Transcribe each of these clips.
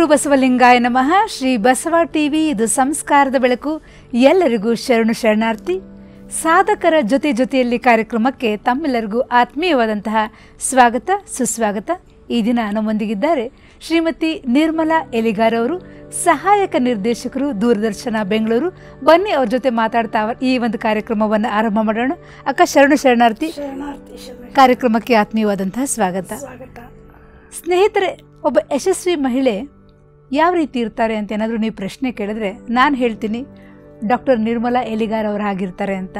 ಬಸವಲಿಂಗಾಯ ನಮಃ. ಶ್ರೀ ಬಸವ ಟಿವಿ, ಇದು ಸಂಸ್ಕಾರದ ಬೆಳಕು. ಎಲ್ಲರಿಗೂ ಶರಣು ಶರಣಾರ್ಥಿ. ಸಾಧಕರ ಜೊತೆಯಲ್ಲಿ ಕಾರ್ಯಕ್ರಮಕ್ಕೆ ತಮ್ಮೆಲ್ಲರಿಗೂ ಆತ್ಮೀಯವಾದಂತಹ ಸ್ವಾಗತ ಸುಸ್ವಾಗತ. ಈ ದಿನ ನಮ್ಮೊಂದಿಗಿದ್ದಾರೆ ಶ್ರೀಮತಿ ನಿರ್ಮಲಾ ಎಲಿಗಾರ್ ಅವರು, ಸಹಾಯಕ ನಿರ್ದೇಶಕರು, ದೂರದರ್ಶನ ಬೆಂಗಳೂರು. ಬನ್ನಿ ಅವ್ರ ಜೊತೆ ಮಾತಾಡ್ತಾ ಈ ಒಂದು ಕಾರ್ಯಕ್ರಮವನ್ನು ಆರಂಭ ಮಾಡೋಣ. ಅಕ್ಕ, ಶರಣು ಶರಣಾರ್ಥಿ. ಕಾರ್ಯಕ್ರಮಕ್ಕೆ ಆತ್ಮೀಯವಾದಂತಹ ಸ್ವಾಗತ. ಸ್ನೇಹಿತರೆ, ಒಬ್ಬ ಯಶಸ್ವಿ ಮಹಿಳೆ ಯಾವ ರೀತಿ ಇರ್ತಾರೆ ಅಂತ ಏನಾದರೂ ನೀವು ಪ್ರಶ್ನೆ ಕೇಳಿದ್ರೆ ನಾನು ಹೇಳ್ತೀನಿ, ಡಾಕ್ಟರ್ ನಿರ್ಮಲಾ ಎಲಿಗಾರ್ ಅವರು ಆಗಿರ್ತಾರೆ ಅಂತ.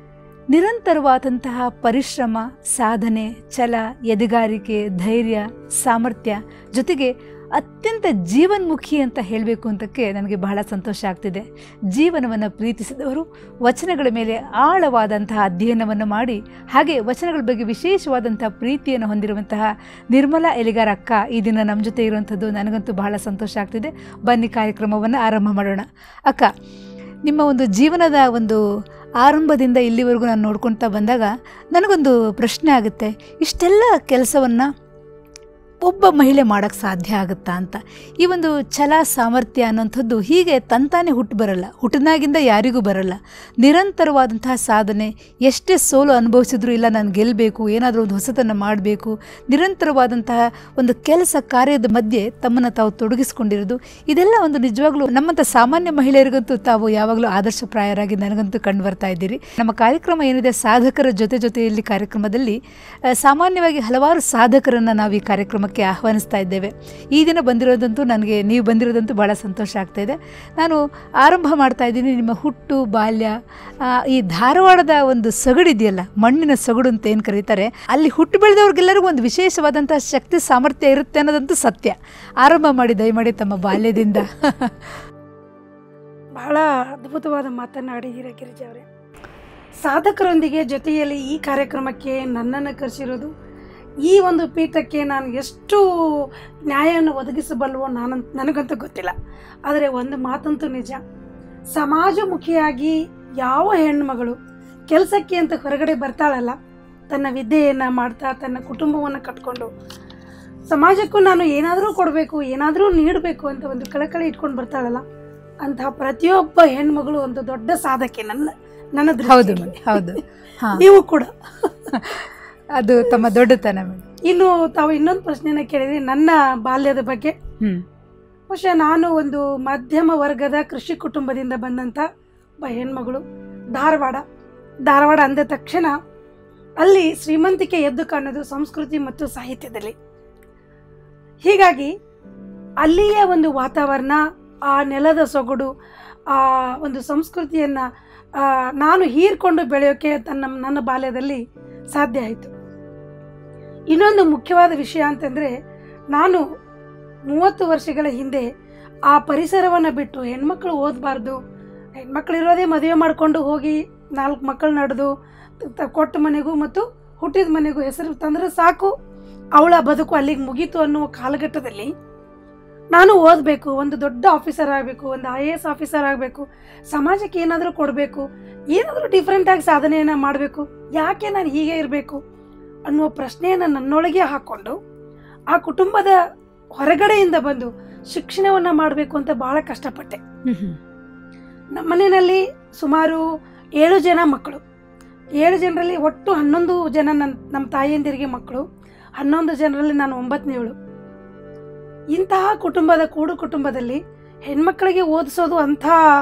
ನಿರಂತರವಾದಂತಹ ಪರಿಶ್ರಮ, ಸಾಧನೆ, ಛಲ, ಎದೆಗಾರಿಕೆ, ಧೈರ್ಯ, ಸಾಮರ್ಥ್ಯ ಜೊತೆಗೆ ಅತ್ಯಂತ ಜೀವನ್ಮುಖಿ ಅಂತ ಹೇಳಬೇಕು ಅಂತಕ್ಕೆ ನನಗೆ ಬಹಳ ಸಂತೋಷ ಆಗ್ತಿದೆ. ಜೀವನವನ್ನು ಪ್ರೀತಿಸಿದವರು, ವಚನಗಳ ಮೇಲೆ ಆಳವಾದಂತಹ ಅಧ್ಯಯನವನ್ನು ಮಾಡಿ ಹಾಗೆ ವಚನಗಳ ಬಗ್ಗೆ ವಿಶೇಷವಾದಂತಹ ಪ್ರೀತಿಯನ್ನು ಹೊಂದಿರುವಂತಹ ನಿರ್ಮಲಾ ಎಲಿಗಾರ್ ಅಕ್ಕ ಈ ದಿನ ನಮ್ಮ ಜೊತೆ ಇರುವಂಥದ್ದು ನನಗಂತೂ ಬಹಳ ಸಂತೋಷ ಆಗ್ತಿದೆ. ಬನ್ನಿ ಕಾರ್ಯಕ್ರಮವನ್ನು ಆರಂಭ ಮಾಡೋಣ. ಅಕ್ಕ, ನಿಮ್ಮ ಒಂದು ಜೀವನದ ಒಂದು ಆರಂಭದಿಂದ ಇಲ್ಲಿವರೆಗೂ ನಾನು ನೋಡ್ಕೊಳ್ತಾ ಬಂದಾಗ ನನಗೊಂದು ಪ್ರಶ್ನೆ ಆಗುತ್ತೆ, ಇಷ್ಟೆಲ್ಲ ಕೆಲಸವನ್ನು ಒಬ್ಬ ಮಹಿಳೆ ಮಾಡೋಕ್ಕೆ ಸಾಧ್ಯ ಆಗುತ್ತಾ ಅಂತ. ಈ ಒಂದು ಛಲ, ಸಾಮರ್ಥ್ಯ ಅನ್ನೋಂಥದ್ದು ಹೀಗೆ ತಂತಾನೆ ಹುಟ್ಟು ಬರಲ್ಲ, ಹುಟ್ಟಿನಾಗಿಂದ ಯಾರಿಗೂ ಬರಲ್ಲ. ನಿರಂತರವಾದಂತಹ ಸಾಧನೆ, ಎಷ್ಟೇ ಸೋಲು ಅನುಭವಿಸಿದ್ರು ಇಲ್ಲ ನಾನು ಗೆಲ್ಲಬೇಕು, ಏನಾದರೂ ಒಂದು ಹೊಸತನ್ನು ಮಾಡಬೇಕು, ನಿರಂತರವಾದಂತಹ ಒಂದು ಕೆಲಸ ಕಾರ್ಯದ ಮಧ್ಯೆ ತಮ್ಮನ್ನು ತಾವು ತೊಡಗಿಸ್ಕೊಂಡಿರೋದು, ಇದೆಲ್ಲ ಒಂದು ನಿಜವಾಗ್ಲೂ ನಮ್ಮಂಥ ಸಾಮಾನ್ಯ ಮಹಿಳೆಯರಿಗಂತೂ ತಾವು ಯಾವಾಗಲೂ ಆದರ್ಶಪ್ರಾಯರಾಗಿ ನನಗಂತೂ ಕಂಡು ಬರ್ತಾ ಇದ್ದೀರಿ. ನಮ್ಮ ಕಾರ್ಯಕ್ರಮ ಏನಿದೆ ಸಾಧಕರ ಜೊತೆಯಲ್ಲಿ ಕಾರ್ಯಕ್ರಮದಲ್ಲಿ ಸಾಮಾನ್ಯವಾಗಿ ಹಲವಾರು ಸಾಧಕರನ್ನು ನಾವು ಈ ಕಾರ್ಯಕ್ರಮ ಆಹ್ವಾನಿಸ್ತಾ ಇದ್ದೇವೆ. ಈ ದಿನ ಬಂದಿರೋದಂತೂ ನನಗೆ, ನೀವು ಬಂದಿರೋದಂತೂ ಭಾಳ ಸಂತೋಷ ಆಗ್ತಾ ಇದೆ. ನಾನು ಆರಂಭ ಮಾಡ್ತಾ ಇದ್ದೀನಿ, ನಿಮ್ಮ ಹುಟ್ಟು ಬಾಲ್ಯ, ಈ ಧಾರವಾಡದ ಒಂದು ಸೊಗಡಿದೆಯಲ್ಲ, ಮಣ್ಣಿನ ಸೊಗಡು ಅಂತ ಏನು ಕರೀತಾರೆ, ಅಲ್ಲಿ ಹುಟ್ಟು ಬೆಳೆದವ್ರಿಗೆಲ್ಲರಿಗೂ ಒಂದು ವಿಶೇಷವಾದಂಥ ಶಕ್ತಿ, ಸಾಮರ್ಥ್ಯ ಇರುತ್ತೆ ಅನ್ನೋದಂತೂ ಸತ್ಯ. ಆರಂಭ ಮಾಡಿ ದಯಮಾಡಿ ತಮ್ಮ ಬಾಲ್ಯದಿಂದ. ಬಹಳ ಅದ್ಭುತವಾದ ಮಾತನಾಡಿದ್ದೀರ ಗಿರಿಜಾ ಅವರೇ. ಸಾಧಕರೊಂದಿಗೆ ಜೊತೆಯಲ್ಲಿ ಈ ಕಾರ್ಯಕ್ರಮಕ್ಕೆ ನನ್ನನ್ನು ಕರೆಸಿರೋದು, ಈ ಒಂದು ಪೀಠಕ್ಕೆ ನಾನು ಎಷ್ಟು ನ್ಯಾಯವನ್ನು ಒದಗಿಸಬಲ್ವೋ ನನಗಂತೂ ಗೊತ್ತಿಲ್ಲ. ಆದರೆ ಒಂದು ಮಾತಂತೂ ನಿಜ, ಸಮಾಜಮುಖಿಯಾಗಿ ಯಾವ ಹೆಣ್ಮಗಳು ಕೆಲಸಕ್ಕೆ ಅಂತ ಹೊರಗಡೆ ಬರ್ತಾಳಲ್ಲ, ತನ್ನ ವಿದ್ಯೆಯನ್ನು ಮಾಡ್ತಾ ತನ್ನ ಕುಟುಂಬವನ್ನು ಕಟ್ಕೊಂಡು ಸಮಾಜಕ್ಕೂ ನಾನು ಏನಾದರೂ ಕೊಡಬೇಕು, ಏನಾದರೂ ನೀಡಬೇಕು ಅಂತ ಒಂದು ಕಳಕಳಿ ಇಟ್ಕೊಂಡು ಬರ್ತಾಳಲ್ಲ, ಅಂತಹ ಪ್ರತಿಯೊಬ್ಬ ಹೆಣ್ಮಗಳು ಒಂದು ದೊಡ್ಡ ಸಾಧಕೆ. ನನ್ನ ಹೌದು ಹೌದು, ನೀವು ಕೂಡ ಅದು ತಮ್ಮ ದೊಡ್ಡತನ. ಇನ್ನು ತಾವು ಇನ್ನೊಂದು ಪ್ರಶ್ನೆನ ಕೇಳಿದ್ರಿ ನನ್ನ ಬಾಲ್ಯದ ಬಗ್ಗೆ. ಬಹುಶಃ ನಾನು ಒಂದು ಮಧ್ಯಮ ವರ್ಗದ ಕೃಷಿ ಕುಟುಂಬದಿಂದ ಬಂದಂಥ ಒಬ್ಬ ಹೆಣ್ಮಗಳು. ಧಾರವಾಡ ಅಂದ ತಕ್ಷಣ ಅಲ್ಲಿ ಶ್ರೀಮಂತಿಕೆ ಎದ್ದು ಕಾಣೋದು ಸಂಸ್ಕೃತಿ ಮತ್ತು ಸಾಹಿತ್ಯದಲ್ಲಿ. ಹೀಗಾಗಿ ಅಲ್ಲಿಯ ಒಂದು ವಾತಾವರಣ, ಆ ನೆಲದ ಸೊಗಡು, ಆ ಒಂದು ಸಂಸ್ಕೃತಿಯನ್ನು ನಾನು ಹೀರ್ಕೊಂಡು ಬೆಳೆಯೋಕ್ಕೆ ನನ್ನ ಬಾಲ್ಯದಲ್ಲಿ ಸಾಧ್ಯ ಆಯಿತು. ಇನ್ನೊಂದು ಮುಖ್ಯವಾದ ವಿಷಯ ಅಂತಂದರೆ, ನಾನು 30 ವರ್ಷಗಳ ಹಿಂದೆ ಆ ಪರಿಸರವನ್ನು ಬಿಟ್ಟು ಹೆಣ್ಮಕ್ಳು ಓದಬಾರ್ದು, ಹೆಣ್ಮಕ್ಳಿರೋದೇ ಮದುವೆ ಮಾಡಿಕೊಂಡು ಹೋಗಿ 4 ಮಕ್ಕಳು ನಡೆದು ಕೊಟ್ಟ ಮನೆಗೂ ಮತ್ತು ಹುಟ್ಟಿದ ಮನೆಗೂ ಹೆಸರು ತಂದರೆ ಸಾಕು, ಅವಳ ಬದುಕು ಅಲ್ಲಿಗೆ ಮುಗೀತು ಅನ್ನುವ ಕಾಲಘಟ್ಟದಲ್ಲಿ ನಾನು ಓದಬೇಕು, ಒಂದು ದೊಡ್ಡ ಆಫೀಸರ್ ಆಗಬೇಕು, ಒಂದು IAS ಆಫೀಸರ್ ಆಗಬೇಕು, ಸಮಾಜಕ್ಕೆ ಏನಾದರೂ ಕೊಡಬೇಕು, ಏನಾದರೂ ಡಿಫ್ರೆಂಟಾಗಿ ಸಾಧನೆಯನ್ನು ಮಾಡಬೇಕು, ಯಾಕೆ ನಾನು ಹೀಗೆ ಇರಬೇಕು ಅನ್ನುವ ಪ್ರಶ್ನೆಯನ್ನು ನನ್ನೊಳಗೆ ಹಾಕ್ಕೊಂಡು ಆ ಕುಟುಂಬದ ಹೊರಗಡೆಯಿಂದ ಬಂದು ಶಿಕ್ಷಣವನ್ನು ಮಾಡಬೇಕು ಅಂತ ಭಾಳ ಕಷ್ಟಪಟ್ಟೆ. ನಮ್ಮ ಮನೆಯಲ್ಲಿ ಸುಮಾರು 7 ಜನ ಮಕ್ಕಳು. 7 ಜನರಲ್ಲಿ ಒಟ್ಟು 11 ಜನ ನಮ್ಮ ತಾಯಿಯಂದಿರಿಗೆ ಮಕ್ಕಳು, 11 ಜನರಲ್ಲಿ ನಾನು 9ನೇವಳು. ಇಂತಹ ಕೂಡು ಕುಟುಂಬದಲ್ಲಿ ಹೆಣ್ಮಕ್ಳಿಗೆ ಓದಿಸೋದು ಅಂಥ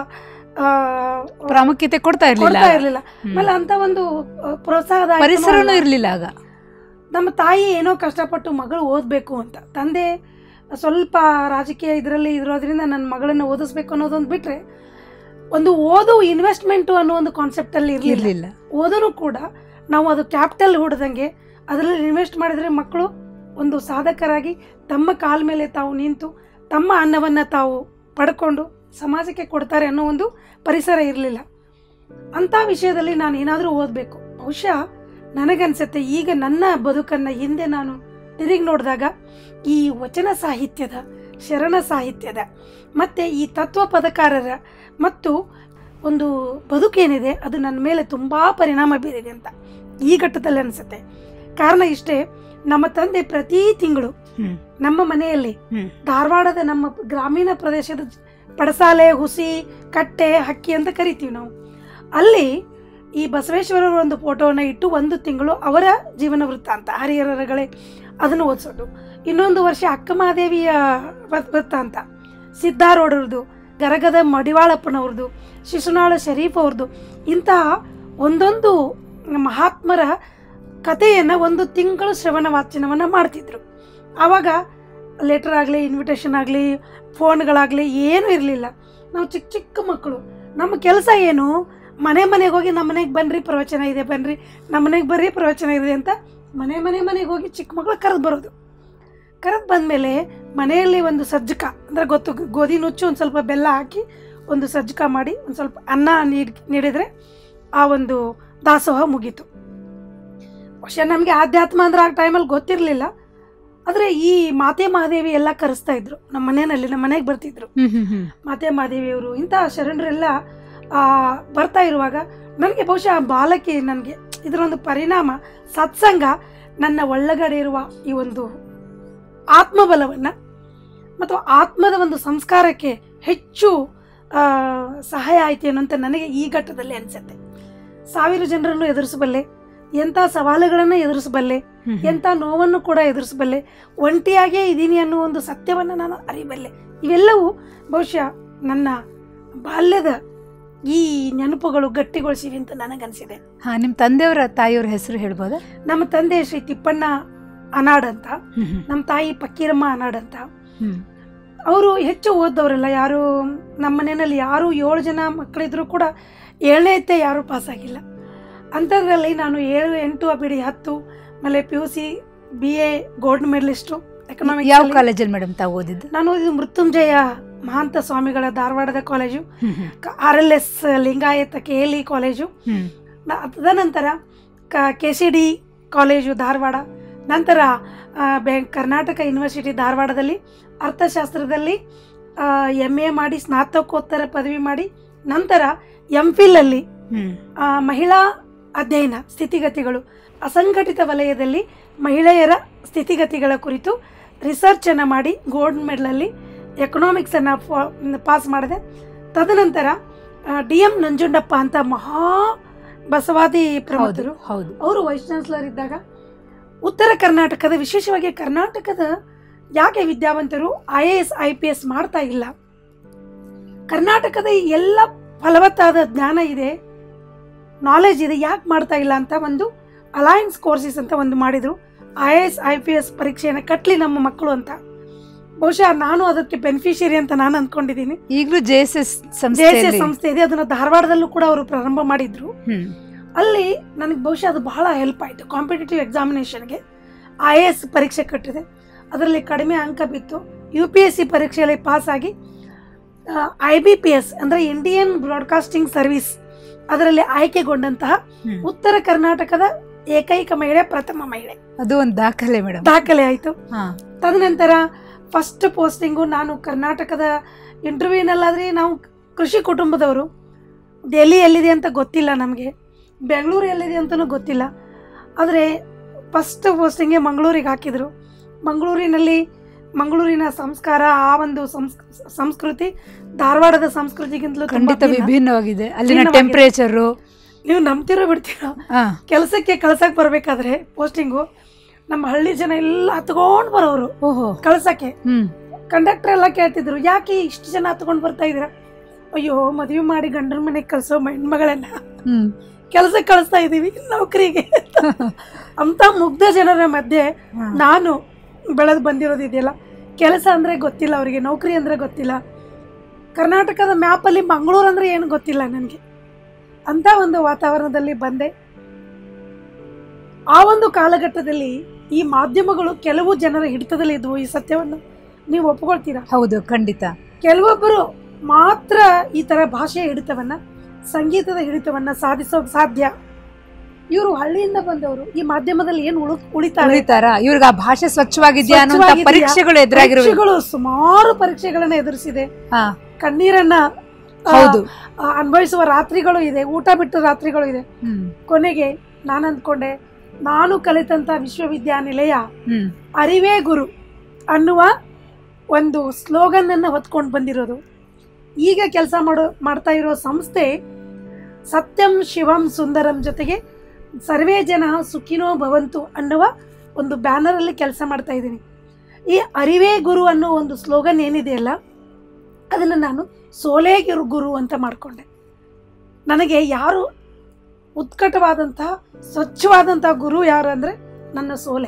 ಪ್ರಾಮುಖ್ಯತೆ ಕೊಡ್ತಾ ಇರಲಿಲ್ಲ. ಆಮೇಲೆ ಅಂತ ಒಂದು ಪ್ರೋತ್ಸಾಹದ ಪರಿಸರನೂ ಇರಲಿಲ್ಲ ಆಗ. ನಮ್ಮ ತಾಯಿ ಏನೋ ಕಷ್ಟಪಟ್ಟು ಮಗಳು ಓದಬೇಕು ಅಂತ, ತಂದೆ ಸ್ವಲ್ಪ ರಾಜಕೀಯ ಇರೋದ್ರಿಂದ ನನ್ನ ಮಗಳನ್ನು ಓದಿಸ್ಬೇಕು ಅನ್ನೋದೊಂದು ಬಿಟ್ಟರೆ ಒಂದು ಓದು ಇನ್ವೆಸ್ಟ್ಮೆಂಟು ಅನ್ನೋ ಒಂದು ಕಾನ್ಸೆಪ್ಟಲ್ಲಿ ಇರಲಿಲ್ಲ. ಓದೂ ಕೂಡ ನಾವು ಅದು ಕ್ಯಾಪಿಟಲ್ ಹೂಡ್ದಂಗೆ ಅದರಲ್ಲಿ ಇನ್ವೆಸ್ಟ್ ಮಾಡಿದರೆ ಮಕ್ಕಳು ಒಂದು ಸಾಧಕರಾಗಿ ತಮ್ಮ ಕಾಲ ಮೇಲೆ ತಾವು ನಿಂತು ತಮ್ಮ ಅನ್ನವನ್ನು ತಾವು ಪಡ್ಕೊಂಡು ಸಮಾಜಕ್ಕೆ ಕೊಡ್ತಾರೆ ಅನ್ನೋ ಒಂದು ಪರಿಸರ ಇರಲಿಲ್ಲ. ಅಂಥ ವಿಷಯದಲ್ಲಿ ನಾನು ಏನಾದರೂ ಓದಬೇಕು. ಬಹುಶಃ ನನಗನ್ಸುತ್ತೆ, ಈಗ ನನ್ನ ಬದುಕನ್ನು ಹಿಂದೆ ನಾನು ತಿರುಗಿ ನೋಡಿದಾಗ ಈ ವಚನ ಸಾಹಿತ್ಯದ, ಶರಣ ಸಾಹಿತ್ಯದ ಮತ್ತು ಈ ತತ್ವ ಪದಕಾರರ ಮತ್ತು ಒಂದು ಬದುಕೇನಿದೆ ಅದು ನನ್ನ ಮೇಲೆ ತುಂಬ ಪರಿಣಾಮ ಬೀರಿದೆ ಅಂತ ಈ ಘಟ್ಟದಲ್ಲಿ ಅನಿಸುತ್ತೆ. ಕಾರಣ ಇಷ್ಟೇ, ನಮ್ಮ ತಂದೆ ಪ್ರತಿ ತಿಂಗಳು ನಮ್ಮ ಮನೆಯಲ್ಲಿ ಧಾರವಾಡದ ನಮ್ಮ ಗ್ರಾಮೀಣ ಪ್ರದೇಶದ ಪಡಸಾಲೆ, ಹುಸಿ, ಕಟ್ಟೆ, ಹಕ್ಕಿ ಅಂತ ಕರಿತೀವಿ ನಾವು. ಅಲ್ಲಿ ಈ ಬಸವೇಶ್ವರರ ಒಂದು ಫೋಟೋವನ್ನು ಇಟ್ಟು 1 ತಿಂಗಳು ಅವರ ಜೀವನ ವೃತ್ತಾಂತ ಹರಿಹರಗಳೇ ಅದನ್ನು ಓದಿಸೋದು. ಇನ್ನೊಂದು ವರ್ಷ ಅಕ್ಕ ಮಹಾದೇವಿಯ ವೃತ್ತಾಂತ, ಸಿದ್ದಾರೂಢರದು, ಗರಗದ ಮಡಿವಾಳಪ್ಪನವ್ರದ್ದು, ಶಿಶುನಾಳ ಶರೀಫ್ ಅವ್ರದ್ದು, ಇಂತಹ ಒಂದೊಂದು ಮಹಾತ್ಮರ ಕಥೆಯನ್ನು 1 ತಿಂಗಳು ಶ್ರವಣ ವಾಚನವನ್ನು ಮಾಡ್ತಿದ್ರು. ಆವಾಗ ಲೆಟರ್ ಆಗಲಿ, ಇನ್ವಿಟೇಷನ್ ಆಗಲಿ, ಫೋನ್ಗಳಾಗಲಿ ಏನೂ ಇರಲಿಲ್ಲ. ನಾವು ಚಿಕ್ಕ ಚಿಕ್ಕ ಮಕ್ಕಳು. ನಮ್ಮ ಕೆಲಸ ಏನು, ಮನೆಗೆ ಹೋಗಿ ನಮ್ಮ ಮನೆಗೆ ಬನ್ನಿರಿ ಪ್ರವಚನ ಇದೆ, ಬನ್ನಿರಿ ನಮ್ಮ ಮನೆಗೆ ಬರ್ರಿ ಪ್ರವಚನ ಇದೆ ಅಂತ ಮನೆಗೆ ಹೋಗಿ ಚಿಕ್ಕ ಮಕ್ಕಳು ಕರೆದು ಬರೋದು. ಕರೆದು ಬಂದಮೇಲೆ ಮನೆಯಲ್ಲಿ ಒಂದು ಸಜ್ಜಕ ಅಂದರೆ ಗೊತ್ತು, ಗೋಧಿ ನುಚ್ಚು ಒಂದು ಸ್ವಲ್ಪ ಬೆಲ್ಲ ಹಾಕಿ ಒಂದು ಸಜ್ಜಕ ಮಾಡಿ ಒಂದು ಸ್ವಲ್ಪ ಅನ್ನ ನೀಡಿದರೆ ಆ ಒಂದು ದಾಸೋಹ ಮುಗೀತು. ಬಹುಶಃ ನಮಗೆ ಆಧ್ಯಾತ್ಮ ಅಂದ್ರೆ ಆ ಟೈಮಲ್ಲಿ ಗೊತ್ತಿರಲಿಲ್ಲ. ಆದರೆ ಈ ಮಾತೆ ಮಹಾದೇವಿ ಎಲ್ಲ ಕರೆಸ್ತಾ ಇದ್ರು ನಮ್ಮ ಮನೆಯಲ್ಲಿ, ನಮ್ಮ ಮನೆಗೆ ಬರ್ತಿದ್ರು ಮಾತೆ ಮಹಾದೇವಿಯವರು. ಇಂತಹ ಶರಣರೆಲ್ಲ ಬರ್ತಾ ಇರುವಾಗ ನನಗೆ ಬಹುಶಃ ಆ ಬಾಲಕಿ, ನನಗೆ ಇದರೊಂದು ಪರಿಣಾಮ ಸತ್ಸಂಗ ನನ್ನ ಒಳಗಡೆ ಇರುವ ಈ ಒಂದು ಆತ್ಮಬಲವನ್ನು ಮತ್ತು ಆತ್ಮದ ಒಂದು ಸಂಸ್ಕಾರಕ್ಕೆ ಹೆಚ್ಚು ಸಹಾಯ ಆಯ್ತೇನೋ ಅಂತ ನನಗೆ ಈ ಘಟ್ಟದಲ್ಲಿ ಅನಿಸುತ್ತೆ. 1000 ಜನರನ್ನು ಎದುರಿಸಬಲ್ಲೆ, ಎಂಥ ಸವಾಲುಗಳನ್ನು ಎದುರಿಸಬಲ್ಲೆ, ಎಂಥ ನೋವನ್ನು ಕೂಡ ಎದುರಿಸಬಲ್ಲೆ, ಒಂಟಿಯಾಗೇ ಇದ್ದೀನಿ ಅನ್ನೋ ಒಂದು ಸತ್ಯವನ್ನು ನಾನು ಅರಿಬಲ್ಲೆ. ಇವೆಲ್ಲವೂ ಬಹುಶಃ ನನ್ನ ಬಾಲ್ಯದ ಈ ನೆನಪುಗಳು ಗಟ್ಟಿಗೊಳಿಸಿವೆ ಅಂತ ನನಗನ್ಸಿದೆ. ನಿಮ್ಮ ತಂದೆಯವರ ತಾಯಿಯವರ ಹೆಸರು ಹೇಳ್ಬೋದಾ? ನಮ್ಮ ತಂದೆ ಶ್ರೀ ತಿಪ್ಪಣ್ಣ ಅನಾಡ್ ಅಂತ, ನಮ್ಮ ತಾಯಿ ಪಕ್ಕೀರಮ್ಮ ಅನಾಡ್ ಅಂತ. ಅವರು ಹೆಚ್ಚು ಓದ್ದವರಲ್ಲ, ಯಾರು ನಮ್ಮ ಮನೆಯಲ್ಲಿ ಯಾರು 7 ಜನ ಮಕ್ಕಳಿದ್ರು ಕೂಡ 7ನೇ ಯಾರೂ ಪಾಸಾಗಿಲ್ಲ. ಅಂಥದ್ರಲ್ಲಿ ನಾನು 7, 8 ಬಿಡಿ 10, ಆಮೇಲೆ PUC BA gold medallist economics. ಯಾವ ಕಾಲೇಜಲ್ಲಿ ಮೇಡಮ್ ತಾವು ಓದಿದ್ದು? ನಾನು ಓದಿದ್ದು ಮೃತ್ಯುಂಜಯ ಮಹಾಂತ ಸ್ವಾಮಿಗಳ ಧಾರವಾಡದ college, RLS Lingayata KLE college, ತದನಂತರ KCD ಕಾಲೇಜು ಧಾರವಾಡ, ನಂತರ ಕರ್ನಾಟಕ ಯೂನಿವರ್ಸಿಟಿ ಧಾರವಾಡದಲ್ಲಿ ಅರ್ಥಶಾಸ್ತ್ರದಲ್ಲಿ MA ಮಾಡಿ ಸ್ನಾತಕೋತ್ತರ ಪದವಿ ಮಾಡಿ, ನಂತರ MPhil ಅಲ್ಲಿ ಮಹಿಳಾ ಅಧ್ಯಯನ ಸ್ಥಿತಿಗತಿಗಳು, ಅಸಂಘಟಿತ ವಲಯದಲ್ಲಿ ಮಹಿಳೆಯರ ಸ್ಥಿತಿಗತಿಗಳ ಕುರಿತು ರಿಸರ್ಚನ್ನು ಮಾಡಿ ಗೋಲ್ಡ್ ಮೆಡಲಲ್ಲಿ ಎಕನಾಮಿಕ್ಸನ್ನು ಪಾಸ್ ಮಾಡಿದೆ. ತದನಂತರ DM ನಂಜುಂಡಪ್ಪ ಅಂತ ಮಹಾ ಬಸವಾದಿ ಪ್ರಮುಖರು, ಅವರು ವೈಸ್ ಚಾನ್ಸಲರ್ ಇದ್ದಾಗ ಉತ್ತರ ಕರ್ನಾಟಕದ, ವಿಶೇಷವಾಗಿ ಕರ್ನಾಟಕದ ಯಾಕೆ ವಿದ್ಯಾವಂತರು IAS IPS ಮಾಡ್ತಾ ಇಲ್ಲ, ಕರ್ನಾಟಕದ ಎಲ್ಲ ಫಲವತ್ತಾದ ಜ್ಞಾನ ಇದೆ, ನಾಲೆಜ್ ಇದೆ, ಯಾಕೆ ಮಾಡ್ತಾ ಇಲ್ಲ ಅಂತ ಒಂದು ಅಲಯನ್ಸ್ ಕೋರ್ಸಸ್ ಅಂತ ಒಂದು ಮಾಡಿದರು. IAS IPS ಪರೀಕ್ಷೆಯನ್ನು ಕಟ್ಟಲಿ ನಮ್ಮ ಮಕ್ಕಳು ಅಂತ. ಬಹುಶಃ ನಾನು ಅದಕ್ಕೆ ಬೆನಿಫಿಷಿಯರಿ ಅಂತ ನಾನು ಅಂದ್ಕೊಂಡಿದ್ದೀನಿ. ಈಗಲೂ JSS ಸಂಸ್ಥೆ ಇದೆ, ಅದನ್ನು ಧಾರವಾಡದಲ್ಲೂ ಕೂಡ ಅವರು ಪ್ರಾರಂಭ ಮಾಡಿದ್ರು. ಅಲ್ಲಿ ನನಗೆ ಬಹುಶಃ ಅದು ಬಹಳ ಹೆಲ್ಪ್ ಆಯಿತು. ಕಾಂಪಿಟೇಟಿವ್ ಎಕ್ಸಾಮಿನೇಷನ್ಗೆ IAS ಪರೀಕ್ಷೆ ಕಟ್ಟಿದೆ, ಅದರಲ್ಲಿ ಕಡಿಮೆ ಅಂಕ ಬಿತ್ತು. UPSC ಪರೀಕ್ಷೆಯಲ್ಲಿ ಪಾಸಾಗಿ IBPS ಅಂದರೆ ಇಂಡಿಯನ್ ಬ್ರಾಡ್ಕಾಸ್ಟಿಂಗ್ ಸರ್ವಿಸ್ ಅದರಲ್ಲಿ ಆಯ್ಕೆಗೊಂಡಂತಹ ಉತ್ತರ ಕರ್ನಾಟಕದ ಏಕೈಕ ಮಹಿಳೆ, ಪ್ರಥಮ ಮಹಿಳೆ. ಅದು ಒಂದು ದಾಖಲೆ ಮೇಡಮ್, ದಾಖಲೆ ಆಯಿತು. ತದನಂತರ ಫಸ್ಟ್ ಪೋಸ್ಟಿಂಗು ನಾನು ಕರ್ನಾಟಕದ ಇಂಟರ್ವ್ಯೂನಲ್ಲಾದರೆ ನಾವು ಕೃಷಿ ಕುಟುಂಬದವರು, ಡೆಲ್ಲಿ ಎಲ್ಲಿದೆ ಅಂತ ಗೊತ್ತಿಲ್ಲ ನಮಗೆ, ಬೆಂಗಳೂರು ಎಲ್ಲಿದೆ ಅಂತಲೂ ಗೊತ್ತಿಲ್ಲ. ಆದರೆ ಫಸ್ಟ್ ಪೋಸ್ಟಿಂಗ್ಗೆ ಮಂಗಳೂರಿಗೆ ಹಾಕಿದರು. ಮಂಗಳೂರಿನ ಸಂಸ್ಕಾರ, ಆ ಒಂದು ಸಂಸ್ಕೃತಿ ಧಾರವಾಡದ ಸಂಸ್ಕೃತಿಗಿಂತಲೂ ಖಂಡಿತ ವಿಭಿನ್ನವಾಗಿದೆ. ಅಲ್ಲಿನ ಟೆಂಪರೇಚರು ನೀವು ನಂಬ್ತಿರೋ ಬಿಡ್ತೀರಾ, ಕೆಲಸಕ್ಕೆ ಕಳ್ಸಕ್ಕೆ ಬರಬೇಕಾದ್ರೆ ಪೋಸ್ಟಿಂಗು ನಮ್ಮ ಹಳ್ಳಿ ಜನ ಎಲ್ಲ ಹತ್ಕೊಂಡು ಬರೋರು ಕಳ್ಸಕ್ಕೆ. ಕಂಡಕ್ಟರ್ ಎಲ್ಲ ಕೇಳ್ತಿದ್ರು, ಯಾಕೆ ಇಷ್ಟು ಜನ ಹತ್ಕೊಂಡು ಬರ್ತಾ ಇದ್ದೀರಾ? ಅಯ್ಯೋ, ಮದುವೆ ಮಾಡಿ ಗಂಡನ ಮನೆಗೆ ಕಳ್ಸೋ ಹೆಣ್ಮಗಳನ್ನ ಕೆಲಸಕ್ಕೆ ಕಳಿಸ್ತಾ ಇದ್ದೀವಿ ನೌಕರಿಗೆ ಅಂತ ಮುಗ್ಧ ಜನರ ಮಧ್ಯೆ ನಾನು ಬೆಳೆದು ಬಂದಿರೋದಿದೆಯಲ್ಲ. ಕೆಲಸ ಅಂದರೆ ಗೊತ್ತಿಲ್ಲ ಅವರಿಗೆ, ನೌಕರಿ ಅಂದರೆ ಗೊತ್ತಿಲ್ಲ, ಕರ್ನಾಟಕದ ಮ್ಯಾಪಲ್ಲಿ ಮಂಗಳೂರು ಅಂದರೆ ಏನು ಗೊತ್ತಿಲ್ಲ ನನಗೆ. ಅಂಥ ಒಂದು ವಾತಾವರಣದಲ್ಲಿ ಬಂದೆ. ಆ ಒಂದು ಕಾಲಘಟ್ಟದಲ್ಲಿ ಈ ಮಾಧ್ಯಮಗಳು ಕೆಲವು ಜನರ ಹಿಡಿತದಲ್ಲಿ ಇದ್ವು. ಈ ಸತ್ಯವನ್ನು ನೀವು ಒಪ್ಕೊಳ್ತೀರಾ? ಹೌದು, ಖಂಡಿತ. ಕೆಲವೊಬ್ಬರು ಮಾತ್ರ ಈ ಥರ ಭಾಷೆಯ ಹಿಡಿತವನ್ನು, ಸಂಗೀತದ ಹಿಡಿತವನ್ನು ಸಾಧಿಸೋಕೆ ಸಾಧ್ಯ. ಇವರು ಹಳ್ಳಿಯಿಂದ ಬಂದವರು, ಈ ಮಾಧ್ಯಮದಲ್ಲಿ ಏನು ಉಳಿತಾರ, ಇವ್ರಿಗೆ ಆ ಭಾಷೆ ಸ್ವಚ್ಛವಾಗಿದೆಯಾ ಅನ್ನೋ ಪರೀಕ್ಷೆಗಳು ಎದುರಾಗಿರುವುದು. ಸುಮಾರು ಪರೀಕ್ಷೆಗಳನ್ನ ಎದುರಿಸಿದೆ, ಕಣ್ಣೀರನ್ನ ಅನುಭವಿಸುವ ರಾತ್ರಿಗಳು ಇದೆ, ಊಟ ಬಿಟ್ಟು ರಾತ್ರಿಗಳು ಇದೆ. ಕೊನೆಗೆ ನಾನು ಅಂದ್ಕೊಂಡೆ, ನಾನು ಕಲಿತಂತ ವಿಶ್ವವಿದ್ಯಾನಿಲಯ ಅರಿವೇ ಗುರು, ಅನ್ನುವ ಒಂದು ಸ್ಲೋಗನ್ನನ್ನು ಹೊತ್ಕೊಂಡು ಬಂದಿರೋದು. ಈಗ ಕೆಲಸ ಮಾಡ್ತಾ ಇರೋ ಸಂಸ್ಥೆ ಸತ್ಯಂ ಶಿವಂ ಸುಂದರಂ ಜೊತೆಗೆ ಸರ್ವೇ ಜನ ಸುಖಿನೋ ಭವಂತು ಅನ್ನುವ ಒಂದು ಬ್ಯಾನರಲ್ಲಿ ಕೆಲಸ ಮಾಡ್ತಾ ಇದ್ದೀನಿ. ಈ ಅರಿವೇ ಗುರು ಅನ್ನೋ ಒಂದು ಸ್ಲೋಗನ್ ಏನಿದೆಯಲ್ಲ, ಅದನ್ನು ನಾನು ಸೋಲೇ ಗುರು ಅಂತ ಮಾಡಿಕೊಂಡೆ. ನನಗೆ ಯಾರು ಉತ್ಕಟವಾದಂತಹ ಸ್ವಚ್ಛವಾದಂತಹ ಗುರು ಯಾರು ಅಂದರೆ ನನ್ನ ಸೋಲೆ.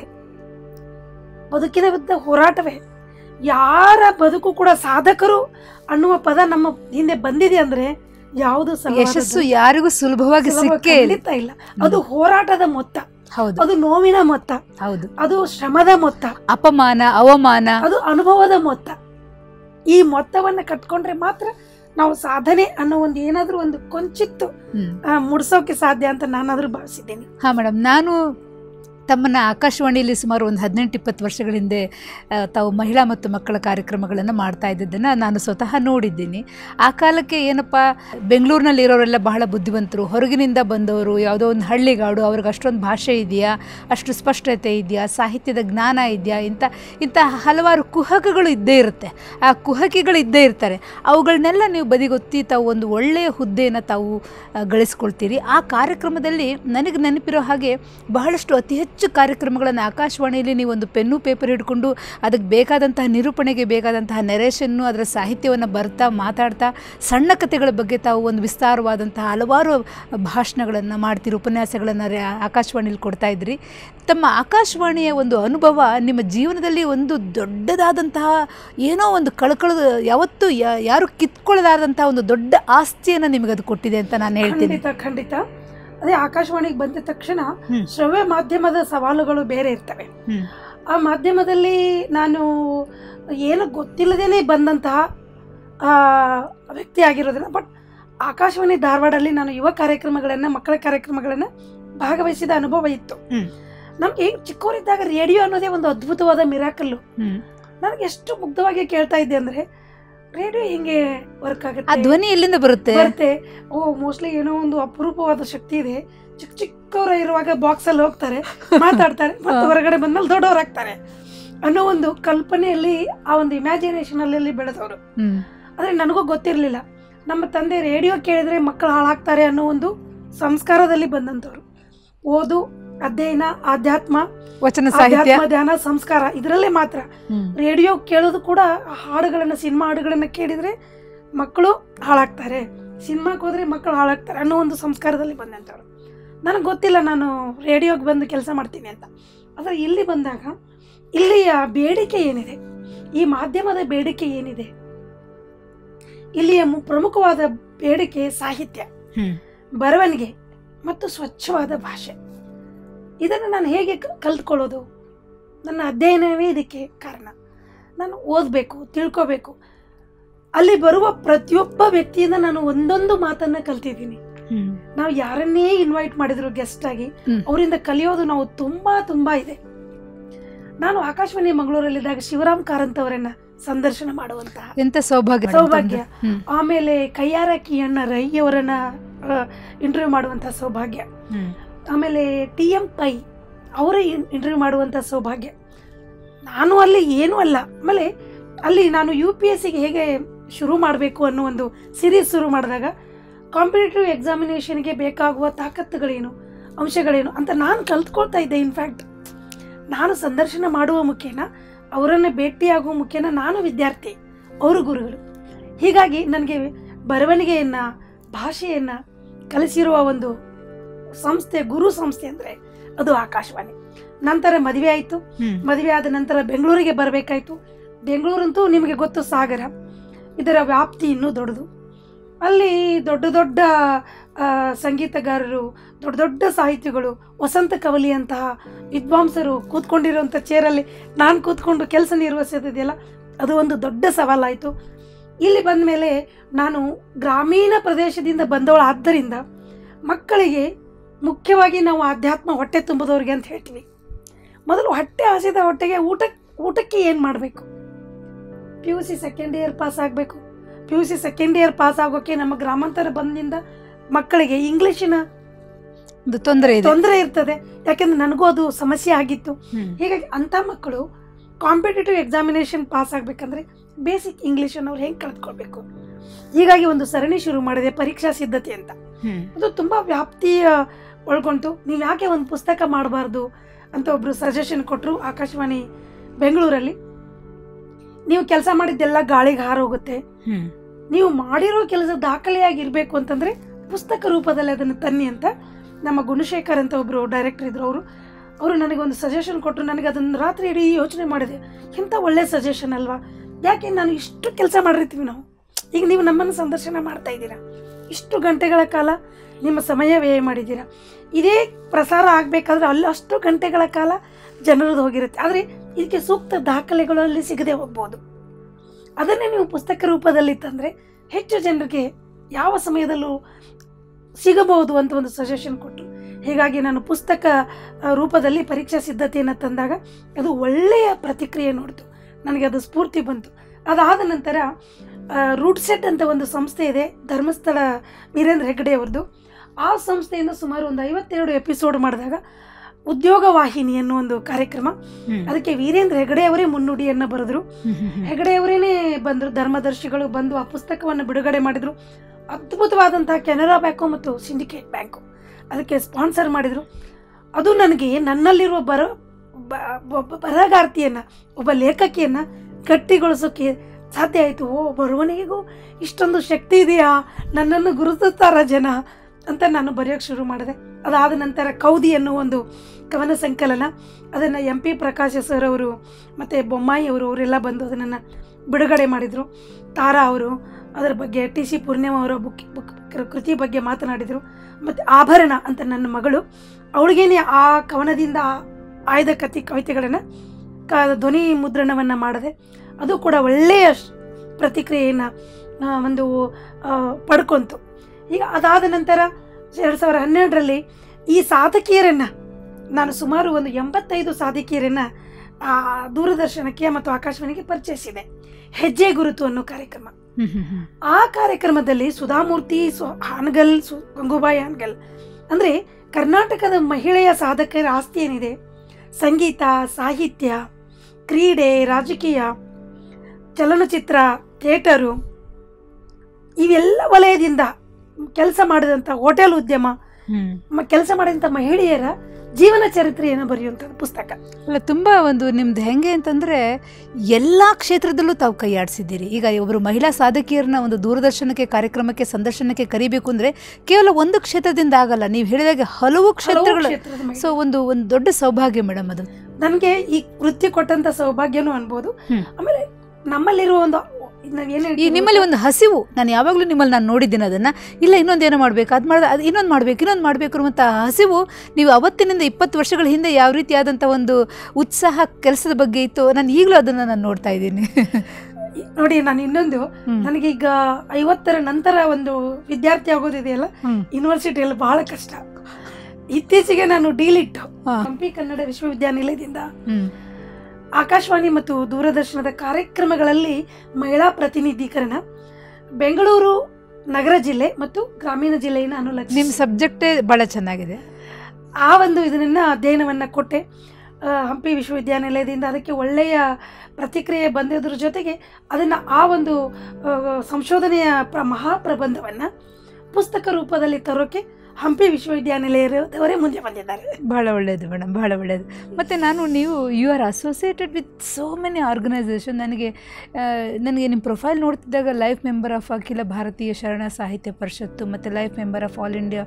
ಬದುಕಿನ ವಿರುದ್ಧ ಹೋರಾಟವೇ. ಯಾರ ಬದುಕು ಕೂಡ ಸಾಧಕರು ಅನ್ನುವ ಪದ ನಮ್ಮ ಹಿಂದೆ ಬಂದಿದೆ ಅಂದರೆ ಯಾವುದು ಯಶಸ್ಸು ಯಾರಿಗೂ ಸುಲಭವಾಗಿ ಸಿಕ್ಕೇ ಇಲ್ಲ. ಅದು ಹೋರಾಟದ ಮೊತ್ತ, ಅದು ನೋವಿನ ಮೊತ್ತ, ಅದು ಶ್ರಮದ ಮೊತ್ತ, ಅಪಮಾನ ಅವಮಾನ, ಅದು ಅನುಭವದ ಮೊತ್ತ. ಈ ಮೊತ್ತವನ್ನು ಕಟ್ಕೊಂಡ್ರೆ ಮಾತ್ರ ನಾವು ಸಾಧನೆ ಅನ್ನೋ ಒಂದು ಏನಾದರೂ ಒಂದು ಕೊಂಚಿತ್ತು ಮುಡ್ಸೋಕೆ ಸಾಧ್ಯ ಅಂತ ನಾನಾದರೂ ಭಾವಿಸಿದ್ದೇನೆ. ಹಾಂ ಮೇಡಮ್, ನಾನು ತಮ್ಮನ್ನು ಆಕಾಶವಾಣಿಯಲ್ಲಿ ಸುಮಾರು ಒಂದು 18-20 ವರ್ಷಗಳ ಹಿಂದೆ ತಾವು ಮಹಿಳಾ ಮತ್ತು ಮಕ್ಕಳ ಕಾರ್ಯಕ್ರಮಗಳನ್ನು ಮಾಡ್ತಾ ಇದ್ದಿದ್ದನ್ನು ನಾನು ಸ್ವತಃ ನೋಡಿದ್ದೀನಿ. ಆ ಕಾಲಕ್ಕೆ ಏನಪ್ಪ, ಬೆಂಗಳೂರಿನಲ್ಲಿ ಇರೋರೆಲ್ಲ ಬಹಳ ಬುದ್ಧಿವಂತರು, ಹೊರಗಿನಿಂದ ಬಂದವರು, ಯಾವುದೋ ಒಂದು ಹಳ್ಳಿಗಾಡು, ಅವ್ರಿಗೆ ಅಷ್ಟೊಂದು ಭಾಷೆ ಇದೆಯಾ, ಅಷ್ಟು ಸ್ಪಷ್ಟತೆ ಇದೆಯಾ, ಸಾಹಿತ್ಯದ ಜ್ಞಾನ ಇದೆಯಾ, ಇಂಥ ಹಲವಾರು ಕುಹಕಗಳು ಇದ್ದೇ ಇರುತ್ತೆ. ಆ ಕುಹಕಿಗಳು ಇದ್ದೇ ಇರ್ತಾರೆ. ಅವುಗಳನ್ನೆಲ್ಲ ನೀವು ಬದಿಗೊತ್ತಿ ತಾವು ಒಂದು ಒಳ್ಳೆಯ ಹುದ್ದೆಯನ್ನು ತಾವು ಗಳಿಸ್ಕೊಳ್ತೀರಿ. ಆ ಕಾರ್ಯಕ್ರಮದಲ್ಲಿ ನನಗೆ ನೆನಪಿರೋ ಹಾಗೆ ಬಹಳಷ್ಟು ಅತಿ ಹೆಚ್ಚು ಕಾರ್ಯಕ್ರಮಗಳನ್ನು ಆಕಾಶವಾಣಿಯಲ್ಲಿ ನೀವು ಒಂದು ಪೆನ್ನು ಪೇಪರ್ ಹಿಡ್ಕೊಂಡು ಅದಕ್ಕೆ ಬೇಕಾದಂತಹ ನಿರೂಪಣೆಗೆ ಬೇಕಾದಂತಹ ನೆರೇಷನ್ನು, ಅದರ ಸಾಹಿತ್ಯವನ್ನು ಬರ್ತಾ ಮಾತಾಡ್ತಾ ಸಣ್ಣ ಕಥೆಗಳ ಬಗ್ಗೆ ತಾವು ಒಂದು ವಿಸ್ತಾರವಾದಂತಹ ಹಲವಾರು ಭಾಷಣಗಳನ್ನು ಮಾಡ್ತೀರಿ, ಉಪನ್ಯಾಸಗಳನ್ನು ಆಕಾಶವಾಣಿಯಲ್ಲಿ ಕೊಡ್ತಾ ಇದ್ರಿ. ತಮ್ಮ ಆಕಾಶವಾಣಿಯ ಒಂದು ಅನುಭವ ನಿಮ್ಮ ಜೀವನದಲ್ಲಿ ಒಂದು ದೊಡ್ಡದಾದಂತಹ ಏನೋ ಒಂದು ಕಳ್ಕೊಳ್ಳೋದು, ಯಾವತ್ತೂ ಯಾರು ಕಿತ್ಕೊಳ್ಳೋದಾದಂತಹ ಒಂದು ದೊಡ್ಡ ಆಸ್ತಿಯನ್ನು ನಿಮಗೆ ಅದು ಕೊಟ್ಟಿದೆ ಅಂತ ನಾನು ಹೇಳ್ತೀನಿ. ಖಂಡಿತ. ಅದೇ ಆಕಾಶವಾಣಿಗೆ ಬಂದ ತಕ್ಷಣ ಶ್ರವ್ಯ ಮಾಧ್ಯಮದ ಸವಾಲುಗಳು ಬೇರೆ ಇರ್ತವೆ. ಆ ಮಾಧ್ಯಮದಲ್ಲಿ ನಾನು ಏನು ಗೊತ್ತಿಲ್ಲದೇನೆ ಬಂದಂತಹ ವ್ಯಕ್ತಿ ಆಗಿರೋದ್ರಿಂದ, ಬಟ್ ಆಕಾಶವಾಣಿ ಧಾರವಾಡಲ್ಲಿ ನಾನು ಯುವ ಕಾರ್ಯಕ್ರಮಗಳನ್ನು, ಮಕ್ಕಳ ಕಾರ್ಯಕ್ರಮಗಳನ್ನು ಭಾಗವಹಿಸಿದ ಅನುಭವ ಇತ್ತು. ನಮಗೆ ಚಿಕ್ಕವರಿದ್ದಾಗ ರೇಡಿಯೋ ಅನ್ನೋದೇ ಒಂದು ಅದ್ಭುತವಾದ ಮಿರಾಕಲ್ಲು. ನನಗೆ ಎಷ್ಟು ಮುಗ್ಧವಾಗಿ ಕೇಳ್ತಾ ಇದ್ದೆ ಅಂದರೆ, ರೇಡಿಯೋ ಹಿಂಗೆ ವರ್ಕ್ ಆಗುತ್ತೆ, ಧ್ವನಿ ಎಲ್ಲಿಂದ ಬರುತ್ತೆ, ಮೋಸ್ಟ್ಲಿ ಏನೋ ಒಂದು ಅಪರೂಪವಾದ ಶಕ್ತಿ ಇದೆ. ಚಿಕ್ಕವರು ಇರುವಾಗ ಬಾಕ್ಸಲ್ಲಿ ಹೋಗ್ತಾರೆ, ಮಾತಾಡ್ತಾರೆ, ಮತ್ತೆ ಹೊರಗಡೆ ಬಂದ್ಮೇಲೆ ದೊಡ್ಡವರಾಗ್ತಾರೆ ಅನ್ನೋ ಒಂದು ಕಲ್ಪನೆಯಲ್ಲಿ, ಆ ಒಂದು ಇಮ್ಯಾಜಿನೇಷನ್ ಅಲ್ಲಿ ಬೆಳೆದವರು. ಆದರೆ ನನಗೂ ಗೊತ್ತಿರಲಿಲ್ಲ, ನಮ್ಮ ತಂದೆ ರೇಡಿಯೋ ಕೇಳಿದ್ರೆ ಮಕ್ಕಳು ಹಾಳಾಗ್ತಾರೆ ಅನ್ನೋ ಒಂದು ಸಂಸ್ಕಾರದಲ್ಲಿ ಬಂದಂಥವ್ರು. ಓದು, ಅಧ್ಯಯನ, ಆಧ್ಯಾತ್ಮ, ವಚನ ಸಾಹಿತ್ಯ, ಧ್ಯಾನ, ಸಂಸ್ಕಾರ ಇದರಲ್ಲೇ ಮಾತ್ರ. ರೇಡಿಯೋ ಕೇಳೋದು ಕೂಡ ಹಾಡುಗಳನ್ನು, ಸಿನಿಮಾ ಹಾಡುಗಳನ್ನು ಕೇಳಿದರೆ ಮಕ್ಕಳು ಹಾಳಾಗ್ತಾರೆ, ಸಿನಿಮಾಕ್ಕೆ ಹೋದರೆ ಮಕ್ಕಳು ಹಾಳಾಗ್ತಾರೆ ಅನ್ನೋ ಒಂದು ಸಂಸ್ಕಾರದಲ್ಲಿ ಬಂದಂಥವ್ರು. ನನಗೆ ಗೊತ್ತಿಲ್ಲ ನಾನು ರೇಡಿಯೋಗೆ ಬಂದು ಕೆಲಸ ಮಾಡ್ತೀನಿ ಅಂತ. ಆದರೆ ಇಲ್ಲಿ ಬಂದಾಗ ಇಲ್ಲಿಯ ಬೇಡಿಕೆ ಏನಿದೆ, ಈ ಮಾಧ್ಯಮದ ಬೇಡಿಕೆ ಏನಿದೆ, ಇಲ್ಲಿಯ ಪ್ರಮುಖವಾದ ಬೇಡಿಕೆ ಸಾಹಿತ್ಯ, ಬರವಣಿಗೆ ಮತ್ತು ಸ್ವಚ್ಛವಾದ ಭಾಷೆ. ಇದನ್ನು ನಾನು ಹೇಗೆ ಕಲ್ತ್ಕೊಳ್ಳೋದು? ನನ್ನ ಅಧ್ಯಯನವೇ ಇದಕ್ಕೆ ಕಾರಣ. ನಾನು ಓದಬೇಕು, ತಿಳ್ಕೋಬೇಕು. ಅಲ್ಲಿ ಬರುವ ಪ್ರತಿಯೊಬ್ಬ ವ್ಯಕ್ತಿಯಿಂದ ನಾನು ಒಂದೊಂದು ಮಾತನ್ನು ಕಲ್ತಿದ್ದೀನಿ. ನಾವು ಯಾರನ್ನೇ ಇನ್ವೈಟ್ ಮಾಡಿದ್ರು ಗೆಸ್ಟ್ ಆಗಿ, ಅವರಿಂದ ಕಲಿಯೋದು ನಾವು ತುಂಬಾ ಇದೆ. ನಾನು ಆಕಾಶವಾಣಿ ಮಂಗಳೂರಲ್ಲಿದ್ದಾಗ ಶಿವರಾಮ್ ಕಾರಂತ್ ಅವರನ್ನ ಸಂದರ್ಶನ ಮಾಡುವಂತಹ ಎಂತ ಸೌಭಾಗ್ಯ, ಆಮೇಲೆ ಕೈಯಾರ ಕಿಯಣ್ಣ ರೈ ಅವರನ್ನ ಇಂಟರ್ವ್ಯೂ ಮಾಡುವಂತಹ ಸೌಭಾಗ್ಯ, ಆಮೇಲೆ TM ಪೈ ಅವರ ಇಂಟರ್ವ್ಯೂ ಮಾಡುವಂಥ ಸೌಭಾಗ್ಯ. ನಾನು ಅಲ್ಲಿ ಏನೂ ಅಲ್ಲ. ಆಮೇಲೆ ಅಲ್ಲಿ ನಾನು UPSCಗೆ ಹೇಗೆ ಶುರು ಮಾಡಬೇಕು ಅನ್ನೋ ಒಂದು ಸಿರೀಸ್ ಶುರು ಮಾಡಿದಾಗ ಕಾಂಪಿಟೇಟಿವ್ ಎಕ್ಸಾಮಿನೇಷನ್ಗೆ ಬೇಕಾಗುವ ತಾಕತ್ತುಗಳೇನು, ಅಂಶಗಳೇನು ಅಂತ ನಾನು ಕಲ್ತ್ಕೊಳ್ತಾ ಇದ್ದೆ. ಇನ್ಫ್ಯಾಕ್ಟ್ ನಾನು ಸಂದರ್ಶನ ಮಾಡುವ ಮುಖೇನ, ಅವರನ್ನು ಭೇಟಿಯಾಗುವ ಮುಖೇನ ನಾನು ವಿದ್ಯಾರ್ಥಿ, ಅವರು ಗುರುಗಳು. ಹೀಗಾಗಿ ನನಗೆ ಬರವಣಿಗೆಯನ್ನು, ಭಾಷೆಯನ್ನು ಕಲಿಸಿರುವ ಒಂದು ಸಂಸ್ಥೆ, ಗುರು ಸಂಸ್ಥೆ ಅಂದರೆ ಅದು ಆಕಾಶವಾಣಿ. ನಂತರ ಮದುವೆ ಆಯಿತು. ಮದುವೆ ಆದ ನಂತರ ಬೆಂಗಳೂರಿಗೆ ಬರಬೇಕಾಯಿತು. ಬೆಂಗಳೂರಂತೂ ನಿಮಗೆ ಗೊತ್ತು, ಸಾಗರ, ಇದರ ವ್ಯಾಪ್ತಿ ಇನ್ನೂ ದೊಡ್ಡದು. ಅಲ್ಲಿ ದೊಡ್ಡ ಸಂಗೀತಗಾರರು, ದೊಡ್ಡ ಸಾಹಿತಿಗಳು, ವಸಂತ ಕವಲಿ ಅಂತಹ ವಿದ್ವಾಂಸರು ಕೂತ್ಕೊಂಡಿರುವಂಥ ಚೇರಲ್ಲಿ ನಾನು ಕೂತ್ಕೊಂಡು ಕೆಲಸ ನಿರ್ವಹಿಸೋದಿದೆಯಲ್ಲ, ಅದು ಒಂದು ದೊಡ್ಡ ಸವಾಲಾಯಿತು. ಇಲ್ಲಿ ಬಂದ ಮೇಲೆ ನಾನು ಗ್ರಾಮೀಣ ಪ್ರದೇಶದಿಂದ ಬಂದವಳು ಆದ್ದರಿಂದ ಮಕ್ಕಳಿಗೆ ಮುಖ್ಯವಾಗಿ ನಾವು ಆಧ್ಯಾತ್ಮ ಹೊಟ್ಟೆ ತುಂಬಿದವ್ರಿಗೆ ಅಂತ ಹೇಳ್ತೀವಿ. ಮೊದಲು ಹೊಟ್ಟೆ ಹಸಿದ ಹೊಟ್ಟೆಗೆ ಊಟಕ್ಕೆ ಏನು ಮಾಡಬೇಕು? PUC ಸೆಕೆಂಡ್ ಇಯರ್ ಪಾಸ್ ಆಗಬೇಕು. PUC ಸೆಕೆಂಡ್ ಇಯರ್ ಪಾಸ್ ಆಗೋಕ್ಕೆ ನಮ್ಮ ಗ್ರಾಮಾಂತರ ಬಂದಿಂದ ಮಕ್ಕಳಿಗೆ ಇಂಗ್ಲೀಷಿನ ತೊಂದರೆ ಇರ್ತದೆ. ಯಾಕೆಂದ್ರೆ ನನಗೂ ಅದು ಸಮಸ್ಯೆ ಆಗಿತ್ತು. ಹೀಗಾಗಿ ಅಂಥ ಮಕ್ಕಳು ಕಾಂಪಿಟೇಟಿವ್ ಎಕ್ಸಾಮಿನೇಷನ್ ಪಾಸ್ ಆಗಬೇಕಂದ್ರೆ ಬೇಸಿಕ್ ಇಂಗ್ಲೀಷನ್ನು ಅವ್ರು ಹೆಂಗೆ ಕಲ್ತ್ಕೊಳ್ಬೇಕು. ಹೀಗಾಗಿ ಒಂದು ಸರಣಿ ಶುರು ಮಾಡಿದೆ, ಪರೀಕ್ಷಾ ಸಿದ್ಧತೆ ಅಂತ. ಅದು ತುಂಬ ವ್ಯಾಪ್ತಿ ಒಳಗೊಂಡು ನೀವು ಯಾಕೆ ಒಂದು ಪುಸ್ತಕ ಮಾಡಬಾರ್ದು ಅಂತ ಒಬ್ಬರು ಸಜೆಷನ್ ಕೊಟ್ಟರು ಆಕಾಶವಾಣಿ ಬೆಂಗಳೂರಲ್ಲಿ. ನೀವು ಕೆಲಸ ಮಾಡಿದ್ದೆಲ್ಲ ಗಾಳಿಗೆ ಹಾರೋಗುತ್ತೆ, ನೀವು ಮಾಡಿರೋ ಕೆಲಸ ದಾಖಲೆಯಾಗಿರ್ಬೇಕು ಅಂತಂದರೆ ಪುಸ್ತಕ ರೂಪದಲ್ಲಿ ಅದನ್ನು ತನ್ನಿ ಅಂತ ನಮ್ಮ ಗುಣಶೇಖರ್ ಅಂತ ಒಬ್ಬರು ಡೈರೆಕ್ಟರ್ ಇದ್ರು. ಅವರು ನನಗೊಂದು ಸಜೆಷನ್ ಕೊಟ್ಟರು. ನನಗೆ ಅದನ್ನು ರಾತ್ರಿ ಇಡೀ ಯೋಚನೆ ಮಾಡಿದೆ, ಎಂಥ ಒಳ್ಳೆ ಸಜೆಷನ್ ಅಲ್ವಾ. ಯಾಕೆ ನಾನು ಇಷ್ಟು ಕೆಲಸ ಮಾಡಿರ್ತೀವಿ ನಾವು, ಈಗ ನೀವು ನಮ್ಮನ್ನು ಸಂದರ್ಶನ ಮಾಡ್ತಾ ಇದ್ದೀರಾ, ಇಷ್ಟು ಗಂಟೆಗಳ ಕಾಲ ನಿಮ್ಮ ಸಮಯ ವ್ಯಯ ಮಾಡಿದ್ದೀರಾ, ಇದೇ ಪ್ರಸಾರ ಆಗಬೇಕಾದ್ರೆ ಅಲ್ಲಿ ಅಷ್ಟು ಗಂಟೆಗಳ ಕಾಲ ಜನರದ್ದು ಹೋಗಿರುತ್ತೆ. ಆದರೆ ಇದಕ್ಕೆ ಸೂಕ್ತ ದಾಖಲೆಗಳು ಅಲ್ಲಿ ಸಿಗದೆ ಹೋಗ್ಬೋದು. ಅದನ್ನೇ ನೀವು ಪುಸ್ತಕ ರೂಪದಲ್ಲಿ ತಂದರೆ ಹೆಚ್ಚು ಜನರಿಗೆ ಯಾವ ಸಮಯದಲ್ಲೂ ಸಿಗಬಹುದು ಅಂತ ಒಂದು ಸಜೆಷನ್ ಕೊಟ್ಟರು. ಹೀಗಾಗಿ ನಾನು ಪುಸ್ತಕ ರೂಪದಲ್ಲಿ ಪರೀಕ್ಷಾ ಸಿದ್ಧತೆಯನ್ನು ತಂದಾಗ ಅದು ಒಳ್ಳೆಯ ಪ್ರತಿಕ್ರಿಯೆ ನೋಡ್ತು, ನನಗೆ ಅದು ಸ್ಫೂರ್ತಿ ಬಂತು. ಅದಾದ ನಂತರ ರೂಟ್ ಸೆಟ್ ಅಂತ ಒಂದು ಸಂಸ್ಥೆ ಇದೆ, ಧರ್ಮಸ್ಥಳ ವೀರೇಂದ್ರ ಹೆಗ್ಗಡೆ ಅವ್ರದ್ದು. ಆ ಸಂಸ್ಥೆಯಿಂದ ಸುಮಾರು ಒಂದು 52 ಎಪಿಸೋಡ್ ಮಾಡಿದಾಗ ಉದ್ಯೋಗ ವಾಹಿನಿ ಅನ್ನೋ ಒಂದು ಕಾರ್ಯಕ್ರಮ, ಅದಕ್ಕೆ ವೀರೇಂದ್ರ ಹೆಗಡೆ ಅವರೇ ಮುನ್ನುಡಿಯನ್ನು ಬರೆದ್ರು. ಹೆಗಡೆ ಅವರೇನೆ ಬಂದರು, ಧರ್ಮದರ್ಶಿಗಳು ಬಂದು ಆ ಪುಸ್ತಕವನ್ನು ಬಿಡುಗಡೆ ಮಾಡಿದರು. ಅದ್ಭುತವಾದಂತಹ ಕೆನರಾ ಬ್ಯಾಂಕು ಮತ್ತು ಸಿಂಡಿಕೇಟ್ ಬ್ಯಾಂಕು ಅದಕ್ಕೆ ಸ್ಪಾನ್ಸರ್ ಮಾಡಿದರು. ಅದು ನನಗೆ ನನ್ನಲ್ಲಿರುವ ಬರಹಗಾರ್ತಿಯನ್ನು, ಒಬ್ಬ ಲೇಖಕಿಯನ್ನು ಗಟ್ಟಿಗೊಳಿಸೋಕ್ಕೆ ಸಾಧ್ಯ ಆಯಿತು. ಬರುವನಿಗೂ ಇಷ್ಟೊಂದು ಶಕ್ತಿ ಇದೆಯಾ, ನನ್ನನ್ನು ಗುರುತಿಸ್ತಾರ ಜನ ಅಂತ ನಾನು ಬರೆಯೋಕ್ಕೆ ಶುರು ಮಾಡಿದೆ. ಅದಾದ ನಂತರ ಕೌದಿ ಅನ್ನೋ ಒಂದು ಕವನ ಸಂಕಲನ, ಅದನ್ನು MP ಪ್ರಕಾಶ ಸರ್ ಅವರು ಮತ್ತು ಬೊಮ್ಮಾಯಿ ಅವರೆಲ್ಲ ಬಂದು ಅದನ್ನು ಬಿಡುಗಡೆ ಮಾಡಿದರು. ತಾರಾ ಅವರು ಅದರ ಬಗ್ಗೆ, TC ಪೂರ್ಣಿಮಾ ಅವರ ಬುಕ್ ಕೃತಿ ಬಗ್ಗೆ ಮಾತನಾಡಿದರು. ಮತ್ತು ಆಭರಣ ಅಂತ ನನ್ನ ಮಗಳು, ಅವಳಿಗೇನೆ ಆ ಕವನದಿಂದ ಆಯ್ದ ಕವಿತೆಗಳನ್ನು ಧ್ವನಿ ಮುದ್ರಣವನ್ನು ಮಾಡಿದೆ. ಅದು ಕೂಡ ಒಳ್ಳೆಯ ಪ್ರತಿಕ್ರಿಯೆಯನ್ನು ಒಂದು ಪಡ್ಕೊಂತು. ಈಗ ಅದಾದ ನಂತರ 2012ರಲ್ಲಿ ಈ ಸಾಧಕಿಯರನ್ನು ನಾನು ಸುಮಾರು ಒಂದು 85 ಸಾಧಕಿಯರನ್ನು ದೂರದರ್ಶನಕ್ಕೆ ಮತ್ತು ಆಕಾಶವಾಣಿಗೆ ಪರಿಚಯಿಸಿದೆ. ಹೆಜ್ಜೆ ಗುರುತು ಅನ್ನೋ ಕಾರ್ಯಕ್ರಮ. ಆ ಕಾರ್ಯಕ್ರಮದಲ್ಲಿ ಸುಧಾಮೂರ್ತಿ ಹಾನಗಲ್, ಗಂಗೂಬಾಯಿ ಹಾನಗಲ್, ಅಂದರೆ ಕರ್ನಾಟಕದ ಮಹಿಳೆಯ ಸಾಧಕರ ಆಸ್ತಿ ಏನಿದೆ, ಸಂಗೀತ, ಸಾಹಿತ್ಯ, ಕ್ರೀಡೆ, ರಾಜಕೀಯ, ಚಲನಚಿತ್ರ, ಥಿಯೇಟರು, ಇವೆಲ್ಲ ವಲಯದಿಂದ ಕೆಲಸ ಮಾಡಿದಂಥ ಹೋಟೆಲ್ ಉದ್ಯಮ, ಕೆಲಸ ಮಾಡಿದಂಥ ಮಹಿಳೆಯರ ಜೀವನ ಚರಿತ್ರೆಯನ್ನು ಬರೆಯುವಂಥದ್ದು ಪುಸ್ತಕ. ಅಲ್ಲ, ತುಂಬ ಒಂದು ನಿಮ್ದು ಹೆಂಗೆ ಅಂತಂದರೆ ಎಲ್ಲ ಕ್ಷೇತ್ರದಲ್ಲೂ ತಾವು ಕೈಯಾಡಿಸಿದ್ದೀರಿ. ಈಗ ಒಬ್ಬರು ಮಹಿಳಾ ಸಾಧಕಿಯರನ್ನ ಒಂದು ದೂರದರ್ಶನಕ್ಕೆ ಕಾರ್ಯಕ್ರಮಕ್ಕೆ ಸಂದರ್ಶನಕ್ಕೆ ಕರಿಬೇಕು ಅಂದರೆ ಕೇವಲ ಒಂದು ಕ್ಷೇತ್ರದಿಂದ ಆಗಲ್ಲ, ನೀವು ಹೇಳಿದಾಗೆ ಹಲವು ಕ್ಷೇತ್ರಗಳು. ಸೊ ಒಂದು ದೊಡ್ಡ ಸೌಭಾಗ್ಯ ಮೇಡಮ್ ಅದು. ನನಗೆ ಈ ವೃತ್ತಿ ಕೊಟ್ಟಂಥ ಸೌಭಾಗ್ಯನೂ ಅನ್ಬೋದು. ಆಮೇಲೆ ನಮ್ಮಲ್ಲಿರುವ ಒಂದು ಈ ನಿಮ್ಮಲ್ಲಿ ಒಂದು ಹಸಿವು, ನಾನು ಯಾವಾಗಲೂ ನಿಮ್ಮಲ್ಲಿ ನಾನು ನೋಡಿದ್ದೀನಿ ಅದನ್ನು, ಇಲ್ಲ ಇನ್ನೊಂದೇನೋ ಮಾಡಬೇಕು, ಅದು ಮಾಡಿದ ಅದು ಇನ್ನೊಂದು ಮಾಡಬೇಕು ಅನ್ನುವಂಥ ಹಸಿವು ನೀವು ಅವತ್ತಿನಿಂದ 20 ವರ್ಷಗಳ ಹಿಂದೆ ಯಾವ ರೀತಿಯಾದಂಥ ಒಂದು ಉತ್ಸಾಹ ಕೆಲಸದ ಬಗ್ಗೆ ಇತ್ತು, ನಾನು ಈಗಲೂ ಅದನ್ನು ನಾನು ನೋಡ್ತಾ ಇದ್ದೀನಿ. ನೋಡಿ, ನಾನು ಇನ್ನೊಂದು, ನನಗೀಗ 50ರ ನಂತರ ಒಂದು ವಿದ್ಯಾರ್ಥಿ ಆಗೋದಿದೆಯಲ್ಲ ಯೂನಿವರ್ಸಿಟಿಯಲ್ಲಿ ಬಹಳ ಕಷ್ಟ. ಇತ್ತೀಚೆಗೆ ನಾನು ಡಿಲಿಟ್ ಹಂಪಿ ಕನ್ನಡ ವಿಶ್ವವಿದ್ಯಾನಿಲಯದಿಂದ ಆಕಾಶವಾಣಿ ಮತ್ತು ದೂರದರ್ಶನದ ಕಾರ್ಯಕ್ರಮಗಳಲ್ಲಿ ಮಹಿಳಾ ಪ್ರತಿನಿಧೀಕರಣ, ಬೆಂಗಳೂರು ನಗರ ಜಿಲ್ಲೆ ಮತ್ತು ಗ್ರಾಮೀಣ ಜಿಲ್ಲೆಯನ್ನು ಅನುಲಕ್ಷಿಸಿ. ನಿಮ್ಮ ಸಬ್ಜೆಕ್ಟೇ ಭಾಳ ಚೆನ್ನಾಗಿದೆ. ಆ ಒಂದು ಇದನ್ನು ಅಧ್ಯಯನವನ್ನು ಕೊಟ್ಟೆ ಹಂಪಿ ವಿಶ್ವವಿದ್ಯಾನಿಲಯದಿಂದ. ಅದಕ್ಕೆ ಒಳ್ಳೆಯ ಪ್ರತಿಕ್ರಿಯೆ ಬಂದಿದ್ರ ಜೊತೆಗೆ ಅದನ್ನು ಆ ಒಂದು ಸಂಶೋಧನೆಯ ಮಹಾಪ್ರಬಂಧವನ್ನು ಪುಸ್ತಕ ರೂಪದಲ್ಲಿ ತರೋಕ್ಕೆ ಹಂಪಿ ವಿಶ್ವವಿದ್ಯಾನಿಲಯದವರೇ ಮುಂದೆ ಬಂದಿದ್ದಾರೆ. ಭಾಳ ಒಳ್ಳೆಯದು ಮೇಡಮ್, ಭಾಳ ಒಳ್ಳೆಯದು. ಮತ್ತು ನೀವು you are associated with so many organisation. ನನಗೆ ನಿಮ್ಮ ಪ್ರೊಫೈಲ್ ನೋಡ್ತಿದ್ದಾಗ life member of Akhil Bharatiya Sharana Sahitya Parishat, ಮತ್ತು life member of all India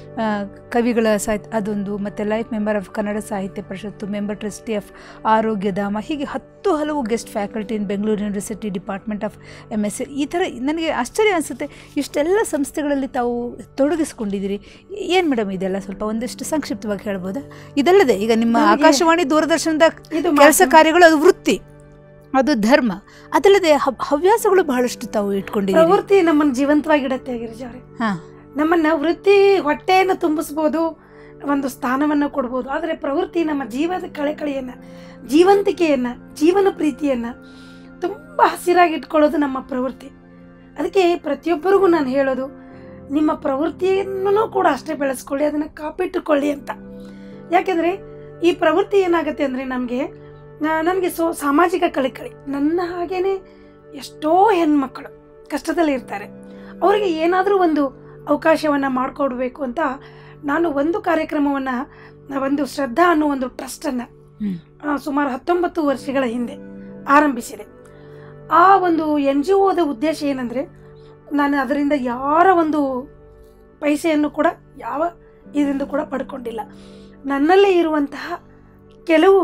ಕವಿಗಳ ಸಾಹಿತ್ಯ ಅದೊಂದು, ಮತ್ತು ಲೈಫ್ ಮೆಂಬರ್ ಆಫ್ ಕನ್ನಡ ಸಾಹಿತ್ಯ ಪರಿಷತ್ತು, ಮೆಂಬರ್ ಟ್ರಸ್ಟಿ ಆಫ್ ಆರೋಗ್ಯಧಾಮ, ಹೀಗೆ ಹಲವು guest faculty in Bengaluru university department of MSc. ಈ ಥರ ನನಗೆ ಆಶ್ಚರ್ಯ ಅನಿಸುತ್ತೆ, ಇಷ್ಟೆಲ್ಲ ಸಂಸ್ಥೆಗಳಲ್ಲಿ ತಾವು ತೊಡಗಿಸ್ಕೊಂಡಿದ್ದೀರಿ. ಏನು ಮೇಡಮ್ ಇದೆಲ್ಲ ಸ್ವಲ್ಪ ಒಂದಿಷ್ಟು ಸಂಕ್ಷಿಪ್ತವಾಗಿ ಹೇಳ್ಬೋದಾ? ಇದಲ್ಲದೆ ಈಗ ನಿಮ್ಮ ಆಕಾಶವಾಣಿ ದೂರದರ್ಶನದ ಕೆಲಸ ಕಾರ್ಯಗಳು ಅದು ವೃತ್ತಿ, ಅದು ಧರ್ಮ, ಅದಲ್ಲದೆ ಹವ್ಯಾಸಗಳು ಬಹಳಷ್ಟು ತಾವು ಇಟ್ಕೊಂಡಿದ್ದೀರಿ. ಪ್ರವೃತ್ತಿ ನಮ್ಮನ್ನು ಜೀವಂತವಾಗಿಡತ್ತೆ ಗಿರಿಜಾವ್ರೆ. ನಮ್ಮನ್ನು ವೃತ್ತಿ ಹೊಟ್ಟೆಯನ್ನು ತುಂಬಿಸ್ಬೋದು, ಒಂದು ಸ್ಥಾನವನ್ನು ಕೊಡ್ಬೋದು, ಆದರೆ ಪ್ರವೃತ್ತಿ ನಮ್ಮ ಜೀವದ ಕಳೆಕಳೆಯನ್ನು, ಜೀವಂತಿಕೆಯನ್ನು, ಜೀವನ ಪ್ರೀತಿಯನ್ನು ತುಂಬ ಹಸಿರಾಗಿ ಇಟ್ಕೊಳ್ಳೋದು ನಮ್ಮ ಪ್ರವೃತ್ತಿ. ಅದಕ್ಕೆ ಪ್ರತಿಯೊಬ್ಬರಿಗೂ ನಾನು ಹೇಳೋದು, ನಿಮ್ಮ ಪ್ರವೃತ್ತಿಯನ್ನು ಕೂಡ ಅಷ್ಟೇ ಬೆಳೆಸ್ಕೊಳ್ಳಿ, ಅದನ್ನು ಕಾಪಿಟ್ಟುಕೊಳ್ಳಿ ಅಂತ. ಯಾಕೆಂದರೆ ಈ ಪ್ರವೃತ್ತಿ ಏನಾಗುತ್ತೆ ಅಂದರೆ ನಮಗೆ ನನಗೆ ಸಾಮಾಜಿಕ ಕಳಕಳಿ. ನನ್ನ ಹಾಗೇನೆ ಎಷ್ಟೋ ಹೆಣ್ಮಕ್ಕಳು ಕಷ್ಟದಲ್ಲಿ ಇರ್ತಾರೆ, ಅವರಿಗೆ ಏನಾದರೂ ಒಂದು ಅವಕಾಶವನ್ನು ಮಾಡಿಕೊಡ್ಬೇಕು ಅಂತ ನಾನು ಒಂದು ಕಾರ್ಯಕ್ರಮವನ್ನು, ಒಂದು ಶ್ರದ್ಧಾ ಅನ್ನೋ ಒಂದು ಟ್ರಸ್ಟನ್ನು ಸುಮಾರು 19 ವರ್ಷಗಳ ಹಿಂದೆ ಆರಂಭಿಸಿದೆ. ಆ ಒಂದು NGOದ ಉದ್ದೇಶ ಏನಂದರೆ, ನಾನು ಅದರಿಂದ ಯಾರ ಒಂದು ಪೈಸೆಯನ್ನು ಕೂಡ ಯಾವ ಇದರಿಂದ ಕೂಡ ಪಡ್ಕೊಂಡಿಲ್ಲ. ನನ್ನಲ್ಲೇ ಇರುವಂತಹ ಕೆಲವು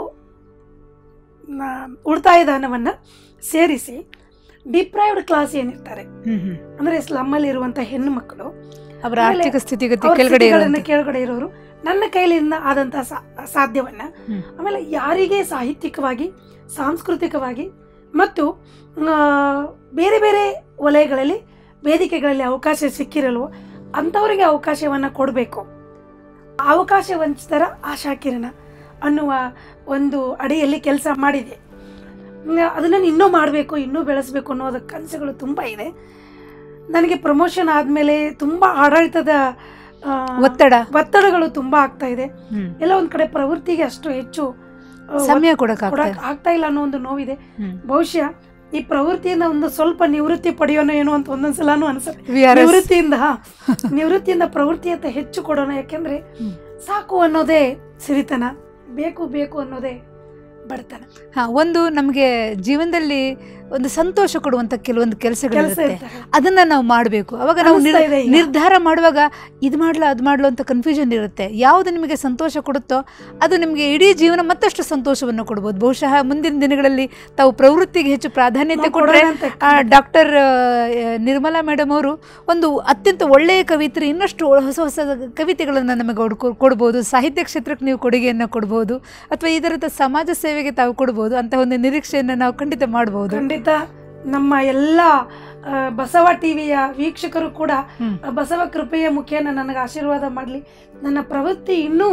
ಉಳಿತಾಯದ ಹಣವನ್ನು ಸೇರಿಸಿ ಡಿಪ್ರೈವ್ಡ್ ಕ್ಲಾಸ್ ಏನಿರ್ತಾರೆ, ಅಂದರೆ ಸ್ಲಮ್ಮಲ್ಲಿ ಇರುವಂಥ ಹೆಣ್ಣು ಮಕ್ಕಳು, ಅವರ ಆರ್ಥಿಕ ಸ್ಥಿತಿಗತಿ ಕೆಳಗಡೆ ಇರೋರು, ನನ್ನ ಕೈಲಿಂದ ಆದಂತಹ ಸಾಧ್ಯವನ್ನ, ಆಮೇಲೆ ಯಾರಿಗೆ ಸಾಹಿತ್ಯಿಕವಾಗಿ, ಸಾಂಸ್ಕೃತಿಕವಾಗಿ ಮತ್ತು ಬೇರೆ ಬೇರೆ ವಲಯಗಳಲ್ಲಿ, ವೇದಿಕೆಗಳಲ್ಲಿ ಅವಕಾಶ ಸಿಕ್ಕಿರಲ್ವೋ ಅಂಥವರಿಗೆ ಅವಕಾಶವನ್ನು ಕೊಡಬೇಕು. ಅವಕಾಶ ವಂಚಿತರ ಆಶಾಕಿರಣ ಅನ್ನುವ ಒಂದು ಅಡಿಯಲ್ಲಿ ಕೆಲಸ ಮಾಡಿದೆ. ಅದನ್ನು ಇನ್ನೂ ಮಾಡಬೇಕು, ಇನ್ನೂ ಬೆಳೆಸಬೇಕು ಅನ್ನೋದ ಕನಸುಗಳು ತುಂಬ ಇದೆ. ನನಗೆ ಪ್ರಮೋಷನ್ ಆದಮೇಲೆ ತುಂಬ ಆಡಳಿತದ ಒತ್ತಡಗಳು ತುಂಬ ಆಗ್ತಾ ಇದೆ. ಎಲ್ಲ ಒಂದು ಕಡೆ ಪ್ರವೃತ್ತಿಗೆ ಅಷ್ಟು ಹೆಚ್ಚು ಸಮಯ ಆಗ್ತಾ ಇಲ್ಲ ಅನ್ನೋ ಒಂದು ನೋವಿದೆ. ಬಹುಶಃ ಈ ಪ್ರವೃತ್ತಿಯಿಂದ ಒಂದು ಸ್ವಲ್ಪ ನಿವೃತ್ತಿ ಪಡೆಯೋಣ ಏನೋ ಅಂತ ಒಂದೊಂದ್ಸಲಾನು ಅನ್ಸುತ್ತೆ. ನಿವೃತ್ತಿಯಿಂದ ಪ್ರವೃತ್ತಿ ಅಂತ ಹೆಚ್ಚು ಕೊಡೋಣ. ಯಾಕೆಂದ್ರೆ ಸಾಕು ಅನ್ನೋದೇ ಸಿರಿತನ, ಬೇಕು ಬೇಕು ಅನ್ನೋದೇ ಬಡತನ. ಒಂದು ನಮಗೆ ಜೀವನದಲ್ಲಿ ಒಂದು ಸಂತೋಷ ಕೊಡುವಂಥ ಕೆಲವೊಂದು ಕೆಲಸಗಳಿರುತ್ತೆ, ಅದನ್ನ ನಾವು ಮಾಡಬೇಕು. ಅವಾಗ ನಾವು ನಿರ್ಧಾರ ಮಾಡುವಾಗ ಇದು ಮಾಡ್ಲಾ ಅದು ಮಾಡ್ಲೋ ಅಂತ ಕನ್ಫ್ಯೂಷನ್ ಇರುತ್ತೆ. ಯಾವುದು ನಿಮಗೆ ಸಂತೋಷ ಕೊಡುತ್ತೋ ಅದು ನಿಮಗೆ ಇಡೀ ಜೀವನ ಮತ್ತಷ್ಟು ಸಂತೋಷವನ್ನು ಕೊಡ್ಬೋದು. ಬಹುಶಃ ಮುಂದಿನ ದಿನಗಳಲ್ಲಿ ತಾವು ಪ್ರವೃತ್ತಿಗೆ ಹೆಚ್ಚು ಪ್ರಾಧಾನ್ಯತೆ ಕೊಟ್ಟರೆ, ಡಾಕ್ಟರ್ ನಿರ್ಮಲಾ ಮೇಡಮ್ ಅವರು ಒಂದು ಅತ್ಯಂತ ಒಳ್ಳೆಯ ಕವಿತ್ರಿ, ಇನ್ನಷ್ಟು ಹೊಸ ಹೊಸ ಕವಿತೆಗಳನ್ನು ನಮಗೆ ಕೊಡ್ಬೋದು. ಸಾಹಿತ್ಯ ಕ್ಷೇತ್ರಕ್ಕೆ ನೀವು ಕೊಡುಗೆಯನ್ನು ಕೊಡ್ಬೋದು, ಅಥವಾ ಇದರದ ಸಮಾಜ ಸೇವೆಗೆ ತಾವು ಕೊಡ್ಬೋದು ಅಂತ ಒಂದು ನಿರೀಕ್ಷೆಯನ್ನು ನಾವು ಖಂಡಿತ ಮಾಡ್ಬೋದು. ನಮ್ಮ ಎಲ್ಲ ಬಸವ ಟಿವಿಯ ವೀಕ್ಷಕರು ಕೂಡ ಬಸವ ಕೃಪೆಯ ಮುಖೇನ ನನಗೆ ಆಶೀರ್ವಾದ ಮಾಡಲಿ, ನನ್ನ ಪ್ರವೃತ್ತಿ ಇನ್ನೂ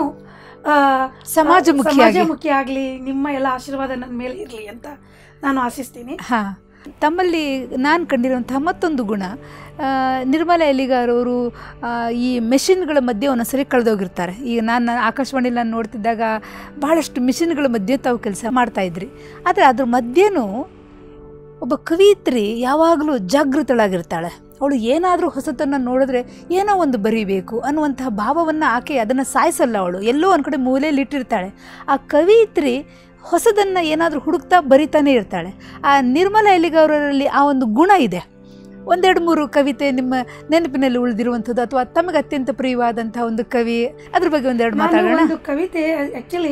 ಸಮಾಜಮುಖಿ ಆಗಲಿ, ನಿಮ್ಮ ಎಲ್ಲ ಆಶೀರ್ವಾದ ನನ್ನ ಮೇಲೆ ಇರಲಿ ಅಂತ ನಾನು ಆಶಿಸ್ತೀನಿ. ತಮ್ಮಲ್ಲಿ ನಾನು ಕಂಡಿರುವಂತಹ ಮತ್ತೊಂದು ಗುಣ, ನಿರ್ಮಲಾ ಎಲಿಗಾರ್ ಅವರು ಈ ಮೆಷಿನ್ಗಳ ಮಧ್ಯೆ ಒಂದೊಂದ್ಸರಿ ಕಳೆದೋಗಿರ್ತಾರೆ. ಈಗ ನಾನು ಆಕಾಶವಾಣಿಲಿ ನಾನು ನೋಡ್ತಿದ್ದಾಗ ಬಹಳಷ್ಟು ಮಿಷಿನ್ಗಳ ಮಧ್ಯೆ ತಾವು ಕೆಲಸ ಮಾಡ್ತಾಯಿದ್ರಿ. ಆದರೆ ಅದ್ರ ಮಧ್ಯೆನೂ ಒಬ್ಬ ಕವಿಯಿತ್ರಿ ಯಾವಾಗಲೂ ಜಾಗೃತಳಾಗಿರ್ತಾಳೆ. ಅವಳು ಏನಾದರೂ ಹೊಸತನ್ನು ನೋಡಿದ್ರೆ ಏನೋ ಒಂದು ಬರೀಬೇಕು ಅನ್ನುವಂತಹ ಭಾವವನ್ನು ಆಕೆ ಅದನ್ನು ಸಾಯಿಸಲ್ಲ. ಅವಳು ಎಲ್ಲೋ ಒಂದು ಕಡೆ ಮೂಲೆಯಲ್ಲಿ ಇಟ್ಟಿರ್ತಾಳೆ. ಆ ಕವಿಯಿತ್ರಿ ಹೊಸದನ್ನು ಏನಾದರೂ ಹುಡುಕ್ತಾ ಬರಿತಾನೆ ಇರ್ತಾಳೆ. ಆ ನಿರ್ಮಲಾ ಎಲಿಗಾರರಲ್ಲಿ ಆ ಒಂದು ಗುಣ ಇದೆ. 1-2-3 ಕವಿತೆ ನಿಮ್ಮ ನೆನಪಿನಲ್ಲಿ ಉಳಿದಿರುವಂಥದ್ದು ಅಥವಾ ತಮಗೆ ಅತ್ಯಂತ ಪ್ರಿಯವಾದಂತಹ ಒಂದು ಕವಿ, ಅದ್ರ ಬಗ್ಗೆ ಒಂದೆರಡು ಮಾತಾಡೋಣ. ಒಂದು ಕವಿತೆ ಆಕ್ಚುಲಿ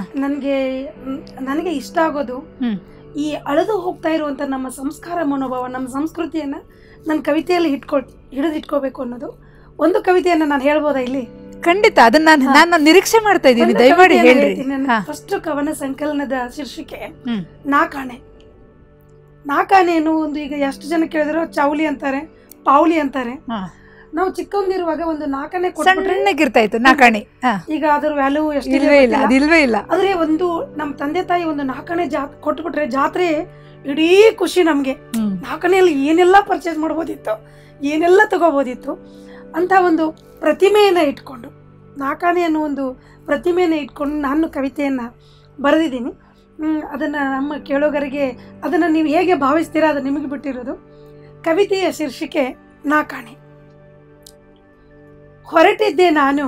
ನನಗೆ ಇಷ್ಟ ಆಗೋದು, ಈ ಅಳೆದು ಹೋಗ್ತಾ ಇರುವಂಥ ನಮ್ಮ ಸಂಸ್ಕಾರ ಮನೋಭಾವ, ನಮ್ಮ ಸಂಸ್ಕೃತಿಯನ್ನು ನನ್ನ ಕವಿತೆಯಲ್ಲಿ ಹಿಡಿದಿಟ್ಕೋಬೇಕು ಅನ್ನೋದು ಒಂದು ಕವಿತೆಯನ್ನು ನಾನು ಹೇಳ್ಬೋದಾ ಇಲ್ಲಿ? ಖಂಡಿತ, ಅದನ್ನ ನಾನು ನಿರೀಕ್ಷೆ ಮಾಡ್ತಾ ಇದ್ದೀನಿ, ದಯಮಾಡಿ ಹೇಳ್ರಿ. ಫಸ್ಟ್ ಕವನ ಸಂಕಲನದ ಶೀರ್ಷಿಕೆ ನಾಕಾಣೆ. ನಾಕಾಣೆ ಅನ್ನೋ ಒಂದು, ಈಗ ಎಷ್ಟು ಜನ ಕೇಳಿದ್ರು ಚೌಲಿ ಅಂತಾರೆ, ಪಾವ್ಲಿ ಅಂತಾರೆ. ನಾವು ಚಿಕ್ಕಂದಿರುವಾಗ ಒಂದು ನಾಕಾಣೆ ಸಣ್ಣಗಿರ್ತಾ ಇತ್ತು ನಾಕಾಣೆ. ಈಗ ಅದ್ರ ವ್ಯಾಲ್ಯೂ ಎಷ್ಟು ಇಲ್ವೇ ಇಲ್ಲ. ಆದ್ರೆ ಒಂದು ನಮ್ಮ ತಂದೆ ತಾಯಿ ಒಂದು ನಾಕಾಣೆ ಕೊಟ್ಬಿಟ್ರೆ ಜಾತ್ರೆ ಇಡೀ ಖುಷಿ ನಮ್ಗೆ. ನಾಕಾಣೆಯಲ್ಲಿ ಏನೆಲ್ಲ ಪರ್ಚೇಸ್ ಮಾಡ್ಬೋದಿತ್ತು, ಏನೆಲ್ಲ ತಗೋಬೋದಿತ್ತು ಅಂತ ಒಂದು ಪ್ರತಿಮೆಯನ್ನ ಇಟ್ಕೊಂಡು, ನಾಕಾಣೆ ಅನ್ನೋ ಒಂದು ಪ್ರತಿಮೆಯನ್ನ ಇಟ್ಕೊಂಡು ನಾನು ಕವಿತೆಯನ್ನ ಬರೆದಿದ್ದೀನಿ. ಅದನ್ನ ನಮ್ಮ ಕೇಳೋಗರಿಗೆ ಅದನ್ನ ನೀವು ಹೇಗೆ ಭಾವಿಸ್ತೀರಾ ಅದು ನಿಮಗೆ ಬಿಟ್ಟಿರೋದು. ಕವಿತೆಯ ಶೀರ್ಷಿಕೆ ನಾಕಾಣೆ. ಹೊರಟಿದ್ದೆ ನಾನು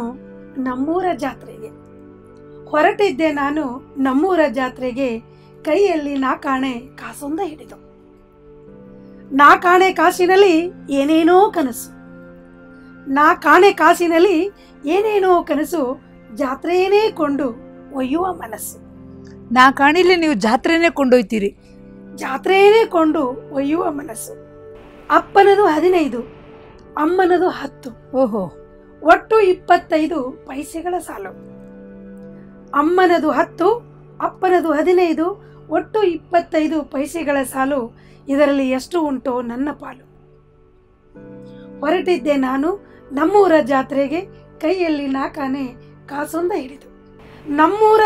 ನಮ್ಮೂರ ಜಾತ್ರೆಗೆ ಕೈಯಲ್ಲಿ ನಾಕಾಣೆ ಕಾಸೊಂದ ಹಿಡಿದು. ನಾಕಾಣೆ ಕಾಸಿನಲ್ಲಿ ಏನೇನೋ ಕನಸು, ಜಾತ್ರೆಯೇ ಕೊಂಡು ಒಯ್ಯುವ ಮನಸ್ಸು. ನಾಕಾಣಿಲಿ ನೀವು ಜಾತ್ರೆನೇ ಕೊಂಡೊಯ್ತೀರಿ. ಅಪ್ಪನದು 15, ಅಮ್ಮನದು 10. ಓಹೋ, ಒಟ್ಟು 25 ಪೈಸೆಗಳ ಸಾಲು. ಅಮ್ಮನದು 10, ಅಪ್ಪನದು 15, ಒಟ್ಟು 25 ಪೈಸೆಗಳ ಸಾಲು. ಇದರಲ್ಲಿ ಎಷ್ಟು ಉಂಟೋ ನನ್ನ ಪಾಲು. ಹೊರಟಿದ್ದೆ ನಾನು ನಮ್ಮೂರ ಜಾತ್ರೆಗೆ ಕೈಯಲ್ಲಿ ನಾಕಾಣೆ ಕಾಸೊಂದ ಹಿಡಿದು. ನಮ್ಮೂರ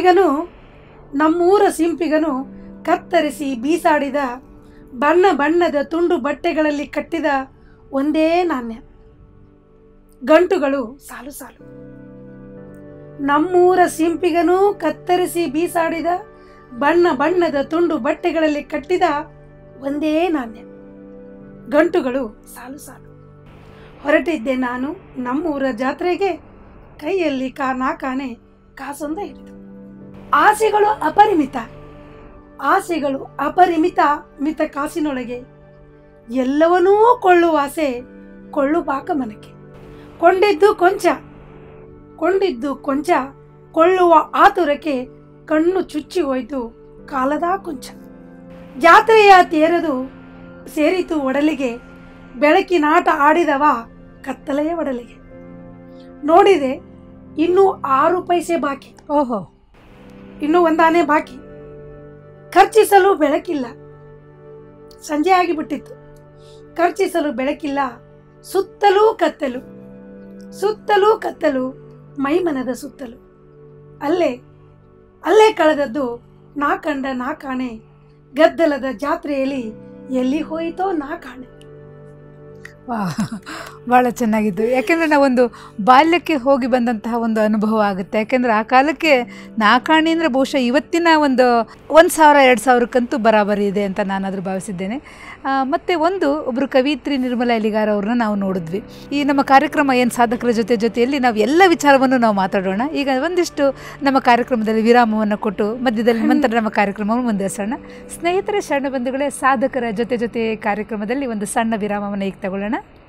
ಸಿಂಪಿಗನು ಕತ್ತರಿಸಿ ಬೀಸಾಡಿದ ಬಣ್ಣ ಬಣ್ಣದ ತುಂಡು ಬಟ್ಟೆಗಳಲ್ಲಿ ಕಟ್ಟಿದ ಒಂದೇ ನಾಣ್ಯ, ಗಂಟುಗಳು ಸಾಲು ಸಾಲು. ನಮ್ಮೂರ ಸಿಂಪಿಗನು ಕತ್ತರಿಸಿ ಬೀಸಾಡಿದ ಬಣ್ಣ ಬಣ್ಣದ ತುಂಡು ಬಟ್ಟೆಗಳಲ್ಲಿ ಕಟ್ಟಿದ ಒಂದೇ ನಾಣ್ಯ, ಗಂಟುಗಳು ಸಾಲು ಸಾಲು. ಹೊರಟಿದ್ದೆ ನಾನು ನಮ್ಮೂರ ಜಾತ್ರೆಗೆ, ಕೈಯಲ್ಲಿ ನಾಕಾನೆ ಕಾಸೊಂದ ಹಿಡಿದು. ಆಸೆಗಳು ಅಪರಿಮಿತ, ಆಸೆಗಳು ಅಪರಿಮಿತ, ಮಿತ ಕಾಸಿನೊಳಗೆ ಎಲ್ಲವನ್ನೂ ಕೊಳ್ಳುವ ಆಸೆ, ಕೊಳ್ಳುಬಾಕ ಮನಕ್ಕೆ. ಕೊಂಡಿದ್ದು ಕೊಂಚ, ಕೊಳ್ಳುವ ಆತುರಕ್ಕೆ ಕಣ್ಣು ಚುಚ್ಚಿ ಹೋಯ್ತು ಕಾಲದ ಕೊಂಚ. ಜಾತ್ರೆಯ ತೇರದು ಸೇರಿತು ಒಡಲಿಗೆ, ಬೆಳಕಿನಾಟ ಆಡಿದವ ಕತ್ತಲೆಯ ಒಡಲಿಗೆ. ನೋಡಿದೆ ಇನ್ನೂ 6 ಪೈಸೆ ಬಾಕಿ, ಓಹೋ, ಇನ್ನೂ 1 ಆನೆ ಬಾಕಿ. ಖರ್ಚಿಸಲು ಬೆಳಕಿಲ್ಲ, ಸಂಜೆ ಆಗಿಬಿಟ್ಟಿತ್ತು. ಖರ್ಚಿಸಲು ಬೆಳಕಿಲ್ಲ, ಸುತ್ತಲೂ ಕತ್ತಲು, ಮೈಮನದ ಸುತ್ತಲೂ. ಅಲ್ಲೇ ಕಳೆದದ್ದು ನಾ ಕಂಡ ನಾಕಾಣೆ, ಗದ್ದಲದ ಜಾತ್ರೆಯಲ್ಲಿ ಎಲ್ಲಿ ಹೋಯಿತೋ ನಾಕಾಣೆ. ಭಾಳ ಚೆನ್ನಾಗಿತ್ತು. ಯಾಕೆಂದರೆ ನಾವೊಂದು ಬಾಲ್ಯಕ್ಕೆ ಹೋಗಿ ಬಂದಂತಹ ಒಂದು ಅನುಭವ ಆಗುತ್ತೆ. ಯಾಕೆಂದರೆ ಆ ಕಾಲಕ್ಕೆ ನಾಕಾಣಿ ಅಂದರೆ ಬಹುಶಃ ಇವತ್ತಿನ ಒಂದು 1,000-2,000ಕ್ಕಂತೂ ಬರಾಬರಿ ಇದೆ ಅಂತ ನಾನಾದರೂ ಭಾವಿಸಿದ್ದೇನೆ. ಮತ್ತು ಒಬ್ಬರು ಕವಿತ್ರಿ ನಿರ್ಮಲಾ ಎಲಿಗಾರ್ ಅವ್ರನ್ನ ನಾವು ನೋಡಿದ್ವಿ. ಈ ನಮ್ಮ ಕಾರ್ಯಕ್ರಮ ಏನು ಸಾಧಕರ ಜೊತೆಯಲ್ಲಿ ನಾವು ಎಲ್ಲ ವಿಚಾರವನ್ನು ನಾವು ಮಾತಾಡೋಣ. ಈಗ ಒಂದಿಷ್ಟು ನಮ್ಮ ಕಾರ್ಯಕ್ರಮದಲ್ಲಿ ವಿರಾಮವನ್ನು ಕೊಟ್ಟು ಮಧ್ಯದಲ್ಲಿ ನಂತರ ನಮ್ಮ ಕಾರ್ಯಕ್ರಮವನ್ನು ಮುಂದುವರಿಸೋಣ. ಸ್ನೇಹಿತರೆ, ಶರಣ ಬಂಧುಗಳೇ, ಸಾಧಕರ ಜೊತೆ ಕಾರ್ಯಕ್ರಮದಲ್ಲಿ ಒಂದು ಸಣ್ಣ ವಿರಾಮವನ್ನು ಈಗ ತಗೊಳ್ಳೋಣ.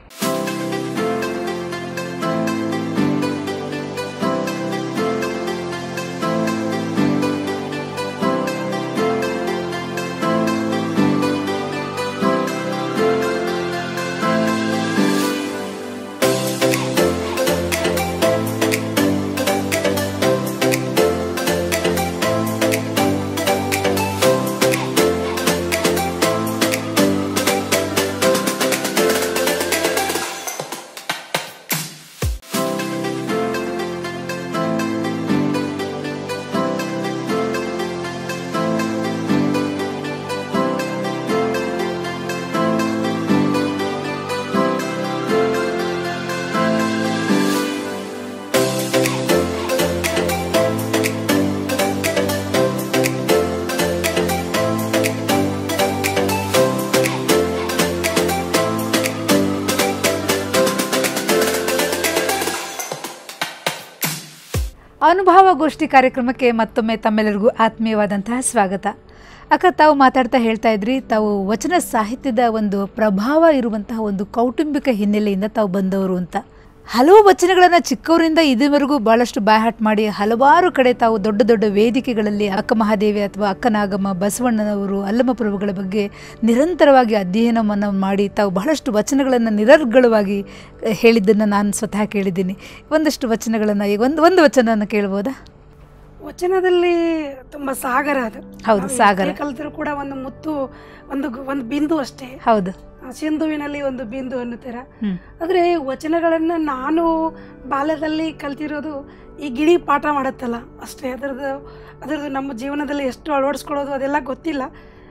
ಅನುಭವಗೋಷ್ಠಿ ಕಾರ್ಯಕ್ರಮಕ್ಕೆ ಮತ್ತೊಮ್ಮೆ ತಮ್ಮೆಲ್ಲರಿಗೂ ಆತ್ಮೀಯವಾದಂತಹ ಸ್ವಾಗತ. ಅಕ್ಕ, ತಾವು ಮಾತಾಡ್ತಾ ಹೇಳ್ತಾ ಇದ್ರಿ, ತಾವು ವಚನ ಸಾಹಿತ್ಯದ ಒಂದು ಪ್ರಭಾವ ಇರುವಂತಹ ಒಂದು ಕೌಟುಂಬಿಕ ಹಿನ್ನೆಲೆಯಿಂದ ತಾವು ಬಂದವರು ಅಂತ. ಹಲವು ವಚನಗಳನ್ನು ಚಿಕ್ಕವರಿಂದ ಇದುವರೆಗೂ ಭಾಳಷ್ಟು ಬಾಯ್ಹಾಟ್ ಮಾಡಿ ಹಲವಾರು ಕಡೆ ತಾವು ದೊಡ್ಡ ದೊಡ್ಡ ವೇದಿಕೆಗಳಲ್ಲಿ ಅಕ್ಕ ಮಹಾದೇವಿ ಅಥವಾ ಅಕ್ಕ ನಾಗಮ್ಮ, ಬಸವಣ್ಣನವರು, ಅಲ್ಲಮ ಪ್ರಭುಗಳ ಬಗ್ಗೆ ನಿರಂತರವಾಗಿ ಅಧ್ಯಯನವನ್ನು ಮಾಡಿ ತಾವು ಬಹಳಷ್ಟು ವಚನಗಳನ್ನು ನಿರರ್ಗಳವಾಗಿ ಹೇಳಿದ್ದನ್ನು ನಾನು ಸ್ವತಃ ಕೇಳಿದ್ದೀನಿ. ಒಂದಷ್ಟು ವಚನಗಳನ್ನು ಈಗ ಒಂದು ವಚನವನ್ನು ಕೇಳ್ಬೋದಾ? ವಚನದಲ್ಲಿ ತುಂಬ ಸಾಗರ ಅದು. ಹೌದು, ಸಾಗರ. ಕಲಿತರೂ ಕೂಡ ಒಂದು ಮುತ್ತು, ಒಂದು ಬಿಂದು ಅಷ್ಟೇ. ಹೌದು, ಸಿಂಧುವಿನಲ್ಲಿ ಒಂದು ಬಿಂದು ಅನ್ನುತ್ತೀರ. ಆದರೆ ವಚನಗಳನ್ನು ನಾನು ಬಾಲ್ಯದಲ್ಲಿ ಕಲ್ತಿರೋದು ಈ ಗಿಳಿ ಪಾಠ ಮಾಡುತ್ತಲ್ಲ ಅಷ್ಟೇ. ಅದರದ್ದು ನಮ್ಮ ಜೀವನದಲ್ಲಿ ಎಷ್ಟು ಅಳವಡಿಸ್ಕೊಳ್ಳೋದು ಅದೆಲ್ಲ ಗೊತ್ತಿಲ್ಲ.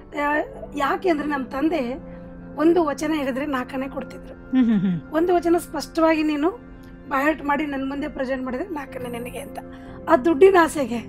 ಯಾಕೆ ಅಂದರೆ ನಮ್ಮ ತಂದೆ ಒಂದು ವಚನ ಹೇಳಿದ್ರೆ 4 ಆನೆ ಕೊಡ್ತಿದ್ರು. ಒಂದು ವಚನ ಸ್ಪಷ್ಟವಾಗಿ ನೀನು ಬಾಯ್ಹಾಟ್ ಮಾಡಿ ನನ್ನ ಮುಂದೆ ಪ್ರೆಸೆಂಟ್ ಮಾಡಿದ್ರೆ 4 ಆನೆ ನಿನಗೆ ಅಂತ. ಆ ದುಡ್ಡಿನ ಆಸೆಗೆ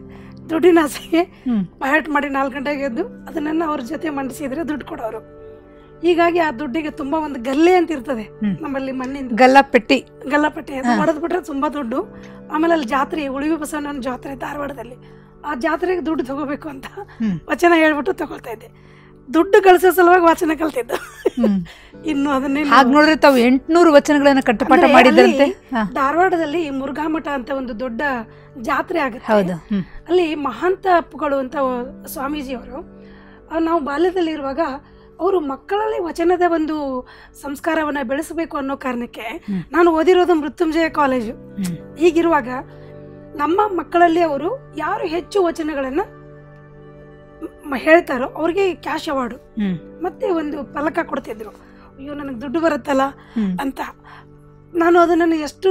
ಬಾಯ್ಹಾಟ್ ಮಾಡಿ 4 ಗಂಟೆಗೆ ಎದ್ದು ಅದನ್ನ ಅವ್ರ ಜೊತೆ ಮಂಡಿಸಿದ್ರೆ ದುಡ್ಡು ಕೊಡೋರು. ಹೀಗಾಗಿ ಆ ದುಡ್ಡಿಗೆ ತುಂಬಾ ಒಂದು ಗಲ್ಲೆ ಅಂತ ಇರ್ತದೆ ನಮ್ಮಲ್ಲಿ, ಮಣ್ಣಿಂದ ಗಲ್ಲಪೆಟ್ಟಿ ಅದು ಹೊಡೆದ್ ಬಿಟ್ರೆ ತುಂಬಾ ದುಡ್ಡು. ಆಮೇಲೆ ಅಲ್ಲಿ ಜಾತ್ರೆ, ಉಳಿವಿ ಬಸವಣ್ಣನ ಜಾತ್ರೆ ಧಾರವಾಡದಲ್ಲಿ, ಆ ಜಾತ್ರೆಗೆ ದುಡ್ಡು ತಗೋಬೇಕು ಅಂತ ವಚನ ಹೇಳ್ಬಿಟ್ಟು ತಗೊಳ್ತಾ ಇದ್ದೆ. ದುಡ್ಡು ಗಳಿಸೋ ಸಲುವಾಗಿ ವಚನ ಕಲ್ತಿದ್ದು. ಇನ್ನು ಅದನ್ನೇ ನೋಡಿದ್ರೆ ತಾವು 800 ವಚನಗಳನ್ನ ಕಟ್ಟಪಾಠ ಮಾಡಿದ್ದಂತೆ. ಧಾರವಾಡದಲ್ಲಿ ಮುರುಘಾಮಠ ಅಂತ ಒಂದು ದೊಡ್ಡ ಜಾತ್ರೆ ಆಗುತ್ತೆ. ಅಲ್ಲಿ ಮಹಾಂತಪ್ಪಗಳು ಅಂತ ಸ್ವಾಮೀಜಿಯವರು, ನಾವು ಬಾಲ್ಯದಲ್ಲಿ ಇರುವಾಗ ಅವರು ಮಕ್ಕಳಲ್ಲಿ ವಚನದ ಒಂದು ಸಂಸ್ಕಾರವನ್ನ ಬೆಳೆಸಬೇಕು ಅನ್ನೋ ಕಾರಣಕ್ಕೆ, ನಾನು ಓದಿರೋದು ಮೃತ್ಯುಂಜಯ ಕಾಲೇಜು. ಹೀಗಿರುವಾಗ ನಮ್ಮ ಮಕ್ಕಳಲ್ಲಿ ಅವರು ಯಾರು ಹೆಚ್ಚು ವಚನಗಳನ್ನ ಹೇಳ್ತಾರೋ ಅವ್ರಿಗೆ ಕ್ಯಾಶ್ ಅವಾರ್ಡು ಮತ್ತೆ ಒಂದು ಫಲಕ ಕೊಡ್ತಿದ್ರು. ಅಯ್ಯೋ ನನಗೆ ದುಡ್ಡು ಬರುತ್ತಲ್ಲ ಅಂತ. ನಾನು ಅದನ್ನು ಎಷ್ಟು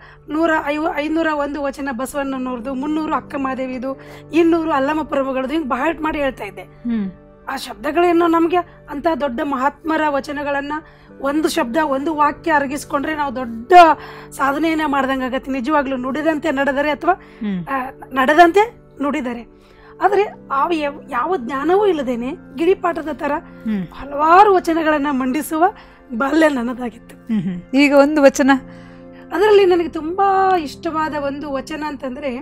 501 ವಚನ ಬಸವಣ್ಣನವ್ರದ್ದು, 300 ಅಕ್ಕ ಮಹಾದೇವಿದು, 200 ಅಲ್ಲಮ ಪ್ರಭುಗಳದ್ದು, ಹಿಂಗೆ ಬಾಯ್ಹಾಟ್ ಮಾಡಿ ಹೇಳ್ತಾ ಇದ್ದೆ. ಆ ಶಬ್ದಗಳೇನೋ ನಮಗೆ ಅಂತ ದೊಡ್ಡ ಮಹಾತ್ಮರ ವಚನಗಳನ್ನ ಒಂದು ಶಬ್ದ ಒಂದು ವಾಕ್ಯ ಅರಗಿಸ್ಕೊಂಡ್ರೆ ನಾವು ದೊಡ್ಡ ಸಾಧನೆಯನ್ನ ಮಾಡ್ದಂಗೆ ಆಗತ್ತೆ. ನಿಜವಾಗ್ಲೂ ನುಡಿದಂತೆ ನಡೆದರೆ ಅಥವಾ ನಡೆದಂತೆ ನುಡಿದರೆ. ಆದರೆ ಯಾವ ಜ್ಞಾನವೂ ಇಲ್ಲದೇನೆ ಗಿರಿಪಾಠದ ತರ ಹಲವಾರು ವಚನಗಳನ್ನ ಮಂಡಿಸುವ ಬಾಲ್ಯ ನನ್ನದಾಗಿತ್ತು. ಈಗ ಒಂದು ವಚನ, ಅದರಲ್ಲಿ ನನಗೆ ತುಂಬಾ ಇಷ್ಟವಾದ ಒಂದು ವಚನ ಅಂತಂದ್ರೆ,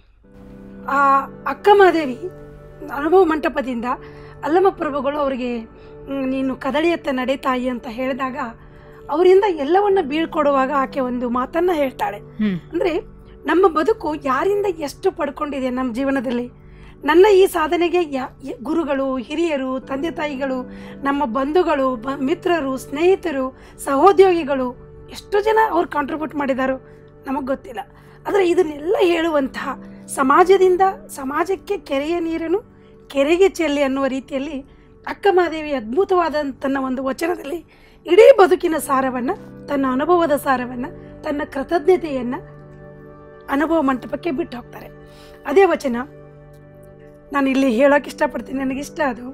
ಆ ಅಕ್ಕಮಹಾದೇವಿ ಅನುಭವ ಮಂಟಪದಿಂದ ಅಲ್ಲಮ ಪ್ರಭುಗಳು ಅವರಿಗೆ ನೀನು ಕದಳಿಯತ್ತ ನಡೆ ತಾಯಿ ಅಂತ ಹೇಳಿದಾಗ ಅವರಿಂದ ಎಲ್ಲವನ್ನ ಬೀಳ್ಕೊಡುವಾಗ ಆಕೆ ಒಂದು ಮಾತನ್ನ ಹೇಳ್ತಾಳೆ. ಅಂದ್ರೆ ನಮ್ಮ ಬದುಕು ಯಾರಿಂದ ಎಷ್ಟು ಪಡ್ಕೊಂಡಿದೆ ನಮ್ಮ ಜೀವನದಲ್ಲಿ. ನನ್ನ ಈ ಸಾಧನೆಗೆ ಗುರುಗಳು, ಹಿರಿಯರು, ತಂದೆ ತಾಯಿಗಳು, ನಮ್ಮ ಬಂಧುಗಳು, ಮಿತ್ರರು, ಸ್ನೇಹಿತರು, ಸಹೋದ್ಯೋಗಿಗಳು ಎಷ್ಟು ಜನ ಅವ್ರು ಕಾಂಟ್ರಿಬ್ಯೂಟ್ ಮಾಡಿದಾರೋ ನಮಗೆ ಗೊತ್ತಿಲ್ಲ. ಆದರೆ ಇದನ್ನೆಲ್ಲ ಹೇಳುವಂತಹ ಸಮಾಜದಿಂದ ಸಮಾಜಕ್ಕೆ ಕೆರೆಯ ನೀರನ್ನು ಕೆರೆಗೆ ಚೆಲ್ಲಿ ಅನ್ನುವ ರೀತಿಯಲ್ಲಿ ಅಕ್ಕಮಹಾದೇವಿ ಅದ್ಭುತವಾದ ತನ್ನ ಒಂದು ವಚನದಲ್ಲಿ ಇಡೀ ಬದುಕಿನ ಸಾರವನ್ನು, ತನ್ನ ಅನುಭವದ ಸಾರವನ್ನು, ತನ್ನ ಕೃತಜ್ಞತೆಯನ್ನು ಅನುಭವ ಮಂಟಪಕ್ಕೆ ಬಿಟ್ಟು ಹೋಗ್ತಾರೆ. ಅದೇ ವಚನ ನಾನು ಇಲ್ಲಿ ಹೇಳೋಕೆ ಇಷ್ಟಪಡ್ತೀನಿ. ನನಗಿಷ್ಟ ಅದು.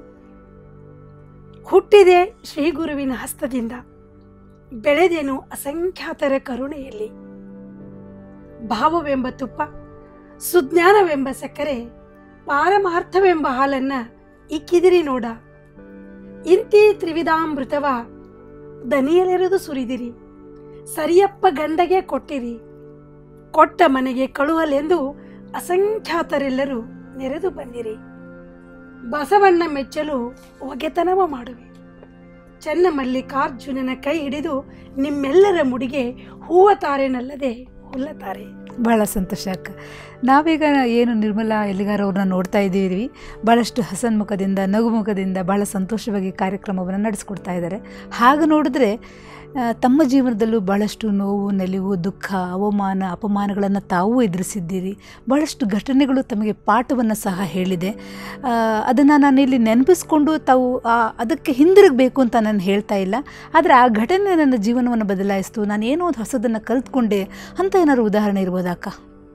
ಹುಟ್ಟಿದೆ ಶ್ರೀ ಗುರುವಿನ ಹಸ್ತದಿಂದ, ಬೆಳೆದೇನು ಅಸಂಖ್ಯಾತರ ಕರುಣೆಯಲ್ಲಿ. ಭಾವವೆಂಬ ತುಪ್ಪ, ಸುಜ್ಞಾನವೆಂಬ ಸಕ್ಕರೆ, ಪಾರಮಾರ್ಥವೆಂಬ ಹಾಲನ್ನ ಇಕ್ಕಿದಿರಿ ನೋಡ. ಇಂತಿ ತ್ರಿವಿಧಾಮೃತವ ದನಿಯಲೆರೆದು ಸುರಿದಿರಿ. ಸರಿಯಪ್ಪ ಗಂಡಗೆ ಕೊಟ್ಟಿರಿ, ಕೊಟ್ಟ ಮನೆಗೆ ಕಳುಹಲೆಂದು ಅಸಂಖ್ಯಾತರೆಲ್ಲರೂ ನೆರೆದು ಬಂದಿರಿ. ಬಸವಣ್ಣ ಮೆಚ್ಚಲು ಒಗೆತನವ ಮಾಡುವೆ. ಚೆನ್ನ ಮಲ್ಲಿಕಾರ್ಜುನನ ಕೈ ಹಿಡಿದು ನಿಮ್ಮೆಲ್ಲರ ಮುಡಿಗೆ ಹೂವ ತಾರೆನಲ್ಲದೆ ಹುಲ್ಲತಾರೆ. ಬಹಳ ಸಂತೋಷ ಅಕ್ಕ. ನಾವೀಗ ಏನು ನಿರ್ಮಲಾ ಎಲ್ಲಿಗಾರ್ ಅವ್ರನ್ನ ನೋಡ್ತಾ ಇದ್ದೀವಿ, ಭಾಳಷ್ಟು ಹಸನ್ಮುಖದಿಂದ, ನಗುಮುಖದಿಂದ ಭಾಳ ಸಂತೋಷವಾಗಿ ಕಾರ್ಯಕ್ರಮವನ್ನು ನಡೆಸ್ಕೊಡ್ತಾ ಇದ್ದಾರೆ. ಹಾಗೆ ನೋಡಿದ್ರೆ ತಮ್ಮ ಜೀವನದಲ್ಲೂ ಭಾಳಷ್ಟು ನೋವು, ನಲಿವು, ದುಃಖ, ಅವಮಾನ, ಅಪಮಾನಗಳನ್ನು ತಾವೂ ಎದುರಿಸಿದ್ದೀರಿ. ಭಾಳಷ್ಟು ಘಟನೆಗಳು ತಮಗೆ ಪಾಠವನ್ನು ಸಹ ಹೇಳಿದೆ. ಅದನ್ನು ನಾನು ಇಲ್ಲಿ ನೆನಪಿಸ್ಕೊಂಡು ತಾವು ಅದಕ್ಕೆ ಹಿಂದಿರುಗಬೇಕು ಅಂತ ನಾನು ಹೇಳ್ತಾ ಇಲ್ಲ. ಆದರೆ ಆ ಘಟನೆ ನನ್ನ ಜೀವನವನ್ನು ಬದಲಾಯಿಸ್ತು, ನಾನು ಏನೋ ಒಂದು ಹೊಸದನ್ನು ಕಲ್ತ್ಕೊಂಡೆ ಅಂತ ಏನಾದ್ರು ಉದಾಹರಣೆ ಇರ್ಬೋದಾಕ?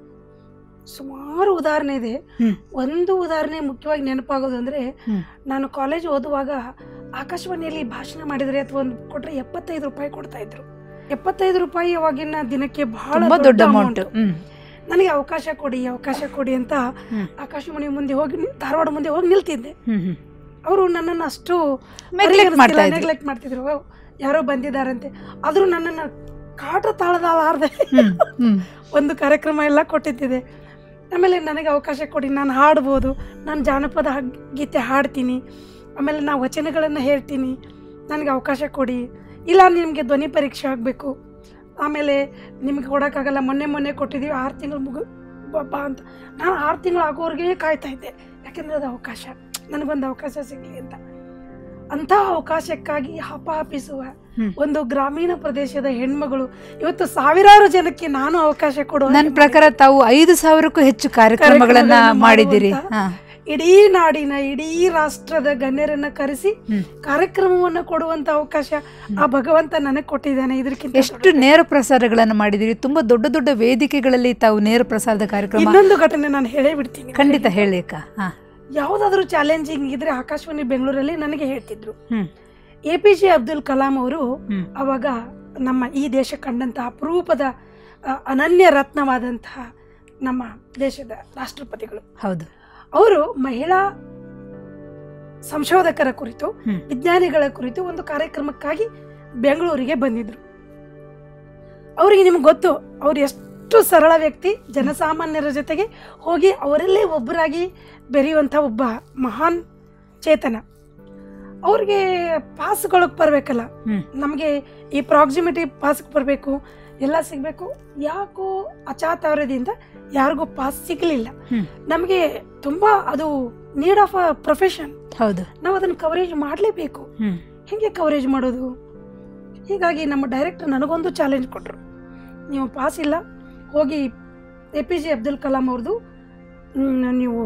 ಸುಮಾರು ಉದಾಹರಣೆ ಇದೆ. ಒಂದು ಉದಾಹರಣೆ ಮುಖ್ಯವಾಗಿ ನೆನಪಾಗೋದು ಅಂದರೆ, ನಾನು ಕಾಲೇಜ್ ಓದುವಾಗ ಆಕಾಶವಾಣಿಯಲ್ಲಿ ಭಾಷಣ ಮಾಡಿದರೆ ಅಥವಾ ಒಂದು ಕೊಟ್ಟರೆ 75 ರೂಪಾಯಿ ಕೊಡ್ತಾ ಇದ್ರು. 75 ರೂಪಾಯಿ ಅವಾಗಿನ ದಿನಕ್ಕೆ ಬಹಳ ದೊಡ್ಡ ಅಮೌಂಟ್. ನನಗೆ ಅವಕಾಶ ಕೊಡಿ ಅಂತ ಆಕಾಶವಾಣಿ ಮುಂದೆ ಹೋಗಿ, ಧಾರವಾಡ ಮುಂದೆ ಹೋಗಿ ನಿಲ್ತಿದ್ದೆ. ಅವರು ನನ್ನನ್ನು ಅಷ್ಟು ನೆಗ್ಲೆಕ್ಟ್ ಮಾಡ್ತಿದ್ರು. ಯಾರೋ ಬಂದಿದ್ದಾರಂತೆ, ಆದರೂ ನನ್ನನ್ನು ಕಾಟ ತಾಳದಾರ್ದೆ ಒಂದು ಕಾರ್ಯಕ್ರಮ ಎಲ್ಲ ಕೊಟ್ಟಿದ್ದಿದೆ. ಆಮೇಲೆ ನನಗೆ ಅವಕಾಶ ಕೊಡಿ, ನಾನು ಹಾಡ್ಬೋದು, ನಾನು ಜಾನಪದ ಗೀತೆ ಹಾಡ್ತೀನಿ, ಆಮೇಲೆ ನಾವು ವಚನಗಳನ್ನು ಹೇಳ್ತೀನಿ, ನನಗೆ ಅವಕಾಶ ಕೊಡಿ, ಇಲ್ಲ ನಿಮಗೆ ಧ್ವನಿ ಪರೀಕ್ಷೆ ಆಗಬೇಕು, ಆಮೇಲೆ ನಿಮಗೆ ಕೊಡೋಕ್ಕಾಗಲ್ಲ, ಮೊನ್ನೆ ಕೊಟ್ಟಿದ್ದೀವಿ 6 ತಿಂಗಳು ಬಾ ಅಂತ. ನಾನು 6 ತಿಂಗಳು ಆಗೋರಿಗೆ ಕಾಯ್ತಾ ಇದ್ದೆ, ಯಾಕೆಂದರೆ ಅದು ಅವಕಾಶ, ನನಗೊಂದು ಅವಕಾಶ ಸಿಗಲಿ ಅಂತ. ಅಂಥ ಅವಕಾಶಕ್ಕಾಗಿ ಹಪಾಪಿಸುವ ಒಂದು ಗ್ರಾಮೀಣ ಪ್ರದೇಶದ ಹೆಣ್ಮಗಳು ಇವತ್ತು ಸಾವಿರಾರು ಜನಕ್ಕೆ ನಾನು ಅವಕಾಶ ಕೊಡುವ. ನನ್ನ ಪ್ರಕಾರ ತಾವು 5,000ಕ್ಕೂ ಹೆಚ್ಚು ಕಾರ್ಯಕ್ರಮಗಳನ್ನ ಮಾಡಿದ್ದೀರಿ. ಇಡೀ ನಾಡಿನ, ಇಡೀ ರಾಷ್ಟ್ರದ ಗಣ್ಯರನ್ನ ಕರೆಸಿ ಕಾರ್ಯಕ್ರಮವನ್ನು ಕೊಡುವಂತ ಅವಕಾಶ ಆ ಭಗವಂತ ನನಗೆ ಕೊಟ್ಟಿದ್ದಾನೆ. ಇದಕ್ಕಿಂತ ಎಷ್ಟು ನೇರ ಪ್ರಸಾರಗಳನ್ನು ಮಾಡಿದಿರಿ, ತುಂಬಾ ದೊಡ್ಡ ದೊಡ್ಡ ವೇದಿಕೆಗಳಲ್ಲಿ ತಾವು ನೇರ ಪ್ರಸಾರದ ಕಾರ್ಯಕ್ರಮ. ಇನ್ನೊಂದು ಘಟನೆ ನಾನು ಹೇಳೇ ಬಿಡ್ತೀನಿ. ಖಂಡಿತ ಹೇಳಿ ಅಕ್ಕ. ಯಾವುದಾದ್ರೂ ಚಾಲೆಂಜಿಂಗ್ ಇದ್ರೆ ಆಕಾಶವಾಣಿ ಬೆಂಗಳೂರಲ್ಲಿ ನನಗೆ ಹೇಳ್ತಿದ್ರು. APJ ಅಬ್ದುಲ್ ಕಲಾಂ ಅವರು ಅವಾಗ ನಮ್ಮ ಈ ದೇಶ ಕಂಡಂತಹ ಅಪರೂಪದ ಅನನ್ಯ ರತ್ನವಾದಂತಹ ನಮ್ಮ ದೇಶದ ರಾಷ್ಟ್ರಪತಿಗಳು. ಹೌದು. ಅವರು ಮಹಿಳಾ ಸಂಶೋಧಕರ ಕುರಿತು, ವಿಜ್ಞಾನಿಗಳ ಕುರಿತು ಒಂದು ಕಾರ್ಯಕ್ರಮಕ್ಕಾಗಿ ಬೆಂಗಳೂರಿಗೆ ಬಂದಿದ್ರು. ಅವರಿಗೆ ನಿಮ್ಗೆ ಗೊತ್ತು, ಅವ್ರು ಎಷ್ಟು ಸರಳ ವ್ಯಕ್ತಿ, ಜನಸಾಮಾನ್ಯರ ಜೊತೆಗೆ ಹೋಗಿ ಅವರಲ್ಲೇ ಒಬ್ಬರಾಗಿ ಬೆರೆಯುವಂಥ ಒಬ್ಬ ಮಹಾನ್ ಚೇತನ. ಅವ್ರಿಗೆ ಪಾಸ್ಗಳಿಗೆ ಬರಬೇಕಲ್ಲ, ನಮಗೆ ಈ ಪ್ರಾಕ್ಸಿಮಿಟಿ ಪಾಸ್ಗೆ ಬರಬೇಕು, ಎಲ್ಲ ಸಿಗಬೇಕು. ಯಾಕೋ ಅಚಾತುರ್ಯದಿಂದ ಯಾರಿಗೂ ಪಾಸ್ ಸಿಗಲಿಲ್ಲ. ನಮಗೆ ತುಂಬಾ ಅದು ನೀಡ್ ಆಫ್ ಅ ಪ್ರೊಫೆಷನ್. ಹೌದು, ನಾವು ಅದನ್ನು ಕವರೇಜ್ ಮಾಡಲೇಬೇಕು. ಹೇಗೆ ಕವರೇಜ್ ಮಾಡೋದು? ಹೀಗಾಗಿ ನಮ್ಮ ಡೈರೆಕ್ಟರ್ ನನಗೊಂದು ಚಾಲೆಂಜ್ ಕೊಟ್ಟರು. ನೀವು ಪಾಸ್ ಇಲ್ಲ, ಹೋಗಿ APJ ಅಬ್ದುಲ್ ಕಲಾಂ ಅವ್ರದ್ದು ನೀವು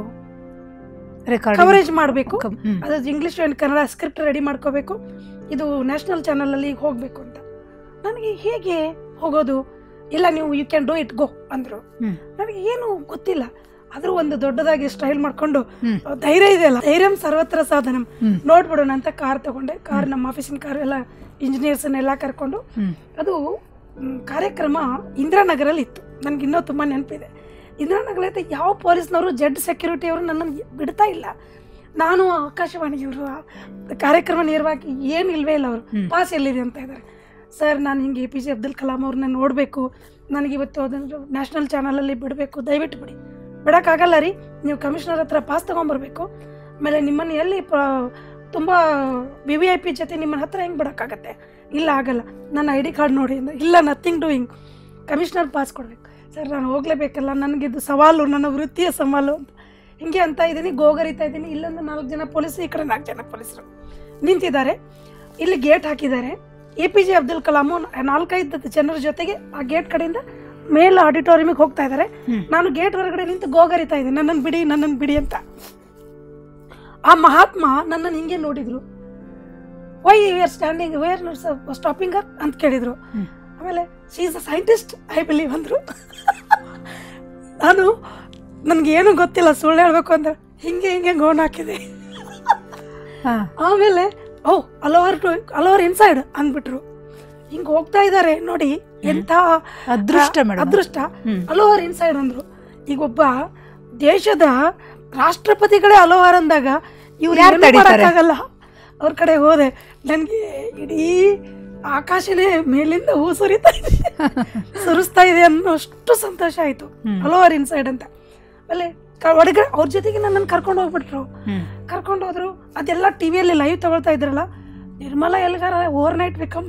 ಕವರೇಜ್ ಮಾಡಬೇಕು, ಅದು English and Kannada script ready ಮಾಡ್ಕೋಬೇಕು, ಇದು ನ್ಯಾಷನಲ್ ಚಾನಲಲ್ಲಿ ಹೋಗಬೇಕು ಅಂತ. ನನಗೆ ಹೇಗೆ ಹೋಗೋದು? ಇಲ್ಲ, ನೀವು you can do it, go ಅಂದರು. ನನಗೆ ಏನು ಗೊತ್ತಿಲ್ಲ, ಆದರೂ ಒಂದು ದೊಡ್ಡದಾಗಿ ಸ್ಟೈಲ್ ಮಾಡ್ಕೊಂಡು ಧೈರ್ಯ ಇದೆಯಲ್ಲ, ಧೈರ್ಯಂ ಸರ್ವತ್ರ ಸಾಧನಂ, ನೋಡ್ಬಿಡೋಣ ಅಂತ ಕಾರ್ ತಗೊಂಡೆ. ಕಾರ್ ನಮ್ಮ ಆಫೀಸಿನ ಕಾರ್ ಎಲ್ಲ ಇಂಜಿನಿಯರ್ಸನ್ನೆಲ್ಲ ಕರ್ಕೊಂಡು, ಅದು ಕಾರ್ಯಕ್ರಮ ಇಂದಿರಾನಗರಲ್ಲಿ ಇತ್ತು. ನನಗೆ ಇನ್ನೂ ತುಂಬ ನೆನಪಿದೆ. ಇಂದಿರಾನಗರದಲ್ಲಿ ಯಾವ ಪೊಲೀಸ್ನವರು ಜಡ್ ಸೆಕ್ಯೂರಿಟಿ ಅವರು ನನ್ನನ್ನು ಬಿಡ್ತಾ ಇಲ್ಲ. ನಾನು ಆಕಾಶವಾಣಿಯವರು ಕಾರ್ಯಕ್ರಮ ನೇರವಾಗಿ ಏನು ಇಲ್ವೇ ಇಲ್ಲ, ಅವರು ಪಾಸ್ ಎಲ್ಲಿದೆ ಅಂತ ಇದ್ದಾರೆ. ಸರ್ ನಾನು ಹಿಂಗೆ APJ ಅಬ್ದುಲ್ ಕಲಾಂ ಅವ್ರನ್ನ ನೋಡಬೇಕು, ನನಗಿವತ್ತು ಅದನ್ನು ನ್ಯಾಷನಲ್ ಚಾನಲಲ್ಲಿ ಬಿಡಬೇಕು, ದಯವಿಟ್ಟು ಬಿಡಿ. ಬಿಡೋಕ್ಕಾಗಲ್ಲ ರೀ, ನೀವು ಕಮಿಷನರ್ ಹತ್ರ ಪಾಸ್ ತೊಗೊಂಬರ್ಬೇಕು, ಆಮೇಲೆ ನಿಮ್ಮನ್ನು ಎಲ್ಲಿ ತುಂಬ VIP ಜೊತೆ ನಿಮ್ಮನ್ನ ಹತ್ರ ಹೆಂಗೆ ಬಿಡೋಕ್ಕಾಗತ್ತೆ? ಇಲ್ಲ ಆಗಲ್ಲ, ನನ್ನ ID ಕಾರ್ಡ್ ನೋಡಿ ಅಂದರೆ ಇಲ್ಲ ನಥಿಂಗ್ ಡೂಯಿಂಗ್, ಕಮಿಷನರ್ ಪಾಸ್ ಕೊಡಬೇಕು. ಸರ್ ನಾನು ಹೋಗಲೇಬೇಕಲ್ಲ, ನನಗಿದು ಸವಾಲು, ನನ್ನ ವೃತ್ತಿಯ ಸವಾಲು ಅಂತ ಹಿಂಗೆ ಅಂತ ಇದ್ದೀನಿ, ಗೋಗರಿತಾ ಇದ್ದೀನಿ. ಇಲ್ಲೊಂದು 4 ಜನ ಪೊಲೀಸರು, ಈ ಕಡೆ 4 ಜನ ಪೊಲೀಸರು ನಿಂತಿದ್ದಾರೆ. ಇಲ್ಲಿ ಗೇಟ್ ಹಾಕಿದ್ದಾರೆ. APJ ಅಬ್ದುಲ್ ಕಲಾಮು 4-5 ಜನರ ಜೊತೆಗೆ ಆ ಗೇಟ್ ಕಡೆಯಿಂದ ಮೇಲ್ ಆಡಿಟೋರಿಯಮಿಗೆ ಹೋಗ್ತಾ ಇದ್ದಾರೆ. ನಾನು ಗೇಟ್ ಹೊರಗಡೆ ನಿಂತು ಗೋಗರಿತಾ ಇದ್ದೀನಿ, ನನ್ನನ್ನು ಬಿಡಿ ಅಂತ. ಆ ಮಹಾತ್ಮ ನನ್ನನ್ನು ಹಿಂಗೆ ನೋಡಿದ್ರು. Why you are standing, where stopping ಅಂತ ಕೇಳಿದ್ರು. ಆಮೇಲೆ she is a scientist I believe ಅಂದರು. ನನಗೇನು ಗೊತ್ತಿಲ್ಲ, ಸುಳ್ಳು ಹೇಳ್ಬೇಕು ಅಂದ್ರೆ ಹಿಂಗೆ ಗೋನ್ ಹಾಕಿದೆ. ಆಮೇಲೆ ಅಲೋವರ್ ಇನ್ಸೈಡ್ ಅಂದ್ಬಿಟ್ರು. ಹಿಂಗೆ ಹೋಗ್ತಾ ಇದ್ದಾರೆ ನೋಡಿ, ಎಂಥ ಅದೃಷ್ಟ. ಅಲೋವರ್ ಇನ್ಸೈಡ್ ಅಂದ್ರು. ಈಗ ಒಬ್ಬ ದೇಶದ ರಾಷ್ಟ್ರಪತಿಗಳೇ ಅಲೋವರ್ ಅಂದಾಗ ಇವ್ರು ಯಾರು ಅವ್ರ ಕಡೆ ಹೋದೆ. ನನಗೆ ಇಡೀ ಆಕಾಶನೇ ಮೇಲಿಂದ ಹೂ ಸುರಿಸ್ತಾ ಇದೆ ಅನ್ನೋಷ್ಟು ಸಂತೋಷ ಆಯಿತು. ಅಲೋವರ್ ಇನ್ಸೈಡ್ ಅಂತ. ಆಮೇಲೆ ಒಳಗಡೆ ಅವ್ರ ಜೊತೆಗೆ ನನ್ನನ್ನು ಕರ್ಕೊಂಡು ಹೋದ್ರು. ಅದೆಲ್ಲ ಟಿವಿಯಲ್ಲಿ ಲೈವ್ ತಗೊಳ್ತಾ ಇದ್ರಲ್ಲ. ನಿರ್ಮಲಾ ಎಲ್ಗಾರ ಓವರ್ ನೈಟ್ ಬಿಕಮ್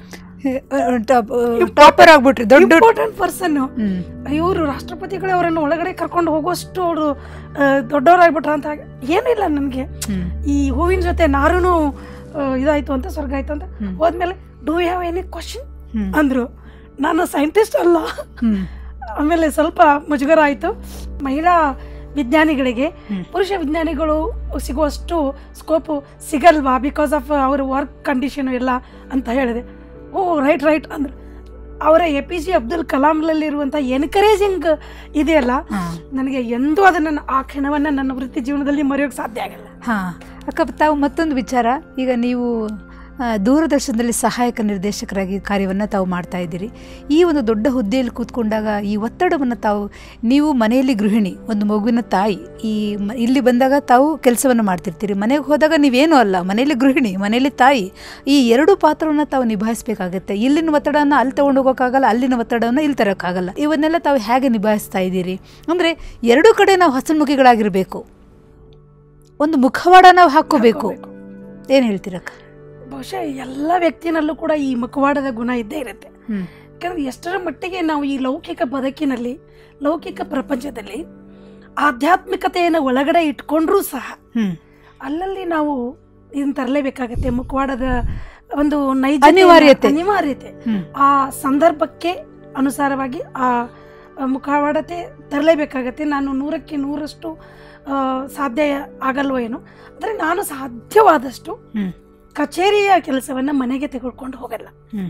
ಟಾಪರ್ ಆಗ್ಬಿಟ್ರಿ, ದೊಡ್ಡ ಇಂಪಾರ್ಟೆಂಟ್ ಪರ್ಸನ್. ಇವರು ರಾಷ್ಟ್ರಪತಿಗಳೇ ಅವರನ್ನು ಒಳಗಡೆ ಕರ್ಕೊಂಡು ಹೋಗೋಷ್ಟು ಅವರು ದೊಡ್ಡವರಾಗ್ಬಿಟ್ರ ಅಂತ. ಏನಿಲ್ಲ, ನನಗೆ ಈ ಹೂವಿನ ಜೊತೆ ನಾರೂ ಇದಾಯ್ತು ಅಂತ, ಸ್ವರ್ಗ ಆಯ್ತು ಅಂತ. ಹೋದ್ಮೇಲೆ do you have any question ಅಂದ್ರು. ನಾನು ಸೈಂಟಿಸ್ಟ್ ಅಲ್ಲ. ಆಮೇಲೆ ಸ್ವಲ್ಪ ಮುಜುಗರ ಆಯಿತು. ಮಹಿಳಾ ವಿಜ್ಞಾನಿಗಳಿಗೆ ಪುರುಷ ವಿಜ್ಞಾನಿಗಳು ಸಿಗುವಷ್ಟು ಸ್ಕೋಪು ಸಿಗಲ್ವಾ ಬಿಕಾಸ್ ಆಫ್ ಅವ್ರ ವರ್ಕ್ ಕಂಡೀಷನು ಎಲ್ಲ ಅಂತ ಹೇಳಿದೆ. ಓ ರೈಟ್ ಅಂದರು. ಅವರ APJ ಅಬ್ದುಲ್ ಕಲಾಂನಲ್ಲಿರುವಂಥ ಎನ್ಕರೇಜಿಂಗ್ ಇದೆಯಲ್ಲ, ನನಗೆ ಎಂದೂ ಅದನ್ನು ಆ ಕ್ಷಣವನ್ನು ನನ್ನ ವೃತ್ತಿ ಜೀವನದಲ್ಲಿ ಮರೆಯೋಕ್ಕೆ ಸಾಧ್ಯ ಆಗಲ್ಲ. ಅಕ್ಕ, ತಾವು ಮತ್ತೊಂದು ವಿಚಾರ, ಈಗ ನೀವು ದೂರದರ್ಶನದಲ್ಲಿ ಸಹಾಯಕ ನಿರ್ದೇಶಕರಾಗಿ ಕಾರ್ಯವನ್ನು ತಾವು ಮಾಡ್ತಾ ಇದ್ದೀರಿ. ಈ ಒಂದು ದೊಡ್ಡ ಹುದ್ದೆಯಲ್ಲಿ ಕೂತ್ಕೊಂಡಾಗ ಈ ಒತ್ತಡವನ್ನು ನೀವು ಮನೆಯಲ್ಲಿ ಗೃಹಿಣಿ, ಒಂದು ಮಗುವಿನ ತಾಯಿ, ಇಲ್ಲಿ ಬಂದಾಗ ತಾವು ಕೆಲಸವನ್ನು ಮಾಡ್ತಿರ್ತೀರಿ, ಮನೆಗೆ ಹೋದಾಗ ನೀವೇನೂ ಅಲ್ಲ, ಮನೆಯಲ್ಲಿ ಗೃಹಿಣಿ, ಮನೆಯಲ್ಲಿ ತಾಯಿ, ಈ 2 ಪಾತ್ರವನ್ನು ತಾವು ನಿಭಾಯಿಸಬೇಕಾಗತ್ತೆ. ಇಲ್ಲಿನ ಒತ್ತಡವನ್ನು ಅಲ್ಲಿ ತೊಗೊಂಡು ಹೋಗೋಕ್ಕಾಗಲ್ಲ, ಅಲ್ಲಿನ ಒತ್ತಡವನ್ನು ಇಲ್ಲಿ ತರೋಕ್ಕಾಗಲ್ಲ. ಇವನ್ನೆಲ್ಲ ತಾವು ಹೇಗೆ ನಿಭಾಯಿಸ್ತಾ ಇದ್ದೀರಿ? ಅಂದರೆ 2 ಕಡೆ ನಾವು ಹಸನ್ಮುಖಿಗಳಾಗಿರಬೇಕು, ಒಂದು ಮುಖವಾಡ ನಾವು ಹಾಕ್ಕೋಬೇಕು. ಏನು ಹೇಳ್ತೀರಕ್ಕ? ಬಹುಶಃ ಎಲ್ಲ ವ್ಯಕ್ತಿನಲ್ಲೂ ಕೂಡ ಈ ಮುಖವಾಡದ ಗುಣ ಇದ್ದೇ ಇರುತ್ತೆ. ಯಾಕಂದ್ರೆ ಎಷ್ಟರ ಮಟ್ಟಿಗೆ ನಾವು ಈ ಲೌಕಿಕ ಬದುಕಿನಲ್ಲಿ, ಲೌಕಿಕ ಪ್ರಪಂಚದಲ್ಲಿ ಆಧ್ಯಾತ್ಮಿಕತೆಯನ್ನು ಒಳಗಡೆ ಇಟ್ಕೊಂಡ್ರೂ ಸಹ ಅಲ್ಲಲ್ಲಿ ನಾವು ಇದನ್ನ ತರಲೇಬೇಕಾಗತ್ತೆ. ಮುಖವಾಡದ ಒಂದು ನೈಜ ಅನಿವಾರ್ಯತೆ, ಆ ಸಂದರ್ಭಕ್ಕೆ ಅನುಸಾರವಾಗಿ ಆ ಮುಖವಾಡತೆ ತರಲೇಬೇಕಾಗತ್ತೆ. ನಾನು 100ಕ್ಕೆ 100ರಷ್ಟು ಸಾಧ್ಯ ಆಗಲ್ವೋ ಏನೋ, ಆದರೆ ನಾನು ಸಾಧ್ಯವಾದಷ್ಟು ಕಚೇರಿಯ ಕೆಲಸವನ್ನು ಮನೆಗೆ ತೆಗೆದುಕೊಂಡು ಹೋಗಲ್ಲ.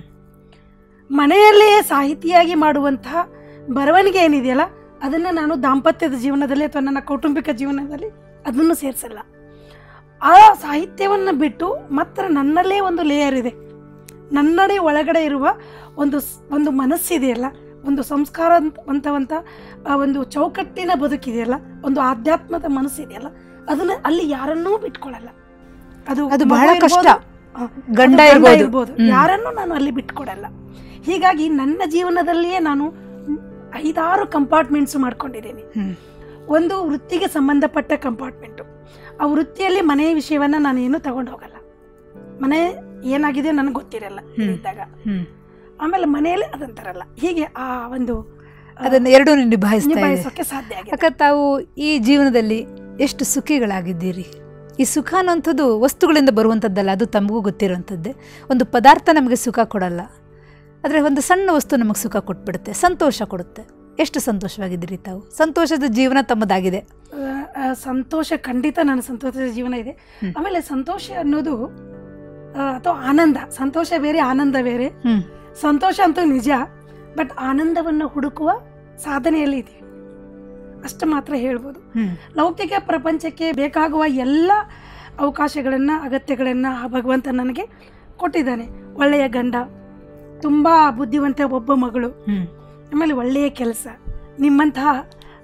ಮನೆಯಲ್ಲೇ ಸಾಹಿತಿಯಾಗಿ ಮಾಡುವಂತಹ ಬರವಣಿಗೆ ಏನಿದೆಯಲ್ಲ, ಅದನ್ನು ನಾನು ದಾಂಪತ್ಯದ ಜೀವನದಲ್ಲಿ ಅಥವಾ ನನ್ನ ಕೌಟುಂಬಿಕ ಜೀವನದಲ್ಲಿ ಅದನ್ನು ಸೇರಿಸಲ್ಲ. ಆ ಸಾಹಿತ್ಯವನ್ನು ಬಿಟ್ಟು ಮಾತ್ರ ನನ್ನಲ್ಲೇ ಒಂದು ಲೇಯರ್ ಇದೆ. ನನ್ನಡೆ ಒಳಗಡೆ ಇರುವ ಒಂದು ಮನಸ್ಸಿದೆಯಲ್ಲ, ಒಂದು ಸಂಸ್ಕಾರವಂತವಂತ ಒಂದು ಚೌಕಟ್ಟಿನ ಬದುಕಿದೆಯಲ್ಲ, ಒಂದು ಆಧ್ಯಾತ್ಮದ ಮನಸ್ಸಿದೆಯಲ್ಲ, ಅದನ್ನು ಅಲ್ಲಿ ಯಾರನ್ನೂ ಬಿಟ್ಕೊಳ್ಳಲ್ಲ. ಅದು ಬಹಳ ಕಷ್ಟ. ಗಂಡ ಇರ್ಬೋದು, ಯಾರನ್ನೂ ನಾನು ಅಲ್ಲಿ ಬಿಟ್ಕೊಡಲ್ಲ. ಹೀಗಾಗಿ ನನ್ನ ಜೀವನದಲ್ಲಿಯೇ ನಾನು 5-6 ಕಂಪಾರ್ಟ್ಮೆಂಟ್ಸ್ ಮಾಡ್ಕೊಂಡಿದ್ದೀನಿ. ಒಂದು ವೃತ್ತಿಗೆ ಸಂಬಂಧಪಟ್ಟ ಕಂಪಾರ್ಟ್ಮೆಂಟು. ಆ ವೃತ್ತಿಯಲ್ಲಿ ಮನೆಯ ವಿಷಯವನ್ನು ನಾನು ಏನೂ ತಗೊಂಡು ಹೋಗಲ್ಲ. ಮನೆ ಏನಾಗಿದೆ ನನಗೆ ಗೊತ್ತಿರಲ್ಲ ಇದ್ದಾಗ. ಆಮೇಲೆ ಮನೆಯಲ್ಲಿ ಅದನ್ನು ತರಲ್ಲ. ಹೀಗೆ ಆ ಒಂದು ಅದನ್ನು ಎರಡೂ ನಿಭಾಯಿಸೋಕ್ಕೆ ಸಾಧ್ಯ ಆಗಿದೆ. ಅಕ್ಕ, ತಾವು ಈ ಜೀವನದಲ್ಲಿ ಎಷ್ಟು ಸುಖಿಗಳಾಗಿದ್ದೀರಿ? ಈ ಸುಖ ಅನ್ನೋಂಥದ್ದು ವಸ್ತುಗಳಿಂದ ಬರುವಂಥದ್ದಲ್ಲ, ಅದು ತಮಗೂ ಗೊತ್ತಿರುವಂಥದ್ದೇ. ಒಂದು ಪದಾರ್ಥ ನಮಗೆ ಸುಖ ಕೊಡಲ್ಲ, ಆದರೆ ಒಂದು ಸಣ್ಣ ವಸ್ತು ನಮಗೆ ಸುಖ ಕೊಟ್ಬಿಡುತ್ತೆ, ಸಂತೋಷ ಕೊಡುತ್ತೆ. ಎಷ್ಟು ಸಂತೋಷವಾಗಿದ್ದೀರಿ ತಾವು? ಸಂತೋಷದ ಜೀವನ ತಮ್ಮದಾಗಿದೆ. ಸಂತೋಷ ಖಂಡಿತ ನನ್ನ ಸಂತೋಷದ ಜೀವನ ಇದೆ. ಆಮೇಲೆ ಸಂತೋಷ ಅನ್ನೋದು ಅಥವಾ ಆನಂದ, ಸಂತೋಷ ಬೇರೆ ಆನಂದ ಬೇರೆ. ಸಂತೋಷ ಅಂತೂ ನಿಜ, ಬಟ್ ಆನಂದವನ್ನು ಹುಡುಕುವ ಸಾಧನೆಯಲ್ಲಿ ಇದೆ, ಅಷ್ಟು ಮಾತ್ರ ಹೇಳ್ಬೋದು. ಲೌಕಿಕ ಪ್ರಪಂಚಕ್ಕೆ ಬೇಕಾಗುವ ಎಲ್ಲ ಅವಕಾಶಗಳನ್ನು, ಅಗತ್ಯಗಳನ್ನು ಆ ಭಗವಂತ ನನಗೆ ಕೊಟ್ಟಿದ್ದಾನೆ. ಒಳ್ಳೆಯ ಗಂಡ, ತುಂಬ ಬುದ್ಧಿವಂತ ಒಬ್ಬ ಮಗಳು, ಆಮೇಲೆ ಒಳ್ಳೆಯ ಕೆಲಸ, ನಿಮ್ಮಂತಹ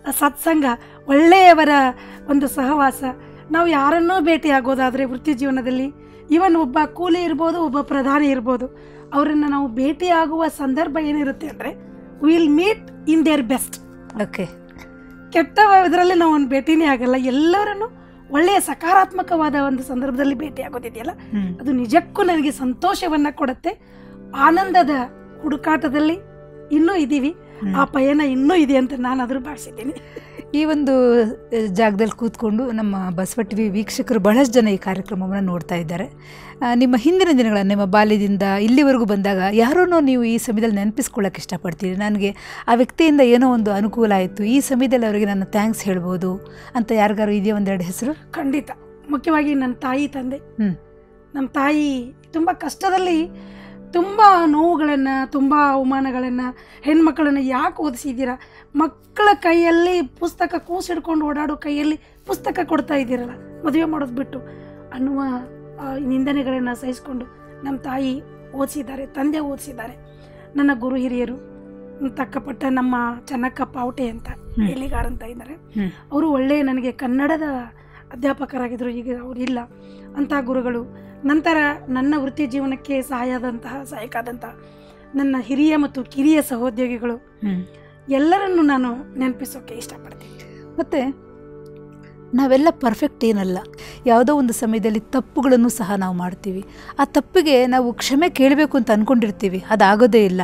ಸತ್ಸಂಗ, ಒಳ್ಳೆಯವರ ಒಂದು ಸಹವಾಸ. ನಾವು ಯಾರನ್ನೋ ಭೇಟಿಯಾಗೋದಾದರೆ ವೃತ್ತಿ ಜೀವನದಲ್ಲಿ, ಇವನ್ ಒಬ್ಬ ಕೂಲಿ ಇರ್ಬೋದು, ಒಬ್ಬ ಪ್ರಧಾನಿ ಇರ್ಬೋದು, ಅವರನ್ನು ನಾವು ಭೇಟಿಯಾಗುವ ಸಂದರ್ಭ ಏನಿರುತ್ತೆ ಅಂದರೆ will meet in their best. Okay, ಕೆಟ್ಟ ಇದರಲ್ಲಿ ನಾವು ಒಂದು ಭೇಟಿನೇ ಆಗಲ್ಲ. ಎಲ್ಲರನ್ನು ಒಳ್ಳೆಯ ಸಕಾರಾತ್ಮಕವಾದ ಒಂದು ಸಂದರ್ಭದಲ್ಲಿ ಭೇಟಿಯಾಗೋದಿದೆಯಲ್ಲ, ಅದು ನಿಜಕ್ಕೂ ನನಗೆ ಸಂತೋಷವನ್ನು ಕೊಡುತ್ತೆ. ಆನಂದದ ಹುಡುಕಾಟದಲ್ಲಿ ಇನ್ನೂ ಇದ್ದೀವಿ, ಆ ಪಯಣ ಇನ್ನೂ ಇದೆ ಅಂತ ನಾನು ಅದ್ರ ಭಾವಿಸಿದ್ದೀನಿ. ಈ ಒಂದು ಜಾಗದಲ್ಲಿ ಕೂತ್ಕೊಂಡು ನಮ್ಮ ಬಸವ ಟಿವಿ ವೀಕ್ಷಕರು ಬಹಳಷ್ಟು ಜನ ಈ ಕಾರ್ಯಕ್ರಮವನ್ನು ನೋಡ್ತಾ ಇದ್ದಾರೆ. ನಿಮ್ಮ ಹಿಂದಿನ ದಿನಗಳ, ನಿಮ್ಮ ಬಾಲ್ಯದಿಂದ ಇಲ್ಲಿವರೆಗೂ ಬಂದಾಗ ಯಾರನ್ನೋ ನೀವು ಈ ಸಮಯದಲ್ಲಿ ನೆನಪಿಸ್ಕೊಳ್ಳೋಕೆ ಇಷ್ಟಪಡ್ತೀರಿ, ನನಗೆ ಆ ವ್ಯಕ್ತಿಯಿಂದ ಏನೋ ಒಂದು ಅನುಕೂಲ ಆಯಿತು, ಈ ಸಮಯದಲ್ಲಿ ಅವರಿಗೆ ನಾನು ಥ್ಯಾಂಕ್ಸ್ ಹೇಳ್ಬೋದು ಅಂತ ಯಾರಿಗಾರು ಇದೆಯಾ ಒಂದೆರಡು ಹೆಸರು? ಖಂಡಿತ. ಮುಖ್ಯವಾಗಿ ನನ್ನ ತಾಯಿ ತಂದೆ. ನಮ್ಮ ತಾಯಿ ತುಂಬ ಕಷ್ಟದಲ್ಲಿ, ತುಂಬ ನೋವುಗಳನ್ನು, ತುಂಬ ಅವಮಾನಗಳನ್ನು, ಹೆಣ್ಮಕ್ಕಳನ್ನು ಯಾಕೆ ಓದಿಸಿದ್ದೀರಾ, ಮಕ್ಕಳ ಕೈಯಲ್ಲಿ ಪುಸ್ತಕ ಕೂಸಿಡ್ಕೊಂಡು ಓಡಾಡೋ ಕೈಯಲ್ಲಿ ಪುಸ್ತಕ ಕೊಡ್ತಾ ಇದ್ದೀರಲ್ಲ, ಮದುವೆ ಮಾಡೋದು ಬಿಟ್ಟು ಅನ್ನುವ ನಿಂದನೆಗಳನ್ನು ಸಹಿಸ್ಕೊಂಡು ನಮ್ಮ ತಾಯಿ ಓದಿಸಿದ್ದಾರೆ, ತಂದೆ ಓದಿಸಿದ್ದಾರೆ. ನನ್ನ ಗುರು ಹಿರಿಯರು ತಕ್ಕಪಟ್ಟ ನಮ್ಮ ಚೆನ್ನಕ್ಕ ಪಾವಟೆ ಅಂತ ಎಲಿಗಾರ್ ಅಂತ ಇದ್ದಾರೆ, ಅವರು ಒಳ್ಳೆಯ ನನಗೆ ಕನ್ನಡದ ಅಧ್ಯಾಪಕರಾಗಿದ್ದರು, ಈಗ ಅವರಿಲ್ಲ. ಅಂಥ ಗುರುಗಳು. ನಂತರ ನನ್ನ ವೃತ್ತಿ ಜೀವನಕ್ಕೆ ಸಹಾಯಕಾದಂತಹ ನನ್ನ ಹಿರಿಯ ಮತ್ತು ಕಿರಿಯ ಸಹೋದ್ಯೋಗಿಗಳು ಎಲ್ಲರನ್ನು ನಾನು ನೆನಪಿಸೋಕೆ ಇಷ್ಟಪಡ್ತೀನಿ. ಮತ್ತು ನಾವೆಲ್ಲ ಪರ್ಫೆಕ್ಟ್ ಏನಲ್ಲ, ಯಾವುದೋ ಒಂದು ಸಮಯದಲ್ಲಿ ತಪ್ಪುಗಳನ್ನು ಸಹ ನಾವು ಮಾಡ್ತೀವಿ. ಆ ತಪ್ಪಿಗೆ ನಾವು ಕ್ಷಮೆ ಕೇಳಬೇಕು ಅಂತ ಅಂದ್ಕೊಂಡಿರ್ತೀವಿ, ಅದಾಗೋದೇ ಇಲ್ಲ.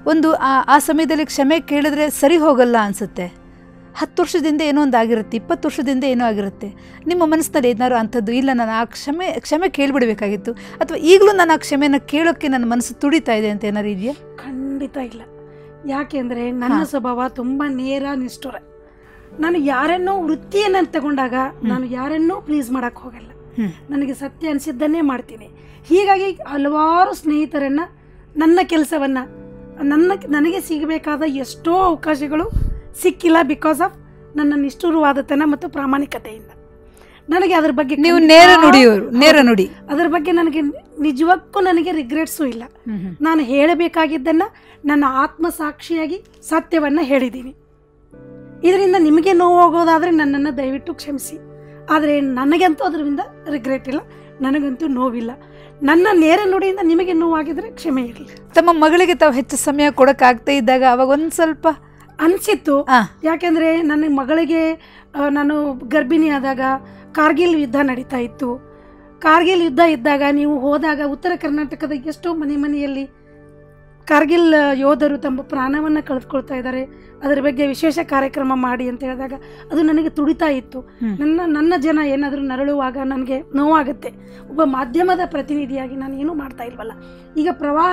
ಆ ಸಮಯದಲ್ಲಿ ಕ್ಷಮೆ ಕೇಳಿದ್ರೆ ಸರಿ ಹೋಗಲ್ಲ ಅನಿಸುತ್ತೆ. 10 ವರ್ಷದಿಂದ ಏನೋ ಒಂದು ಆಗಿರುತ್ತೆ, 20 ವರ್ಷದಿಂದ ಏನೋ ಆಗಿರುತ್ತೆ. ನಿಮ್ಮ ಮನಸ್ಸಿನಲ್ಲಿ ಏನಾದ್ರು ಅಂಥದ್ದು, ಇಲ್ಲ ನಾನು ಆ ಕ್ಷಮೆ ಕೇಳಿಬಿಡಬೇಕಾಗಿತ್ತು, ಅಥವಾ ಈಗಲೂ ನಾನು ಆ ಕ್ಷಮೆಯನ್ನು ಕೇಳೋಕ್ಕೆ ನನ್ನ ಮನಸ್ಸು ತುಡಿತಾ ಇದೆ ಅಂತ ಏನಾದ್ರು ಇದೆಯಾ? ಖಂಡಿತ ಇಲ್ಲ. ಯಾಕೆಂದರೆ ನನ್ನ ಸ್ವಭಾವ ತುಂಬ ನೇರ, ನಿಷ್ಠುರ. ನಾನು ಯಾರನ್ನೋ ವೃತ್ತಿಯನ್ನು ತಗೊಂಡಾಗ ನಾನು ಯಾರನ್ನೂ ಪ್ಲೀಸ್ ಮಾಡೋಕ್ಕೆ ಹೋಗಲ್ಲ. ನನಗೆ ಸತ್ಯ ಅನಿಸಿದ್ದನ್ನೇ ಮಾಡ್ತೀನಿ. ಹೀಗಾಗಿ ಹಲವಾರು ಸ್ನೇಹಿತರನ್ನು, ನನ್ನ ಕೆಲಸವನ್ನು, ನನಗೆ ಸಿಗಬೇಕಾದ ಎಷ್ಟೋ ಅವಕಾಶಗಳು ಸಿಕ್ಕಿಲ್ಲ, ಬಿಕಾಸ್ ಆಫ್ ನನ್ನ ನಿಷ್ಠುರವಾದತನ ಮತ್ತು ಪ್ರಾಮಾಣಿಕತೆಯಿಂದ. ನನಗೆ ಅದ್ರ ಬಗ್ಗೆ ನೀವು ನೇರ ನುಡಿ, ಅದರ ಬಗ್ಗೆ ನನಗೆ ನಿಜಕ್ಕೂ ನನಗೆ ರಿಗ್ರೆಟ್ಸು ಇಲ್ಲ. ನಾನು ಹೇಳಬೇಕಾಗಿದ್ದನ್ನು ನನ್ನ ಆತ್ಮಸಾಕ್ಷಿಯಾಗಿ ಸತ್ಯವನ್ನು ಹೇಳಿದ್ದೀನಿ. ಇದರಿಂದ ನಿಮಗೆ ನೋವಾಗೋದಾದರೆ ನನ್ನನ್ನು ದಯವಿಟ್ಟು ಕ್ಷಮಿಸಿ. ಆದರೆ ನನಗಂತೂ ಅದರಿಂದ ರಿಗ್ರೆಟ್ ಇಲ್ಲ, ನನಗಂತೂ ನೋವಿಲ್ಲ. ನನ್ನ ನೇರ ನುಡಿಯಿಂದ ನಿಮಗೆ ನೋವಾಗಿದ್ರೆ ಕ್ಷಮೆ ಇರಲಿ. ತಮ್ಮ ಮಗಳಿಗೆ ತಾವು ಹೆಚ್ಚು ಸಮಯ ಕೊಡೋಕ್ಕಾಗ್ತಾ ಇದ್ದಾಗ ಅವಾಗ ಒಂದು ಸ್ವಲ್ಪ ಅನಿಸಿತ್ತು. ಯಾಕೆಂದರೆ ನನ್ನ ಮಗಳಿಗೆ ನಾನು ಗರ್ಭಿಣಿ ಆದಾಗ ಕಾರ್ಗಿಲ್ ಯುದ್ಧ ನಡೀತಾ ಇತ್ತು. ಕಾರ್ಗಿಲ್ ಯುದ್ಧ ಇದ್ದಾಗ ನೀವು ಹೋದಾಗ ಉತ್ತರ ಕರ್ನಾಟಕದ ಎಷ್ಟೋ ಮನೆಯಲ್ಲಿ ಕಾರ್ಗಿಲ್ ಯೋಧರು ತಮ್ಮ ಪ್ರಾಣವನ್ನು ಕಳೆದುಕೊಳ್ತಾ ಇದ್ದಾರೆ, ಅದರ ಬಗ್ಗೆ ವಿಶೇಷ ಕಾರ್ಯಕ್ರಮ ಮಾಡಿ ಅಂತ ಹೇಳಿದಾಗ ಅದು ನನಗೆ ತುಡಿತಾ ಇತ್ತು. ನನ್ನ ಜನ ಏನಾದರೂ ನರಳುವಾಗ ನನಗೆ ನೋವಾಗುತ್ತೆ. ಒಬ್ಬ ಮಾಧ್ಯಮದ ಪ್ರತಿನಿಧಿಯಾಗಿ ನಾನು ಏನೂ ಮಾಡ್ತಾ ಇಲ್ವಲ್ಲ. ಈಗ ಪ್ರವಾಹ